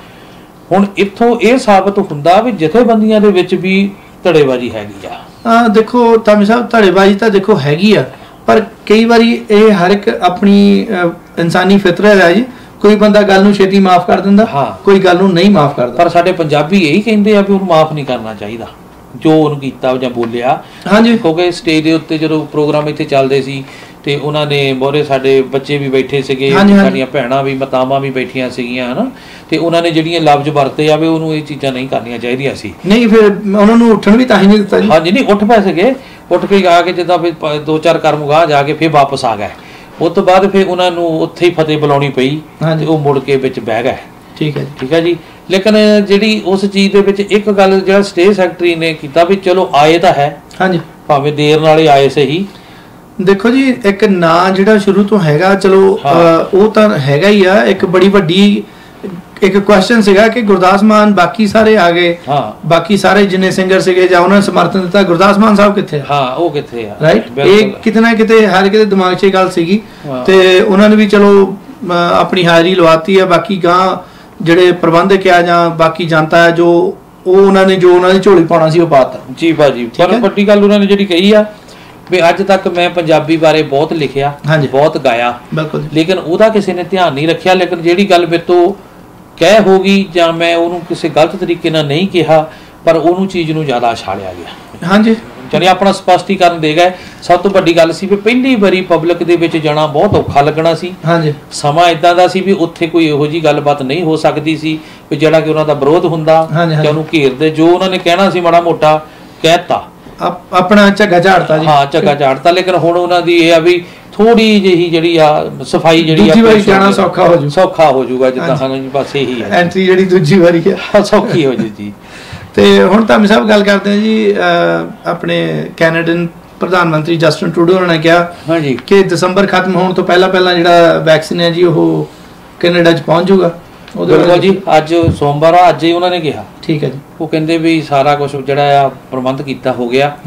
Speaker 2: ਹੁਣ ਇੱਥੋਂ ਇਹ ਸਾਬਤ ਹੁੰਦਾ ਵੀ ਜਥੇਬੰਦੀਆਂ ਦੇ ਵਿੱਚ ਵੀ ਧੜੇਬਾਜ਼ੀ ਹੈਗੀ ਆ।
Speaker 1: ਦੇਖੋ ਧਾਮੀ ਸਾਹਿਬ, ਧੜੇਬਾਜ਼ੀ ਤਾਂ ਦੇਖੋ ਹੈਗੀ ਆ, ਪਰ ਕਈ ਵਾਰੀ ਇਹ ਹਰ ਇੱਕ ਆਪਣੀ ਇਨਸਾਨੀ ਫਿਤਰਤ ਹੈ ਜੀ। ਕੋਈ ਬੰਦਾ ਗੱਲ ਨੂੰ ਛੇਤੀ ਮਾਫ ਕਰ ਦਿੰਦਾ, ਕੋਈ ਗੱਲ ਨੂੰ ਨਹੀਂ ਮਾਫ ਕਰਦਾ।
Speaker 2: ਪਰ ਸਾਡੇ ਪੰਜਾਬੀ ਇਹੀ ਕਹਿੰਦੇ ਆ ਵੀ ਉਹਨੂੰ ਮਾਫ ਨਹੀਂ ਕਰਨਾ ਚਾਹੀਦਾ ਜੋ ਉਹਨੂੰ ਕੀਤਾ ਜਾਂ ਬੋਲਿਆ। ਕਿਉਂਕਿ ਸਟੇਜ ਦੇ ਉੱਤੇ ਜਦੋਂ ਪ੍ਰੋਗਰਾਮ ਇੱਥੇ ਚੱਲਦੇ ਸੀ ਤੇ ਉਹਨਾਂ ਨੇ ਮੋਹਰੇ ਸਾਡੇ ਬੱਚੇ ਵੀ ਬੈਠੇ ਸੀਗੇ, ਸਾਡੀਆਂ ਭੈਣਾਂ ਵੀ, ਮਾਤਾਵਾਂ ਵੀ ਬੈਠੀਆਂ ਸੀਗੀਆਂ ਹਨਾ, ਤੇ ਉਹਨਾਂ ਨੇ ਜਿਹੜੀਆਂ ਲਫ਼ਜ਼ ਵਰਤੇ ਆ ਵੀ ਉਹਨੂੰ ਇਹ ਚੀਜ਼ਾਂ ਨਹੀਂ ਕਰਨੀਆਂ ਚਾਹੀਦੀਆਂ ਸੀ।
Speaker 1: ਨਹੀਂ, ਫਿਰ ਉਹਨਾਂ ਨੂੰ ਉੱਠਣ ਵੀ ਤਾਂ ਹੀ ਨਹੀਂ ਦਿੱਤਾ ਜੀ।
Speaker 2: ਹਾਂਜੀ, ਨਹੀਂ ਉੱਠ ਪਏ ਸੀਗੇ, ਉੱਠ ਕੇ ਆ ਕੇ ਜਿੱਦਾਂ ਫਿਰ 2-4 ਕਰਮ ਗਾਹ ਜਾ ਕੇ ਫਿਰ ਵਾਪਸ ਆ ਗਏ। ਉਸ ਤੋਂ ਬਾਅਦ ਫਿਰ ਉਹਨਾਂ ਨੂੰ ਉੱਥੇ ਹੀ ਫਤਿਹ ਬੁਲਾਉਣੀ ਪਈ ਤੇ ਉਹ ਮੁੜ ਕੇ ਵਿੱਚ ਬਹਿ ਗਏ।
Speaker 1: ਠੀਕ ਹੈ,
Speaker 2: ਠੀਕ ਹੈ ਜੀ। ਲੇਕਿਨ ਜਿਹੜੀ ਉਸ ਚੀਜ਼ ਦੇ ਵਿੱਚ ਇੱਕ ਗੱਲ ਜਿਹੜਾ ਸਟੇਜ ਸੈਕਟਰੀ ਨੇ ਕੀਤਾ ਵੀ ਚਲੋ ਆਏ ਤਾਂ ਹੈ, ਭਾਵੇਂ ਦੇਰ ਨਾਲ ਹੀ ਆਏ ਸਹੀ।
Speaker 1: ਦੇਖੋ ਜੀ, ਇੱਕ ਨਾਂ ਜਿਹੜਾ ਸ਼ੁਰੂ ਤੋਂ ਹੈਗਾ, ਚਲੋ ਉਹ ਤਾਂ ਹੈਗਾ ਹੀ ਆ। ਇੱਕ ਬੜੀ ਵੱਡੀ ਇੱਕ ਕੁਐਸਚਨ ਸੀਗਾ ਕਿ ਗੁਰਦਾਸ ਮਾਨ ਬਾਕੀ ਸਾਰੇ ਆ ਗਏ, ਬਾਕੀ ਸਾਰੇ ਜਿੰਨੇ ਸਿੰਗਰ ਸੀਗੇ ਜਾਂ ਉਹਨਾਂ ਨੇ ਸਮਰਥਨ ਦਿੱਤਾ, ਗੁਰਦਾਸ ਮਾਨ ਸਾਹਿਬ ਕਿੱਥੇ ਆ?
Speaker 2: ਉਹ ਕਿੱਥੇ ਆ?
Speaker 1: ਰਾਈਟ। ਇਹ ਕਿਤੇ ਨਾ ਕਿਤੇ ਹਰ ਕਿਤੇ ਦਿਮਾਗ 'ਚ ਇਹ ਗੱਲ ਸੀਗੀ ਤੇ ਉਹਨਾਂ ਨੇ ਵੀ ਚਲੋ ਆਪਣੀ ਹਾਜ਼ਰੀ ਲਵਾਤੀ ਆ। ਬਾਕੀ ਗਾਂ ਜਿਹੜੇ ਪ੍ਰਬੰਧਕ ਆ ਜਾਂ ਬਾਕੀ ਜਨਤਾ ਹੈ ਜੋ ਉਹਨਾਂ ਨੇ ਜੋ ਉਹਨਾਂ ਦੀ ਝੋਲੀ ਪਾਉਣਾ ਸੀ ਉਹ ਪਾਤਾ
Speaker 2: ਜੀ ਭਾਜੀ। ਪਰ ਵੱਡੀ ਗੱਲ ਉਹਨਾਂ ਨੇ ਜਿਹੜੀ ਕਹੀ ਆ ਵੀ ਅੱਜ ਤੱਕ ਮੈਂ ਪੰਜਾਬੀ ਬਾਰੇ ਬਹੁਤ ਲਿਖਿਆ, ਬਹੁਤ ਗਾਇਆ, ਲੇਕਿਨ ਉਹਦਾ ਕਿਸੇ ਨੇ ਧਿਆਨ ਨਹੀਂ ਰੱਖਿਆ। ਲੇਕਿਨ ਜਿਹੜੀ ਗੱਲ ਮੇਰੇ ਤੋਂ ਕਹਿ ਹੋ ਗਈ ਜਾਂ ਮੈਂ ਉਹਨੂੰ ਕਿਸੇ ਗਲਤ ਤਰੀਕੇ ਨਾਲ ਨਹੀਂ ਕਿਹਾ, ਪਰ ਉਹਨੂੰ ਚੀਜ਼ ਨੂੰ ਜ਼ਿਆਦਾ ਛਾਲਿਆ ਗਿਆ। ਜਾਨੀ ਆਪਣਾ ਸਪਸ਼ਟੀਕਰਨ ਦੇ ਗਏ। ਸਭ ਤੋਂ ਵੱਡੀ ਗੱਲ ਸੀ ਵੀ ਪਹਿਲੀ ਵਾਰੀ ਪਬਲਿਕ ਦੇ ਵਿੱਚ ਜਾਣਾ ਬਹੁਤ ਔਖਾ ਲੱਗਣਾ ਸੀ। ਸਮਾਂ ਇਦਾਂ ਦਾ ਸੀ ਵੀ ਉੱਥੇ ਕੋਈ ਇਹੋ ਜਿਹੀ ਗੱਲਬਾਤ ਨਹੀਂ ਹੋ ਸਕਦੀ ਸੀ ਵੀ ਜਿਹੜਾ ਕਿ ਉਹਨਾਂ ਦਾ ਵਿਰੋਧ ਹੁੰਦਾ ਜਾਂ ਉਹਨੂੰ ਘੇਰਦੇ। ਜੋ ਉਹਨਾਂ ਨੇ ਕਹਿਣਾ ਸੀ ਮਾੜਾ ਮੋਟਾ ਕਹਿਤਾ,
Speaker 1: ਆਪਣਾ ਝੱਗਾ ਝਾੜਤਾ ਜੀ।
Speaker 2: ਝੱਗਾ ਝਾੜਤਾ। ਲੇਕਿਨ ਹੁਣ ਉਹਨਾਂ ਦੀ ਇਹ ਆ ਵੀ ਥੋੜੀ ਜਿਹੀ ਜਿਹੜੀ ਆ ਸਫਾਈ ਜਿਹੜੀ
Speaker 1: ਆ ਜਾਣਾ ਸੌਖਾ
Speaker 2: ਹੋ ਜਾਊਗਾ ਜਿੱਦਾਂ ਸਾਨੂੰ ਜੀ ਬਸ ਇਹੀ ਹੈ।
Speaker 1: ਐਂਟਰੀ ਜਿਹੜੀ ਦੂਜੀ ਵਾਰੀ ਆ
Speaker 2: ਸੌਖੀ ਹੋ ਜੂ ਜੀ।
Speaker 1: ਤੇ ਹੁਣ ਧਾਮੀ ਸਾਹਿਬ ਗੱਲ ਕਰਦੇ ਆ ਜੀ, ਆਪਣੇ ਕੈਨੇਡੀਅਨ ਪ੍ਰਧਾਨ ਮੰਤਰੀ ਜਸਟਿਨ ਟਰੂਡੋ ਉਹਨਾਂ ਨੇ ਕਿਹਾ ਕਿ ਦਸੰਬਰ ਖਤਮ ਹੋਣ ਤੋਂ ਪਹਿਲਾਂ ਜਿਹੜਾ ਵੈਕਸੀਨ ਹੈ ਜੀ ਉਹ ਕੈਨੇਡਾ 'ਚ ਪਹੁੰਚ ਜਾਊਗਾ।
Speaker 2: ਬਿਲਕੁਲ ਜੀ। ਅੱਜ ਸੋਮਵਾਰ ਆ, ਅੱਜ ਹੀ ਉਹਨਾਂ ਨੇ ਕਿਹਾ।
Speaker 1: ਠੀਕ ਹੈ ਜੀ।
Speaker 2: ਉਹ ਕਹਿੰਦੇ ਵੀ ਸਾਰਾ ਕੁਝ ਜਿਹੜਾ ਆ ਪ੍ਰਬੰਧ ਕੀਤਾ ਹੋ ਗਿਆ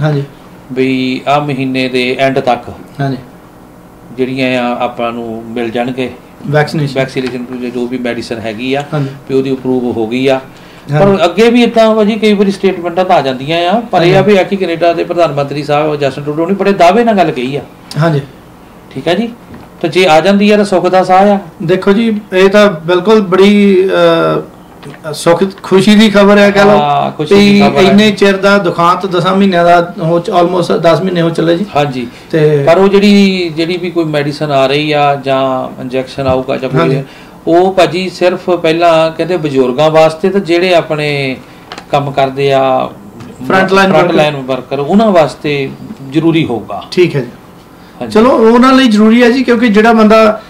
Speaker 2: ਵੀ ਆਹ ਮਹੀਨੇ ਦੇ ਐਂਡ ਤੱਕ ਜਿਹੜੀਆਂ ਆ ਆਪਾਂ ਨੂੰ ਮਿਲ ਜਾਣਗੇ ਵੈਕਸੀਨੇਸ਼ਨ ਜੋ ਵੀ ਮੈਡੀਸਨ ਹੈਗੀ ਆ ਵੀ ਉਹਦੀ ਅਪਰੂਵ ਹੋ ਗਈ ਆ। ਪਰ ਅੱਗੇ ਵੀ ਇਦਾਂ ਭਾਜੀ ਕਈ ਵਾਰੀ ਸਟੇਟਮੈਂਟਾਂ ਤਾਂ ਆ ਜਾਂਦੀਆਂ ਆ, ਪਰ ਇਹ ਆ ਵੀ ਕਿ ਕੈਨੇਡਾ ਦੇ ਪ੍ਰਧਾਨ ਮੰਤਰੀ ਸਾਹਿਬ ਜਸਟਿਨ ਟਰੂਡੋ ਨੇ ਬੜੇ ਦਾਅਵੇ ਨਾਲ ਗੱਲ ਕਹੀ ਆ। ਠੀਕ ਹੈ ਜੀ। ਤੇ ਜੇ ਆ ਜਾਂਦੀ ਆ ਤਾਂ ਸੁੱਖ ਦਾ ਸਾਹ ਆ।
Speaker 1: ਦੇਖੋ ਜੀ, ਇਹ ਤਾਂ ਬਿਲਕੁਲ ਬੜੀ ਸੁੱਖ ਖੁਸ਼ੀ ਦੀ ਖਬਰ ਹੈ, ਕਹ ਲਓ ਵੀ ਇੰਨੇ ਚਿਰ ਦਾ ਦੁਖਾਂਤ 10 ਮਹੀਨਿਆਂ ਦਾ ਆਲਮੋਸਟ 10 ਮਹੀਨੇ ਹੋ ਚੱਲੇ ਜੀ।
Speaker 2: ਹਾਂਜੀ, ਤੇ ਪਰ ਉਹ ਜਿਹੜੀ ਵੀ ਕੋਈ ਮੈਡੀਸਨ ਆ ਰਹੀ ਆ ਜਾਂ ਇੰਜੈਕਸ਼ਨ ਆਊਗਾ ਜਾਂ ਕੋਈ, ਉਹ ਭਾਜੀ ਸਿਰਫ ਪਹਿਲਾਂ ਕਹਿੰਦੇ ਬਜ਼ੁਰਗਾਂ ਵਾਸਤੇ ਤੇ ਜਿਹੜੇ ਆਪਣੇ ਕੰਮ ਕਰਦੇ ਆ ਫਰੰਟ ਲਾਈਨ ਵਰਕਰ ਉਹਨਾਂ ਵਾਸਤੇ ਜ਼ਰੂਰੀ ਹੋਊਗਾ।
Speaker 1: ਠੀਕ ਹੈ ਜੀ, ਚਲੋ ਉਹਨਾਂ ਲਈ ਜ਼ਰੂਰੀ ਹੈ ਜੀ, ਕਿਉਂਕਿ ਜਿਹੜਾ ਬੰਦਾ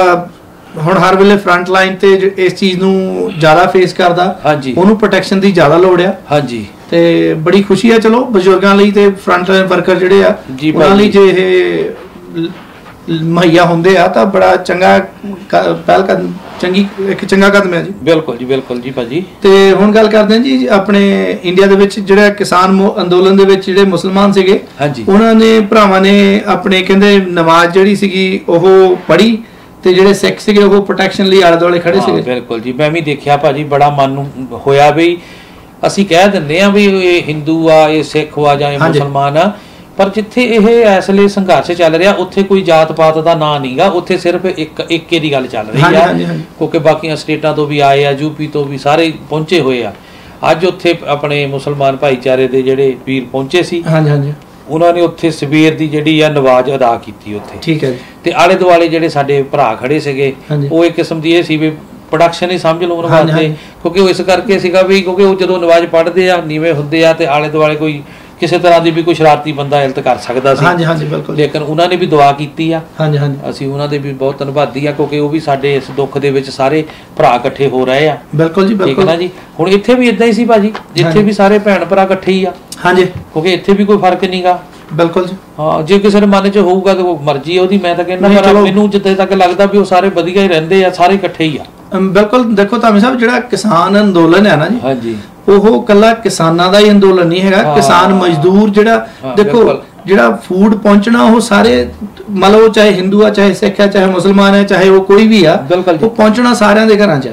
Speaker 1: ਹੁਣ ਹਰ ਵੇਲੇ ਫਰੰਟ ਲਾਈਨ ਤੇ ਇਸ ਚੀਜ਼ ਨੂੰ ਜ਼ਿਆਦਾ ਫੇਸ ਕਰਦਾ, ਉਹਨੂੰ ਪ੍ਰੋਟੈਕਸ਼ਨ ਦੀ ਜ਼ਿਆਦਾ ਲੋੜ ਆ।
Speaker 2: ਹਾਂਜੀ,
Speaker 1: ਤੇ ਬੜੀ ਖੁਸ਼ੀ ਆ ਚਲੋ ਬਜ਼ੁਰਗਾਂ ਲਈ ਤੇ ਫਰੰਟ ਲਾਈਨ ਵਰਕਰ ਜਿਹੜੇ ਆ ਉਹਨਾਂ ਲਈ ਜੇ ਇਹ ਮੁਹੱਈਆ ਹੁੰਦੇ ਆ ਤਾਂ ਬੜਾ ਚੰਗਾ ਪਹਿਲ ਕਦਮ, ਇੱਕ ਚੰਗਾ ਕਦਮ ਹੈ ਜੀ।
Speaker 2: ਬਿਲਕੁਲ ਜੀ, ਬਿਲਕੁਲ ਜੀ ਭਾਜੀ।
Speaker 1: ਤੇ ਹੁਣ ਗੱਲ ਕਰਦੇ ਹਾਂ ਜੀ ਆਪਣੇ ਇੰਡੀਆ ਦੇ ਵਿੱਚ ਜਿਹੜਾ ਕਿਸਾਨ ਅੰਦੋਲਨ ਦੇ ਵਿੱਚ ਜਿਹੜੇ ਮੁਸਲਮਾਨ ਸੀਗੇ, ਉਹਨਾਂ ਨੇ ਭਰਾਵਾਂ ਨੇ ਆਪਣੇ ਕਹਿੰਦੇ ਨਮਾਜ਼ ਜਿਹੜੀ ਸੀਗੀ ਉਹ ਪੜ੍ਹੀ ਤੇ ਜਿਹੜੇ ਸਿੱਖ ਸੀਗੇ ਉਹ ਪ੍ਰੋਟੈਕਸ਼ਨ ਲਈ ਆਲੇ ਦੁਆਲੇ ਖੜੇ ਸੀਗੇ।
Speaker 2: ਬਿਲਕੁਲ ਜੀ, ਮੈਂ ਵੀ ਦੇਖਿਆ ਭਾਜੀ, ਬੜਾ ਮਨ ਨੂੰ ਹੋਇਆ ਵੀ ਅਸੀਂ ਕਹਿ ਦਿੰਦੇ ਆ ਵੀ ਇਹ ਹਿੰਦੂ ਆ, ਇਹ ਸਿੱਖ ਆ ਜਾਂ ਇਹ ਮੁਸਲਮਾਨ ਆ, ਪਰ ਜਿੱਥੇ ਇਹ ਇਸ ਲਈ ਸੰਘਰਸ਼ ਚੱਲ ਰਿਹਾ ਉੱਥੇ ਕੋਈ ਜਾਤ ਪਾਤ ਦਾ ਨਾਂ ਨਹੀਂਗਾ, ਉੱਥੇ ਸਿਰਫ ਇੱਕੇ ਦੀ ਗੱਲ ਚੱਲ ਰਹੀ ਆ, ਕਿਉਂਕਿ ਬਾਕੀਆਂ ਸਟੇਟਾਂ ਤੋਂ ਵੀ ਆਏ ਆ, ਯੂਪੀ ਤੋਂ ਵੀ ਸਾਰੇ ਪਹੁੰਚੇ ਹੋਏ ਆ। ਅੱਜ ਉੱਥੇ ਆਪਣੇ ਮੁਸਲਮਾਨ ਭਾਈਚਾਰੇ ਦੇ ਜਿਹੜੇ ਵੀਰ ਪਹੁੰਚੇ ਸੀ, ਉਹਨਾਂ ਨੇ ਉੱਥੇ ਸਵੇਰ ਦੀ ਜਿਹੜੀ ਆ ਨਮਾਜ਼ ਅਦਾ ਕੀਤੀ ਉੱਥੇ।
Speaker 1: ਠੀਕ ਹੈ ਜੀ।
Speaker 2: ਤੇ ਆਲੇ ਦੁਆਲੇ ਜਿਹੜੇ ਸਾਡੇ ਭਰਾ ਖੜੇ ਸੀਗੇ ਉਹ ਇੱਕ ਕਿਸਮ ਦੀ ਇਹ ਸੀ ਵੀ ਪ੍ਰੋਡਕਸ਼ਨ ਹੀ ਸਮਝ ਲਓ ਉਹਨਾਂ ਵਾਸਤੇ, ਕਿਉਂਕਿ ਉਹ ਇਸ ਕਰਕੇ ਸੀਗਾ ਵੀ ਕਿਉਂਕਿ ਉਹ ਜਦੋਂ ਨਮਾਜ਼ ਪੜ੍ਹਦੇ ਆ ਨੀਵੇਂ ਹੁੰਦੇ ਆ ਤੇ ਆਲੇ ਦੁਆਲੇ ਕੋਈ ਕਿਸੇ ਤਰ੍ਹਾਂ ਦੀ ਵੀ ਕੋਈ ਸ਼ਰਾਰਤੀ ਬੰਦਾ ਇਲਤ ਕਰ ਸਕਦਾ ਸੀ।
Speaker 1: ਬਿਲਕੁਲ।
Speaker 2: ਲੇਕਿਨ ਉਹਨਾਂ ਨੇ ਵੀ ਦੁਆ ਕੀਤੀ ਆ। ਅਸੀਂ ਉਹਨਾਂ ਦੇ ਵੀ ਬਹੁਤ ਧੰਨਵਾਦੀ ਆ, ਕਿਉਂਕਿ ਉਹ ਵੀ ਸਾਡੇ ਇਸ ਦੁੱਖ ਦੇ ਵਿੱਚ ਸਾਰੇ ਭਰਾ ਇਕੱਠੇ ਹੋ ਰਹੇ ਆ।
Speaker 1: ਬਿਲਕੁਲ ਜੀ, ਬਿਲਕੁਲ।
Speaker 2: ਠੀਕ ਹੈ ਨਾ ਜੀ। ਹੁਣ ਇੱਥੇ ਵੀ ਇਦਾਂ ਹੀ ਸੀ ਭਾਜੀ, ਜਿੱਥੇ ਵੀ ਸਾਰੇ ਭੈਣ ਭਰਾ ਇਕੱਠੇ ਹੀ ਆ। ਕਿਉਂਕਿ ਇੱਥੇ ਵੀ ਕੋਈ ਫਰਕ ਨਹੀਂਗਾ।
Speaker 1: ਬਿਲਕੁਲ ਜੀ।
Speaker 2: ਹਾਂ, ਜੇ ਕਿਸੇ ਦੇ ਮਨ 'ਚ ਹੋਊਗਾ ਤਾਂ ਉਹ ਮਰਜ਼ੀ ਉਹਦੀ, ਮੈਂ ਤਾਂ ਕਹਿੰਦਾ, ਪਰ ਮੈਨੂੰ ਜਿੱਥੇ ਤੱਕ ਲੱਗਦਾ ਵੀ ਉਹ ਸਾਰੇ ਵਧੀਆ ਹੀ ਰਹਿੰਦੇ ਆ, ਸਾਰੇ ਇਕੱਠੇ ਹੀ ਆ।
Speaker 1: ਬਿਲਕੁਲ। ਦੇਖੋ ਧਾਮੀ ਸਾਹਿਬ, ਜਿਹੜਾ ਕਿਸਾਨ ਅੰਦੋਲਨ ਹੈ ਨਾ ਜੀ, ਉਹ ਕੱਲਾ ਕਿਸਾਨਾਂ ਦਾ ਹੀ ਅੰਦੋਲਨ ਨਹੀਂ ਹੈਗਾ। ਕਿਸਾਨ ਮਜ਼ਦੂਰ ਜਿਹੜਾ ਦੇਖੋ ਜਿਹੜਾ ਫੂਡ ਪਹੁੰਚਣਾ ਉਹ ਸਾਰੇ ਮੰਨ ਲਓ ਚਾਹੇ ਹਿੰਦੂ ਆ, ਚਾਹੇ ਸਿੱਖ ਆ, ਚਾਹੇ ਮੁਸਲਮਾਨ ਹੈ, ਚਾਹੇ ਉਹ ਕੋਈ ਵੀ ਆ, ਉਹ ਪਹੁੰਚਣਾ ਸਾਰਿਆਂ ਦੇ ਘਰਾਂ 'ਚ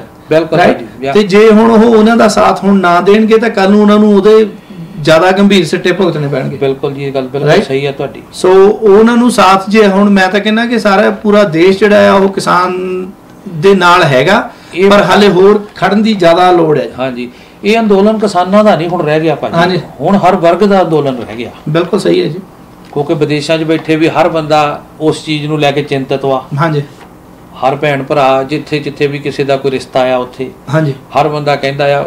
Speaker 1: ਆ। ਤੇ ਜੇ ਹੁਣ ਉਹ ਉਹਨਾਂ ਦਾ ਸਾਥ ਹੁਣ ਨਾ ਦੇਣਗੇ ਤਾਂ ਕੱਲ ਨੂੰ ਉਹਨਾਂ ਨੂੰ ਉਹਦੇ ਜ਼ਿਆਦਾ ਗੰਭੀਰ ਸਿੱਟੇ ਭੁਗਤਣੇ ਪੈਣਗੇ।
Speaker 2: ਬਿਲਕੁਲ ਜੀ, ਇਹ ਗੱਲ ਬਿਲਕੁਲ ਸਹੀ ਹੈ ਤੁਹਾਡੀ।
Speaker 1: ਸੋ ਉਹਨਾਂ ਨੂੰ ਸਾਥ ਜੇ ਹੁਣ ਮੈਂ ਤਾਂ ਕਹਿੰਦਾ ਕਿ ਸਾਰਾ ਪੂਰਾ ਦੇਸ਼ ਜਿਹੜਾ ਆ ਉਹ ਕਿਸਾਨ ਦੇ ਨਾਲ ਹੈਗਾ, ਪਰ ਹਾਲੇ ਹੋਰ ਖੜਨ ਦੀ ਜ਼ਿਆਦਾ ਲੋੜ ਹੈ।
Speaker 2: ਹਾਂਜੀ, ਇਹ ਅੰਦੋਲਨ ਕਿਸਾਨਾਂ ਦਾ ਨਹੀਂ ਹੁਣ ਰਹਿ ਗਿਆ ਭਾਜੀ, ਹੁਣ ਹਰ ਵਰਗ ਦਾ ਅੰਦੋਲਨ ਰਹਿ ਗਿਆ।
Speaker 1: ਬਿਲਕੁਲ ਸਹੀ ਹੈ ਜੀ,
Speaker 2: ਕਿਉਂਕਿ ਵਿਦੇਸ਼ਾਂ 'ਚ ਬੈਠੇ ਵੀ ਹਰ ਬੰਦਾ ਉਸ ਚੀਜ਼ ਨੂੰ ਲੈ ਕੇ ਚਿੰਤਤ ਵਾ। ਹਰ ਭੈਣ ਭਰਾ ਜਿੱਥੇ ਵੀ ਕਿਸੇ ਦਾ ਕੋਈ ਰਿਸ਼ਤਾ ਆ ਉੱਥੇ ਹਰ ਬੰਦਾ ਕਹਿੰਦਾ ਆ,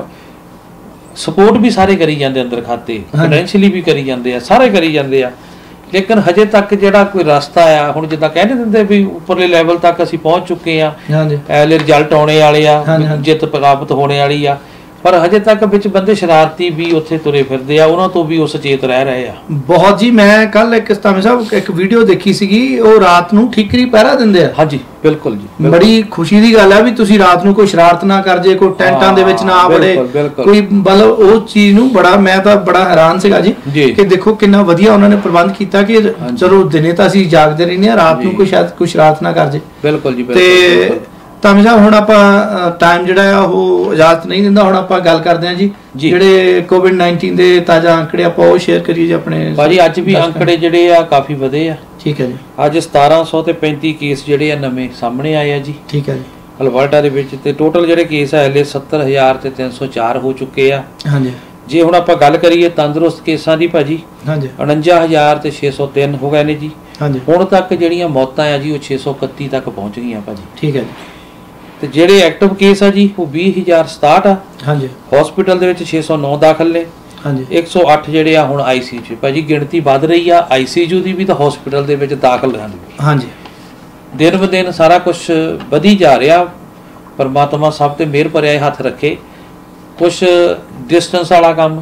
Speaker 2: ਸਪੋਰਟ ਵੀ ਸਾਰੇ ਕਰੀ ਜਾਂਦੇ, ਅੰਦਰ ਖਾਤੇ ਫਾਈਨੈਂਸ਼ੀਅਲੀ ਵੀ ਕਰੀ ਜਾਂਦੇ ਆ, ਸਾਰੇ ਕਰੀ ਜਾਂਦੇ ਆ। ਲੇਕਿਨ ਹਜੇ ਤੱਕ ਜਿਹੜਾ ਕੋਈ ਰਸਤਾ ਆ, ਹੁਣ ਜਿੱਦਾਂ ਕਹਿੰਦੇ ਦਿੰਦੇ ਵੀ ਉੱਪਰਲੇ ਲੈਵਲ ਤੱਕ ਅਸੀਂ ਪਹੁੰਚ ਚੁੱਕੇ ਆ, ਐਲੇ ਰਿਜ਼ਲਟ ਆਉਣੇ ਵਾਲੇ ਆ, ਜਿੱਤ ਪ੍ਰਾਪਤ ਹੋਣੇ ਵਾਲੀ ਆ, ਪਰ ਹਜੇ ਤੱਕ ਵਿੱਚ ਬੰਦੇ ਸ਼ਰਾਰਤੀ ਵੀ ਉੱਥੇ ਤੁਰੇ ਫਿਰਦੇ ਆ, ਉਹਨਾਂ ਤੋਂ ਵੀ ਉਹ ਸੁਚੇਤ ਰਹਿ ਰਹੇ ਆ
Speaker 1: ਬਹੁਤ ਜੀ। ਮੈਂ ਕੱਲ ਇੱਕ ਧਾਮੀ ਸਾਹਿਬ ਇੱਕ ਵੀਡੀਓ ਦੇਖੀ ਸੀਗੀ, ਉਹ ਰਾਤ ਨੂੰ ਠੀਕਰੀ ਪਹਿਰਾ ਦਿੰਦੇ ਆ।
Speaker 2: ਹਾਂਜੀ, ਬਿਲਕੁਲ ਜੀ।
Speaker 1: ਬੜੀ ਖੁਸ਼ੀ ਦੀ ਗੱਲ ਆ ਵੀ ਤੁਸੀਂ ਰਾਤ ਨੂੰ ਕੋਈ ਸ਼ਰਾਰਤ ਨਾ ਕਰ ਜੇ, ਕੋਈ ਟੈਂਟਾਂ ਦੇ ਵਿੱਚ ਨਾ ਵੜੇ, ਕੋਈ ਮਤਲਬ ਉਹ ਚੀਜ਼ ਨੂੰ ਮੈਂ ਤਾਂ ਬੜਾ ਹੈਰਾਨ ਸੀਗਾ ਜੀ ਕਿ ਦੇਖੋ ਕਿੰਨਾ ਵਧੀਆ ਉਹਨਾਂ ਨੇ ਪ੍ਰਬੰਧ ਕੀਤਾ ਕਿ ਚਲੋ ਦਿਨੇ ਤਾਂ ਅਸੀਂ ਜਾਗਦੇ ਰਹਿੰਦੇ ਆ, ਰਾਤ ਨੂੰ ਕੋਈ ਸ਼ਰਾਰਤ ਨਾ ਕਰ ਜੇ।
Speaker 2: ਬਿਲਕੁਲ ਜੀ।
Speaker 1: ਤੇ ਧਾਮੀ ਸਾਹਿਬ, ਹੁਣ ਆਪਾਂ ਟਾਈਮ ਜਿਹੜਾ ਆ ਉਹ ਇਜਾਜ਼ਤ ਨਹੀਂ ਦਿੰਦਾ, ਹੁਣ ਆਪਾਂ ਗੱਲ ਕਰਦੇ ਹਾਂ ਜੀ ਜਿਹੜੇ ਕੋਵਿਡ-19 ਦੇ ਤਾਜ਼ਾ ਅੰਕੜੇ ਆਪਾਂ ਉਹ ਸ਼ੇਅਰ ਕਰੀਏ ਜੀ ਆਪਣੇ।
Speaker 2: ਭਾਜੀ ਅੱਜ ਵੀ ਅੰਕੜੇ ਜਿਹੜੇ ਆ ਕਾਫੀ ਵਧੇ ਆ।
Speaker 1: ਠੀਕ ਹੈ ਜੀ।
Speaker 2: ਅੱਜ 1700 ਤੇ 35 ਕੇਸ ਜਿਹੜੇ ਆ ਨਵੇਂ ਸਾਹਮਣੇ ਆਏ ਆ ਜੀ।
Speaker 1: ਠੀਕ ਹੈ ਜੀ।
Speaker 2: ਅਲਬਰਟਾ ਦੇ ਵਿੱਚ ਤੇ ਟੋਟਲ ਜਿਹੜੇ ਕੇਸ ਆ ਹਲੇ 70,000 ਤੇ 304 ਹੋ ਚੁੱਕੇ ਆ। ਜੇ ਹੁਣ ਆਪਾਂ ਗੱਲ ਕਰੀਏ ਤੰਦਰੁਸਤ ਕੇਸਾਂ ਦੀ ਭਾਜੀ, 49,000 ਤੇ 603 ਹੋ ਗਏ ਨੇ ਜੀ। ਹੁਣ ਤੱਕ ਜਿਹੜੀਆਂ ਮੌਤਾਂ ਆ ਜੀ ਉਹ 631 ਤੱਕ ਪਹੁੰਚ ਗਈਆਂ ਭਾਜੀ।
Speaker 1: ਠੀਕ ਹੈ ਜੀ।
Speaker 2: ਤੇ ਜਿਹੜੇ ਐਕਟਿਵ ਕੇਸ ਆ ਜੀ ਉਹ 20,067 ਆ। ਹਸਪੀਟਲ ਦੇ ਵਿੱਚ 609 ਦਾਖਲ ਨੇ। 108 ਜਿਹੜੇ ਆ ਹੁਣ ਆਈਸੀਯੂ 'ਚ। ਭਾਜੀ ਗਿਣਤੀ ਵੱਧ ਰਹੀ ਆ ਆਈਸੀਯੂ ਦੀ ਵੀ ਤਾਂ ਹਸਪੀਟਲ ਦੇ ਵਿੱਚ ਦਾਖਲ ਰਹਿਣ ਦੀ। ਦਿਨ ਬ ਦਿਨ ਸਾਰਾ ਕੁਝ ਵਧੀ ਜਾ ਰਿਹਾ। ਪਰਮਾਤਮਾ ਸਭ ਤੇ ਮਿਹਰ ਭਰਿਆ ਹੱਥ ਰੱਖੇ। ਕੁਛ ਡਿਸਟੈਂਸ ਵਾਲਾ ਕੰਮ,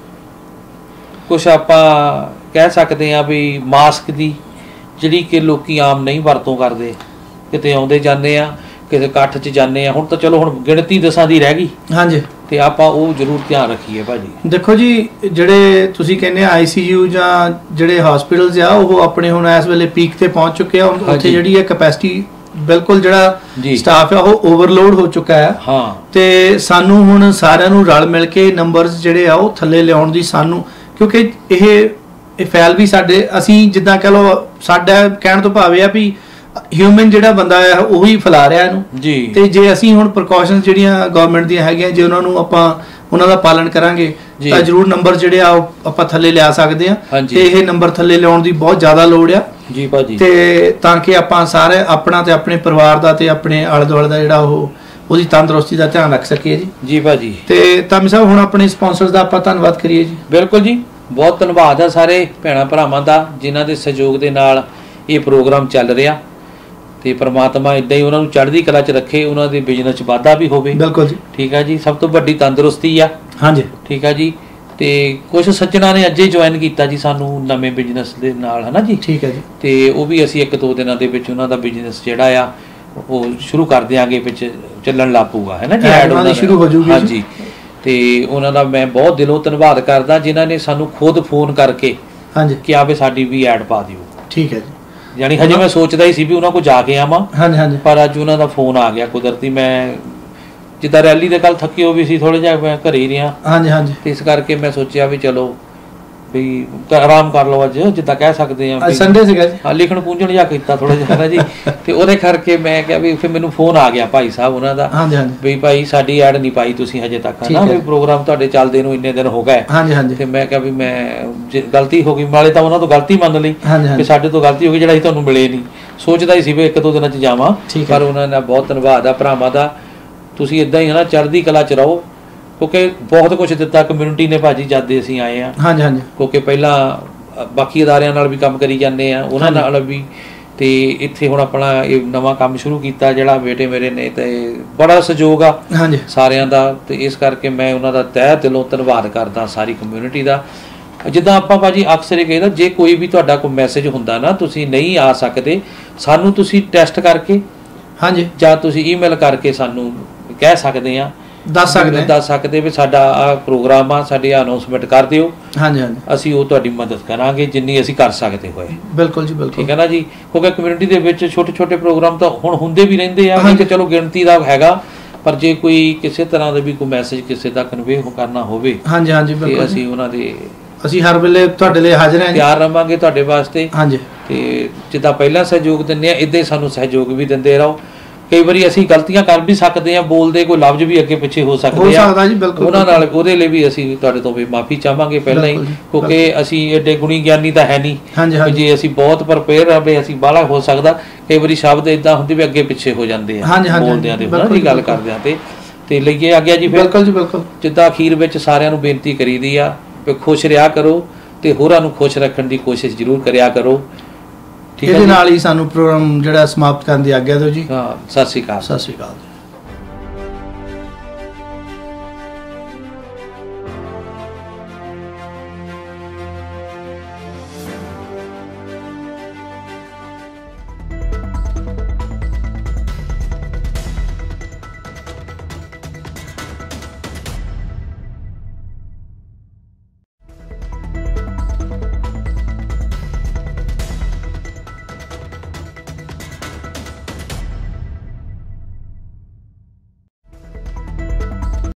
Speaker 2: ਕੁਛ ਆਪਾਂ ਕਹਿ ਸਕਦੇ ਆ ਵੀ ਮਾਸਕ ਦੀ ਜਿਹੜੀ ਕਿ ਲੋਕੀ ਆਮ ਨਹੀਂ ਵਰਤੋਂ ਕਰਦੇ, ਕਿਤੇ ਆਉਂਦੇ ਜਾਂਦੇ ਆ, ਕਿਸੇ ਇਕੱਠ 'ਚ ਜਾਂਦੇ ਆ। ਹੁਣ ਤਾਂ ਚਲੋ ਹੁਣ ਗਿਣਤੀ ਦਸਾਂ ਦੀ ਰਹਿ ਗਈ ਤੇ ਆਪਾਂ ਉਹ ਜ਼ਰੂਰ ਧਿਆਨ ਰੱਖੀਏ ਭਾਜੀ।
Speaker 1: ਦੇਖੋ ਜੀ, ਜਿਹੜੇ ਤੁਸੀਂ ਕਹਿੰਦੇ ਆਈਸੀਯੂ ਜਾਂ ਜਿਹੜੇ ਹਸਪੀਟਲਸ ਆ ਉਹ ਆਪਣੇ ਹੁਣ ਇਸ ਵੇਲੇ ਪੀਕ ਤੇ ਪਹੁੰਚ ਚੁੱਕੇ ਆ। ਉੱਥੇ ਜਿਹੜੀ ਹੈ ਕੈਪੈਸਿਟੀ ਬਿਲਕੁਲ ਜਿਹੜਾ ਸਟਾਫ ਆ ਉਹ ਓਵਰਲੋਡ ਹੋ ਚੁੱਕਾ ਹੈ। ਤੇ ਸਾਨੂੰ ਹੁਣ ਸਾਰਿਆਂ ਨੂੰ ਰਲ ਮਿਲ ਕੇ ਨੰਬਰਸ ਜਿਹੜੇ ਆ ਉਹ ਥੱਲੇ ਲਿਆਉਣ ਦੀ ਸਾਨੂੰ, ਕਿਉਂਕਿ ਇਹ ਫੈਲ ਵੀ ਸਾਡੇ ਅਸੀਂ ਜਿੱਦਾਂ ਕਹ ਲਓ ਸਾਡਾ ਕਹਿਣ ਤੋਂ ਭਾਵੇਂ ਆ ਵੀ ਹਿਊਮਨ ਜਿਹੜਾ ਬੰਦਾ ਹੈ ਉਹੀ ਫੈਲਾ ਰਿਹਾ ਇਹਨੂੰ
Speaker 2: ਜੀ।
Speaker 1: ਤੇ ਜੇ ਅਸੀਂ ਹੁਣ ਪ੍ਰੀਕਾਸ਼ਨਸ ਜਿਹੜੀਆਂ ਗਵਰਨਮੈਂਟ ਦੀਆਂ ਹੈਗੀਆਂ ਜੇ ਉਹਨਾਂ ਨੂੰ ਆਪਾਂ ਉਹਨਾਂ ਦਾ ਪਾਲਣ ਕਰਾਂਗੇ ਤਾਂ ਜ਼ਰੂਰ ਨੰਬਰ ਜਿਹੜੇ ਆ ਉਹ ਆਪਾਂ ਥੱਲੇ ਲਿਆ ਸਕਦੇ ਆ ਤੇ ਇਹ ਨੰਬਰ ਥੱਲੇ ਲਿਆਉਣ ਦੀ ਬਹੁਤ ਜ਼ਿਆਦਾ ਲੋੜ ਆ
Speaker 2: ਜੀ ਭਾਜੀ
Speaker 1: ਤੇ ਤਾਂ ਕਿ ਆਪਾਂ ਸਾਰੇ ਆਪਣਾ ਤੇ ਆਪਣੇ ਪਰਿਵਾਰ ਦਾ ਤੇ ਆਪਣੇ ਆਲੇ ਦੁਆਲੇ ਦਾ ਜਿਹੜਾ ਉਹਦੀ ਤੰਦਰੁਸਤੀ ਦਾ ਧਿਆਨ ਰੱਖ ਸਕੀਏ ਜੀ।
Speaker 2: ਜੀ ਭਾਜੀ
Speaker 1: ਤੇ ਤਾਮੀ ਸਾਹਿਬ ਹੁਣ ਆਪਣੇ ਸਪਾਂਸਰਸ ਦਾ ਆਪਾਂ ਧੰਨਵਾਦ ਕਰੀਏ ਜੀ।
Speaker 2: ਬਿਲਕੁਲ ਜੀ, ਬਹੁਤ ਧੰਨਵਾਦ ਆ ਸਾਰੇ ਭੈਣਾਂ ਭਰਾਵਾਂ ਦਾ ਜਿਨ੍ਹਾਂ ਦੇ ਸਹਿਯੋਗ ਦੇ ਨਾਲ ਇਹ ਪ੍ਰੋਗਰਾਮ ਚੱਲ ਰਿਹਾ ਤੇ ਪ੍ਰਮਾਤਮਾ ਇਦਾਂ ਹੀ ਉਹਨਾਂ ਨੂੰ ਚੜ੍ਹਦੀ ਕਲਾ 'ਚ ਰੱਖੇ, ਉਹਨਾਂ ਦੇ ਬਿਜ਼ਨਸ 'ਚ ਵਾਧਾ ਵੀ ਹੋਵੇ।
Speaker 1: ਬਿਲਕੁਲ ਜੀ,
Speaker 2: ਠੀਕ ਹੈ ਜੀ। ਸਭ ਤੋਂ ਵੱਡੀ ਤੰਦਰੁਸਤੀ ਆ।
Speaker 1: ਹਾਂਜੀ
Speaker 2: ਠੀਕ ਹੈ ਜੀ। ਤੇ ਕੁਝ ਸੱਜਣਾ ਨੇ ਅੱਜੇ ਜੁਆਇਨ ਕੀਤਾ ਜੀ ਸਾਨੂੰ ਨਵੇਂ ਬਿਜ਼ਨਸ ਦੇ ਨਾਲ, ਹੈ ਨਾ ਜੀ।
Speaker 1: ਠੀਕ ਹੈ ਜੀ।
Speaker 2: ਤੇ ਉਹ ਵੀ ਅਸੀਂ 1-2 ਦਿਨਾਂ ਦੇ ਵਿੱਚ ਉਹਨਾਂ ਦਾ ਬਿਜ਼ਨਸ ਜਿਹੜਾ ਆ ਉਹ ਸ਼ੁਰੂ ਕਰ ਦਿਆਂਗੇ, ਵਿੱਚ ਚੱਲਣ ਲੱਗ ਪਊਗਾ, ਹੈ ਨਾ ਜੀ। ਐਡ ਉਹਨਾਂ ਦੀ ਸ਼ੁਰੂ ਹੋ ਜੂਗੀ। ਹਾਂਜੀ। ਤੇ ਉਹਨਾਂ ਦਾ ਮੈਂ ਬਹੁਤ ਦਿਲੋਂ ਧੰਨਵਾਦ ਕਰਦਾ ਜਿਨ੍ਹਾਂ ਨੇ ਸਾਨੂੰ ਖੁਦ ਫੋਨ ਕਰਕੇ
Speaker 1: ਹਾਂਜੀ
Speaker 2: ਕਿਹਾ ਵੀ ਸਾਡੀ ਵੀ ਐਡ ਪਾ ਦਿਓ।
Speaker 1: ਠੀਕ ਹੈ ਜੀ।
Speaker 2: ਯਾਨੀ ਹਜੇ ਮੈਂ ਸੋਚਦਾ ਹੀ ਸੀ ਵੀ ਉਹਨਾਂ ਕੋਲ ਜਾ ਕੇ ਆਵਾਂ।
Speaker 1: ਹਾਂਜੀ ਹਾਂਜੀ।
Speaker 2: ਪਰ ਅੱਜ ਉਹਨਾਂ ਦਾ ਫੋਨ ਆ ਗਿਆ ਕੁਦਰਤੀ। ਮੈਂ ਜਿੱਦਾਂ ਰੈਲੀ ਦੇ ਕੱਲ ਥੱਕੀ ਹੋ ਵੀ ਸੀ ਥੋੜਾ ਜਿਹਾ, ਮੈਂ ਘਰੇ ਹੀ ਰਿਹਾ।
Speaker 1: ਹਾਂਜੀ ਹਾਂਜੀ।
Speaker 2: ਤੇ ਇਸ ਕਰਕੇ ਮੈਂ ਸੋਚਿਆ ਵੀ ਚਲੋ ਵੀ ਆਰਾਮ ਕਰ ਲਓ ਅੱਜ, ਜਿੱਦਾਂ ਕਹਿ ਸਕਦੇ ਆ।
Speaker 1: ਸੰਡੇ ਸੀਗਾ ਜੀ।
Speaker 2: ਹਾਂ, ਲਿਖਣ ਪੂੰਝਣ ਜਾ ਕੀਤਾ ਥੋੜਾ ਜਿਹਾ ਨਾ ਜੀ। ਤੇ ਉਹਦੇ ਕਰਕੇ ਮੈਂ ਕਿਹਾ ਵੀ ਫਿਰ ਮੈਨੂੰ ਫੋਨ ਆ ਗਿਆ ਭਾਈ ਸਾਹਿਬ ਉਹਨਾਂ ਦਾ।
Speaker 1: ਹਾਂਜੀ ਹਾਂਜੀ।
Speaker 2: ਵੀ ਭਾਈ ਸਾਡੀ ਐਡ ਨਹੀਂ ਪਾਈ ਤੁਸੀਂ ਹਜੇ ਤੱਕ, ਨਾ ਵੀ ਪ੍ਰੋਗਰਾਮ ਤੁਹਾਡੇ ਚੱਲਦੇ ਨੂੰ ਇੰਨੇ ਦਿਨ ਹੋ ਗਏ।
Speaker 1: ਹਾਂਜੀ ਹਾਂਜੀ।
Speaker 2: ਤੇ ਮੈਂ ਕਿਹਾ ਵੀ ਮੈਂ ਗਲਤੀ ਹੋ ਗਈ, ਨਾਲੇ ਤਾਂ ਉਹਨਾਂ ਤੋਂ ਗਲਤੀ ਮੰਨ ਲਈ ਕਿ ਸਾਡੇ ਤੋਂ ਗਲਤੀ ਹੋ ਗਈ ਜਿਹੜਾ ਅਸੀਂ ਤੁਹਾਨੂੰ ਮਿਲੇ ਨਹੀਂ। ਸੋਚਦਾ ਹੀ ਸੀ ਵੀ 1-2 ਦਿਨਾਂ 'ਚ ਜਾਵਾਂ, ਪਰ ਉਹਨਾਂ ਦਾ ਬਹੁਤ ਧੰਨਵਾਦ ਆ ਭਰਾਵਾਂ ਦਾ। ਤੁਸੀਂ ਇਦਾਂ ਹੀ ਹੈ ਨਾ ਚੜ੍ਹਦੀ ਕਲਾ 'ਚ ਰਹੋ, ਕਿਉਂਕਿ ਬਹੁਤ ਕੁਝ ਦਿੱਤਾ ਕਮਿਊਨਿਟੀ ਨੇ ਭਾਜੀ ਜਦ ਦੇ ਅਸੀਂ ਆਏ ਆ।
Speaker 1: ਹਾਂਜੀ ਹਾਂਜੀ।
Speaker 2: ਕਿਉਂਕਿ ਪਹਿਲਾਂ ਬਾਕੀ ਅਦਾਰਿਆਂ ਨਾਲ ਵੀ ਕੰਮ ਕਰੀ ਜਾਂਦੇ ਆ, ਉਹਨਾਂ ਨਾਲ ਵੀ। ਤੇ ਇੱਥੇ ਹੁਣ ਆਪਣਾ ਇਹ ਨਵਾਂ ਕੰਮ ਸ਼ੁਰੂ ਕੀਤਾ ਜਿਹੜਾ ਬੇਟੇ ਮੇਰੇ ਨੇ, ਤੇ ਬੜਾ ਸਹਿਯੋਗ ਆ ਸਾਰਿਆਂ ਦਾ। ਤੇ ਇਸ ਕਰਕੇ ਮੈਂ ਉਹਨਾਂ ਦਾ ਤਹਿ ਦਿਲੋਂ ਧੰਨਵਾਦ ਕਰਦਾ ਸਾਰੀ ਕਮਿਊਨਿਟੀ ਦਾ। ਜਿੱਦਾਂ ਆਪਾਂ ਭਾਜੀ ਅਕਸਰ ਇਹ ਕਹਿੰਦਾ, ਜੇ ਕੋਈ ਵੀ ਤੁਹਾਡਾ ਕੋਈ ਮੈਸੇਜ ਹੁੰਦਾ ਨਾ, ਤੁਸੀਂ ਨਹੀਂ ਆ ਸਕਦੇ, ਸਾਨੂੰ ਤੁਸੀਂ ਟੈਸਟ ਕਰਕੇ ਜਾਂ ਤੁਸੀਂ ਈਮੇਲ ਕਰਕੇ ਸਾਨੂੰ ਕਹਿ ਸਕਦੇ ਆ, ਦੱਸ ਸਕਦੇ ਵੀ ਸਾਡਾ ਆ ਪ੍ਰੋਗਰਾਮ ਆ, ਸਾਡੀ ਅਨਾਉਂਸਮੈਂਟ ਕਰ ਦਿਓ। ਹਾਂਜੀ ਹਾਂਜੀ। ਅਸੀਂ ਉਹ ਤੁਹਾਡੀ ਮਦਦ ਕਰਾਂਗੇ ਜਿੰਨੀ ਅਸੀਂ ਕਰ ਸਕਦੇ ਹੋਏ। ਬਿਲਕੁਲ ਜੀ ਬਿਲਕੁਲ। ਠੀਕ ਹੈ ਨਾ ਜੀ। ਕਿਉਂਕਿ ਕਮਿਊਨਿਟੀ ਦੇ ਵਿੱਚ ਛੋਟੇ ਪ੍ਰੋਗਰਾਮ ਤਾਂ ਹੁਣ ਹੁੰਦੇ ਵੀ ਰਹਿੰਦੇ ਆ, ਕਿ ਚਲੋ ਗਿਣਤੀ ਦਾ ਹੈਗਾ, ਪਰ ਜੇ ਕੋਈ ਕਿਸੇ ਤਰ੍ਹਾਂ ਦਾ ਵੀ ਕੋਈ ਮੈਸੇਜ ਕਿਸੇ ਤੱਕ ਕਨਵੇ ਕਰਨਾ ਹੋਵੇ, ਹਾਂਜੀ ਹਾਂਜੀ, ਤੇ ਅਸੀਂ ਉਹਨਾਂ ਦੇ ਅਸੀਂ ਹਰ ਵੇਲੇ ਤੁਹਾਡੇ ਲਈ ਹਾਜ਼ਰ ਹਾਂ, ਤਿਆਰ ਰਹਾਂਗੇ ਤੁਹਾਡੇ ਵਾਸਤੇ। ਹਾਂਜੀ। ਤੇ ਜਿੱਦਾਂ ਪਹਿਲਾਂ ਸਹਿਯੋਗ ਦਿੰਦੇ ਆ, ਇੱਦਾਂ ਹੀ ਸਾਨੂੰ ਸਹਿਯੋਗ ਵੀ ਦਿੰਦੇ ਰਹੋ। ਕਈ ਵਾਰੀ ਅਸੀਂ ਗਲਤੀਆਂ ਕਰ ਵੀ ਸਕਦੇ ਆ, ਬੋਲਦੇ ਕੋਈ ਲਫ਼ਜ਼ ਵੀ ਅੱਗੇ ਪਿੱਛੇ ਹੋ ਸਕਦੇ ਆ, ਉਹਨਾਂ ਨਾਲ ਉਹਦੇ ਲਈ ਵੀ ਅਸੀਂ ਤੁਹਾਡੇ ਤੋਂ ਵੀ ਮਾਫੀ ਚਾਹਾਂਗੇ ਪਹਿਲਾਂ ਹੀ, ਕਿਉਂਕਿ ਅਸੀਂ ਏਡੇ ਗੁਣੀ ਗਿਆਨੀ ਤਾਂ ਹੈ ਨਹੀਂ। ਜੇ ਅਸੀਂ ਬਹੁਤ ਪ੍ਰਪੇਅਰ ਰਵੇ ਅਸੀਂ ਬਾਹਲਾ ਹੋ ਸਕਦਾ। ਕਈ ਵਾਰੀ ਸ਼ਬਦ ਇਦਾਂ ਹੁੰਦੇ ਵੀ ਅੱਗੇ ਪਿੱਛੇ ਹੋ ਜਾਂਦੇ ਆ ਬੋਲਦਿਆਂ ਦੇ, ਉਹਨਾਂ ਦੀ ਗੱਲ ਕਰਦਿਆਂ ਤੇ ਲਈਏ ਆ ਗਿਆ ਜੀ। ਬਿਲਕੁਲ ਜੀ ਬਿਲਕੁਲ। ਜਿੱਦਾਂ ਅਖੀਰ ਵਿੱਚ ਸਾਰਿਆਂ ਨੂੰ ਬੇਨਤੀ ਕਰੀਦੀ ਆ ਵੀ ਖੁਸ਼ ਰਿਹਾ ਕਰੋ ਤੇ ਹੋਰਾਂ ਨੂੰ ਖੁਸ਼ ਰੱਖਣ ਦੀ ਕੋਸ਼ਿਸ਼ ਜ਼ਰੂਰ ਕਰਿਆ ਕਰੋ। ਇਹਦੇ ਨਾਲ ਹੀ ਸਾਨੂੰ ਪ੍ਰੋਗਰਾਮ ਜਿਹੜਾ ਸਮਾਪਤ ਕਰਨ ਦੀ ਆਗਿਆ ਦਿਓ ਜੀ। ਹਾਂ, ਸਤਿ ਸ਼੍ਰੀ ਅਕਾਲ। ਸਤਿ ਸ਼੍ਰੀ ਅਕਾਲ।